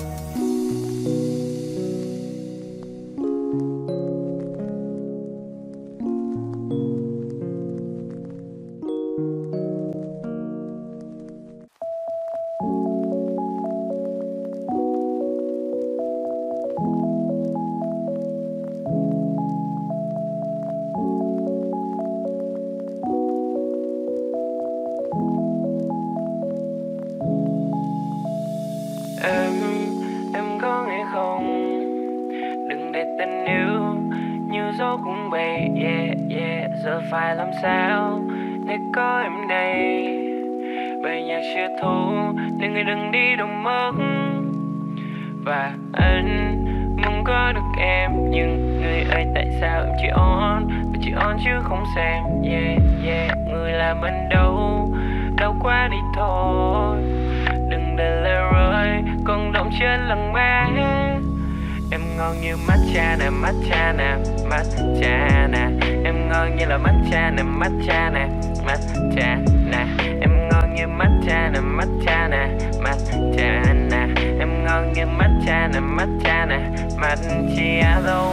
Em, em có nghe không? Đừng để tình yêu như gió cũng bay, yeah, yeah. Giờ phải làm sao để có em đây? Bài nhạc chưa thú nên người đừng đi đâu mất. Và anh muốn có được em, nhưng người ơi tại sao em chỉ on, và chỉ on chứ không xem, yeah, yeah. Người làm anh đâu, đâu qua đi thôi. Đừng để lời rơi còn động trên lần má. Em ngon như matcha nè, matcha nè, matcha nè. Em ngon như là matcha nè, matcha nè, matcha nè. Em ngon như matcha nè, matcha nè, matcha nè. Em ngon như matcha nè, matcha nè, matcha đâu.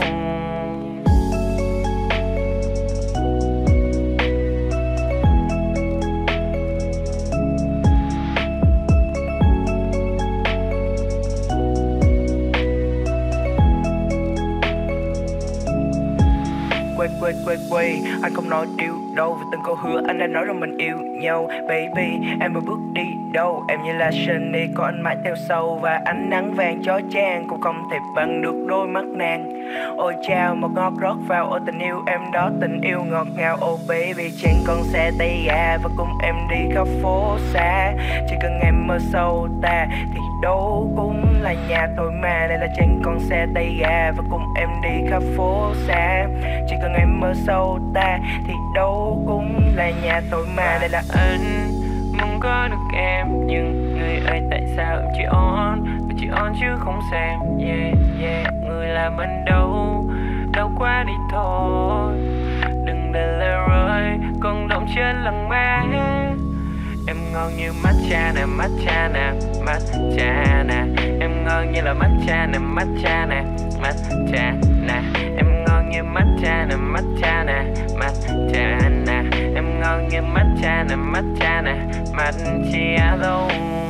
Quay quay quay quay, anh không nói điều đâu, vì từng câu hứa anh đã nói rằng mình yêu nhau. Baby, em vừa bước đi đâu, em như là Sunny, có anh mãi theo sau. Và ánh nắng vàng chói chang cũng không thể bằng được đôi mắt nàng. Ôi chao, một ngọt rót vào, ôi tình yêu em đó, tình yêu ngọt ngào. Oh baby, trên con xe tay ga và cùng em đi khắp phố xa. Chỉ cần em mơ sâu ta thì đâu cũng là nhà thôi mà. Đây là trên con xe tay ga và cùng em đi khắp phố xa. Chỉ cần em mơ sâu ta thì đâu cũng là nhà thôi mà. Đây là anh muốn có được em, nhưng người ơi tại sao em chỉ on, và chỉ on chứ không xem, yeah, yeah. Người làm anh đâu, đâu qua đi thôi. Đừng để lời rơi còn động trên lần má. Em ngon như matcha nè, matcha nè, matcha nè. Em ngon như là matcha nè, matcha nè, matcha nè. Em ngon như matcha nè, matcha nè, matcha nè. Em ngon như matcha nè, matcha nè, matcha đâu.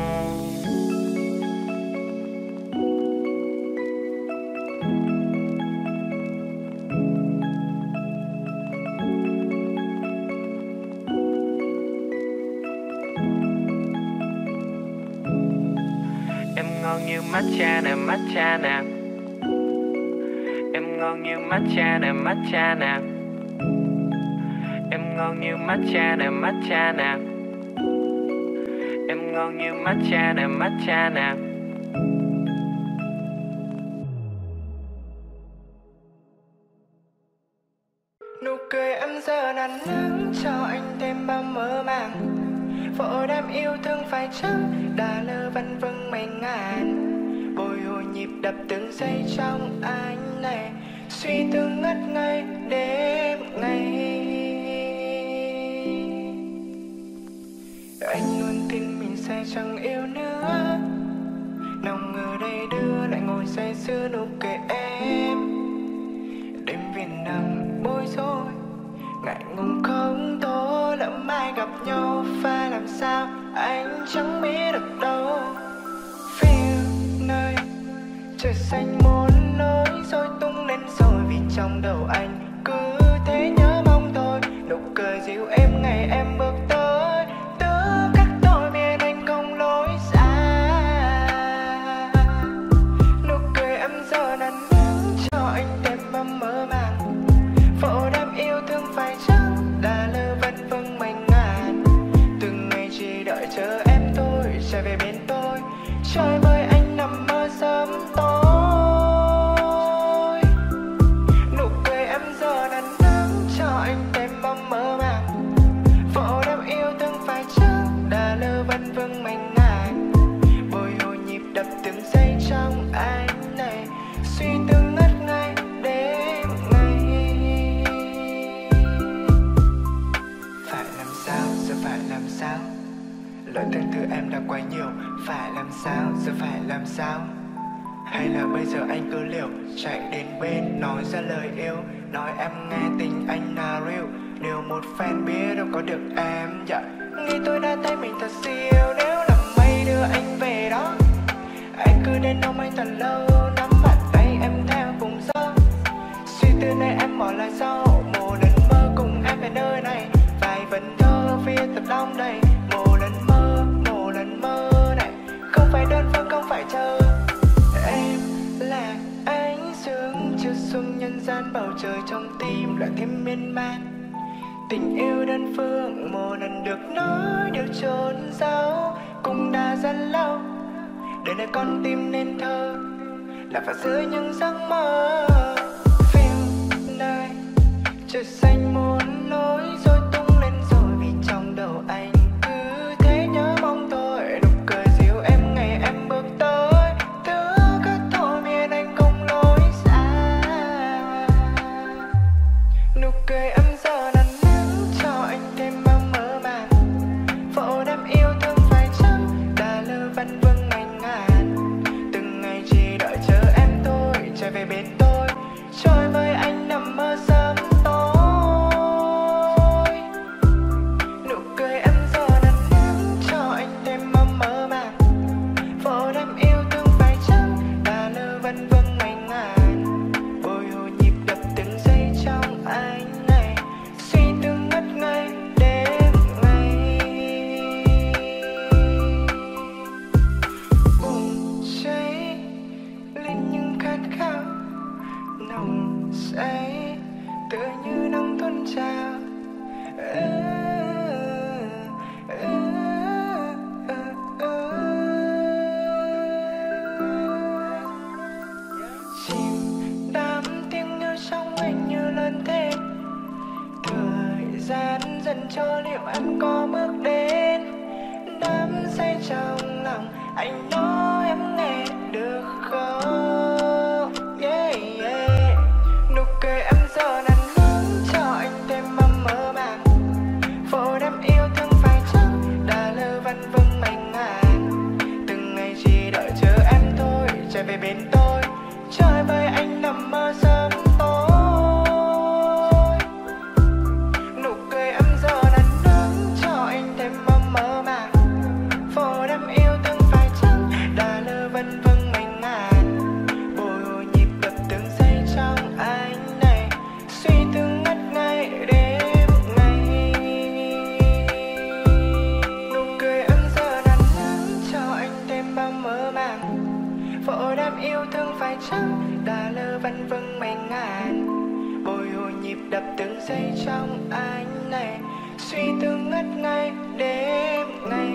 Em ngon như matcha nè, matcha nè. Em ngon như matcha nè, matcha nè. Em ngon như matcha nè, matcha nè. Em ngon như matcha nè, matcha nè. Nụ cười em giờ nắng nắng cho anh thêm bao mơ màng. Vội đam yêu thương phải chăng đã lơ vân vân mây ngàn. Bồi hồi nhịp đập từng giây trong anh này. Suy tư ngất ngây đêm ngày. Anh luôn tin mình sẽ chẳng yêu nữa. Nào ngờ đây đưa lại ngồi say sưa nụ cười em. Đêm vì nằm bối rối, ngại ngùng không tố lỡ mai gặp nhau phải làm sao anh chẳng biết được đâu. Phiêu nơi trời xanh một lối rồi tung lên rồi, vì trong đầu anh cứ thế nhớ mong thôi. Nụ cười dịu em ngày em bước tới, tư cách tôi biết anh không lối xa. Nụ cười em giờ nắn nắng cho anh thêm bao mơ màng. Vội đam yêu thương phải chăng đã lơ vân vân mình ngàn. Từng ngày chỉ đợi chờ em thôi trở về bên tôi, chơi với anh nằm mơ sớm tối. Nụ cười em giờ nắn nắng cho anh thêm bao mơ màng. Vội đam yêu thương phải chăng đã lơ vân vân mình ngàn. Bồi hồi nhịp đập từng giây trong anh này. Suy tư ngất ngây đêm ngày. Phải giờ phải làm sao? Lời tương tư em đã quá nhiều, phải làm sao, giờ phải làm sao? Hay là bây giờ anh cứ liều, chạy đến bên nói ra lời yêu, nói em nghe tình anh là real, điều một fan biết đâu có được em. Dạ, nghĩ tôi đã thấy mình thật siêu, nếu là mây đưa anh về đó, anh cứ đến ôm anh thật lâu, nắm bàn tay em theo cùng gió. Suy tư này em bỏ lại sau, một lần mơ cùng em về nơi này, vài vần thơ viết thật đong đầy. Một lần mơ, một lần mơ này, không phải đơn phương, không phải chờ. Em là ánh sương chiều xuống nhân gian, bầu trời trong tim lại thêm miên man. Tình yêu đơn phương một lần được nói điều trốn giấu, cũng đã rất lâu. Để nơi con tim nên thơ là phải giữ những giấc mơ. Phim nơi trời xanh muốn lối rồi tung lên rồi, vì trong đầu anh cứ thế nhớ mong tôi. Nụ cười dịu em ngày em bước tới, thứ cứ thôi miền anh không lối xa. Nụ cười em giờ nắn nắng cho anh thêm mong mơ màng. Vỗ đam yêu thương phải chăng đã lơ vân vương ngành ngàn. Từng ngày chỉ đợi chờ em thôi trở về bên tôi, trôi với anh nằm mơ sớm tối. Nụ cười em giờ nắn nắng cho anh thêm mong mơ màng. Vỗ đam yêu thương phải chăng đã lơ vân vương ngành ngàn. Bồi hồi nhịp đập từng giây trong anh này, suy tư ngất ngây đêm ngày. Bùng cháy lên những khát khao nồng say, tựa như nắng tuôn trào. Ừ, ừ, ừ, ừ. Chìm đắm tiếng nhớ trong anh như lớn thêm. Thời gian dần trôi liệu em có bước đến, đắm say trong lòng anh nói em nghe được không? Yeah, yeah. Nụ cười em giờ nắn nắng cho anh thêm mong mơ màng. Vô đam yêu thương phải chăng đã lơ vân vương mảnh ngàn. Từng ngày chỉ đợi chờ em thôi trở về bên tôi, chơi với anh nằm mơ sớm tối. Nụ cười em giờ nắn nắng cho anh thêm mong mơ màng. Vô đam yêu thương phải chăng đã lơ vân vương mảnh ngàn. Bồi hồi nhịp đập từng giây trong anh này, suy tư ngất ngây đêm ngày. Nụ cười em giờ nắn nắng cho anh thêm bao mơ màng. Vỗ đam yêu thương phải chăng đã lơ vân vương mảnh ngàn. Bồi hồi nhịp đập từng giây trong anh này, suy tư ngất ngây đêm ngày.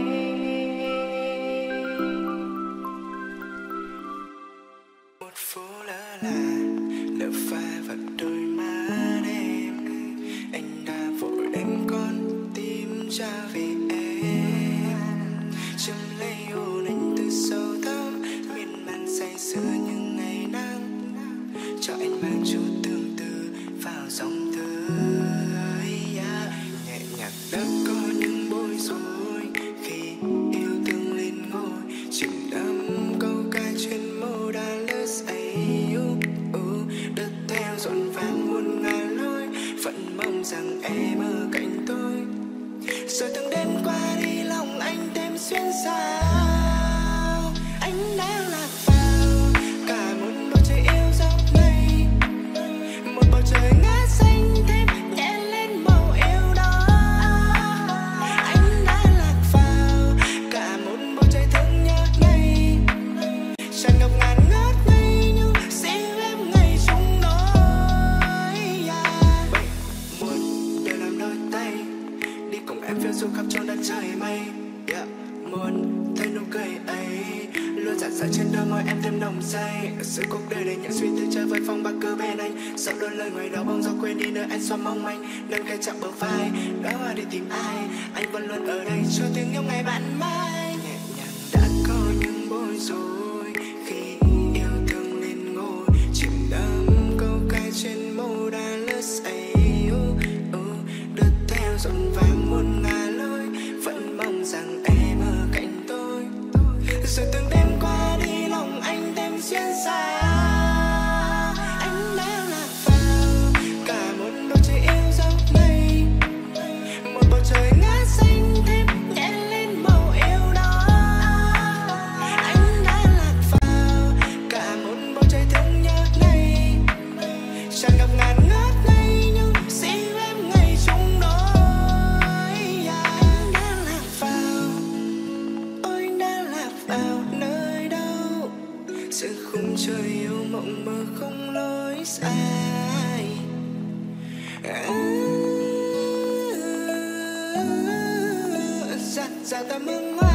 Một phố lỡ là lỡ pha vào đôi má em, anh đã vội đem con tim trả về em. Chấm lấy hôn anh từ sâu thẳm, miên man say sưa những ngày nắng, cho anh mang chút tương tư vào dòng thơ. Yeah. Nhẹ nhàng đã có những bối rối khi yêu thương lên ngôi, chìm đắm câu ca trên môi đã lỡ say. Đất theo dọn vàng muôn ngàn lối, vẫn mong rằng em ở cạnh tôi. Rồi từng đêm qua đi lòng anh thêm xuyên sao. Anh đã lạc vào cả một bầu trời yêu dấu này, một bầu trời ngát xanh thêm nhẹ lên màu yêu đó. Anh đã lạc vào cả một bầu trời thương nhớ này, tràn ngập ngàn ngát ngây nhưng dịu em ngày trong nỗi. Yeah. Bảy muốn để làm đôi tay đi cùng em phiêu du khắp trong đất trời mây. Yeah. Muốn thấy nụ cười ấy luôn rạng rỡ trên đôi môi em thêm nồng say. Ở giữa cuộc đời đầy những suy tư chơi với phong bạc cơ bên anh, sợ đôi lời ngoài đó bóng gió quên đi nơi anh xoa mong manh. Nâng khe chạm bờ vai đóa hoa đi tìm ai, anh vẫn luôn ở đây cho tiếng yêu ngày bạn mai. Nhẹ nhàng đã có những bối rối khi yêu thương lên ngôi, chìm đắm câu ca trên môi đã lỡ say. Đất theo dọn vàng muôn ngàn lối, trời yêu mộng mơ không lối sai. À, dạ dạ ta mong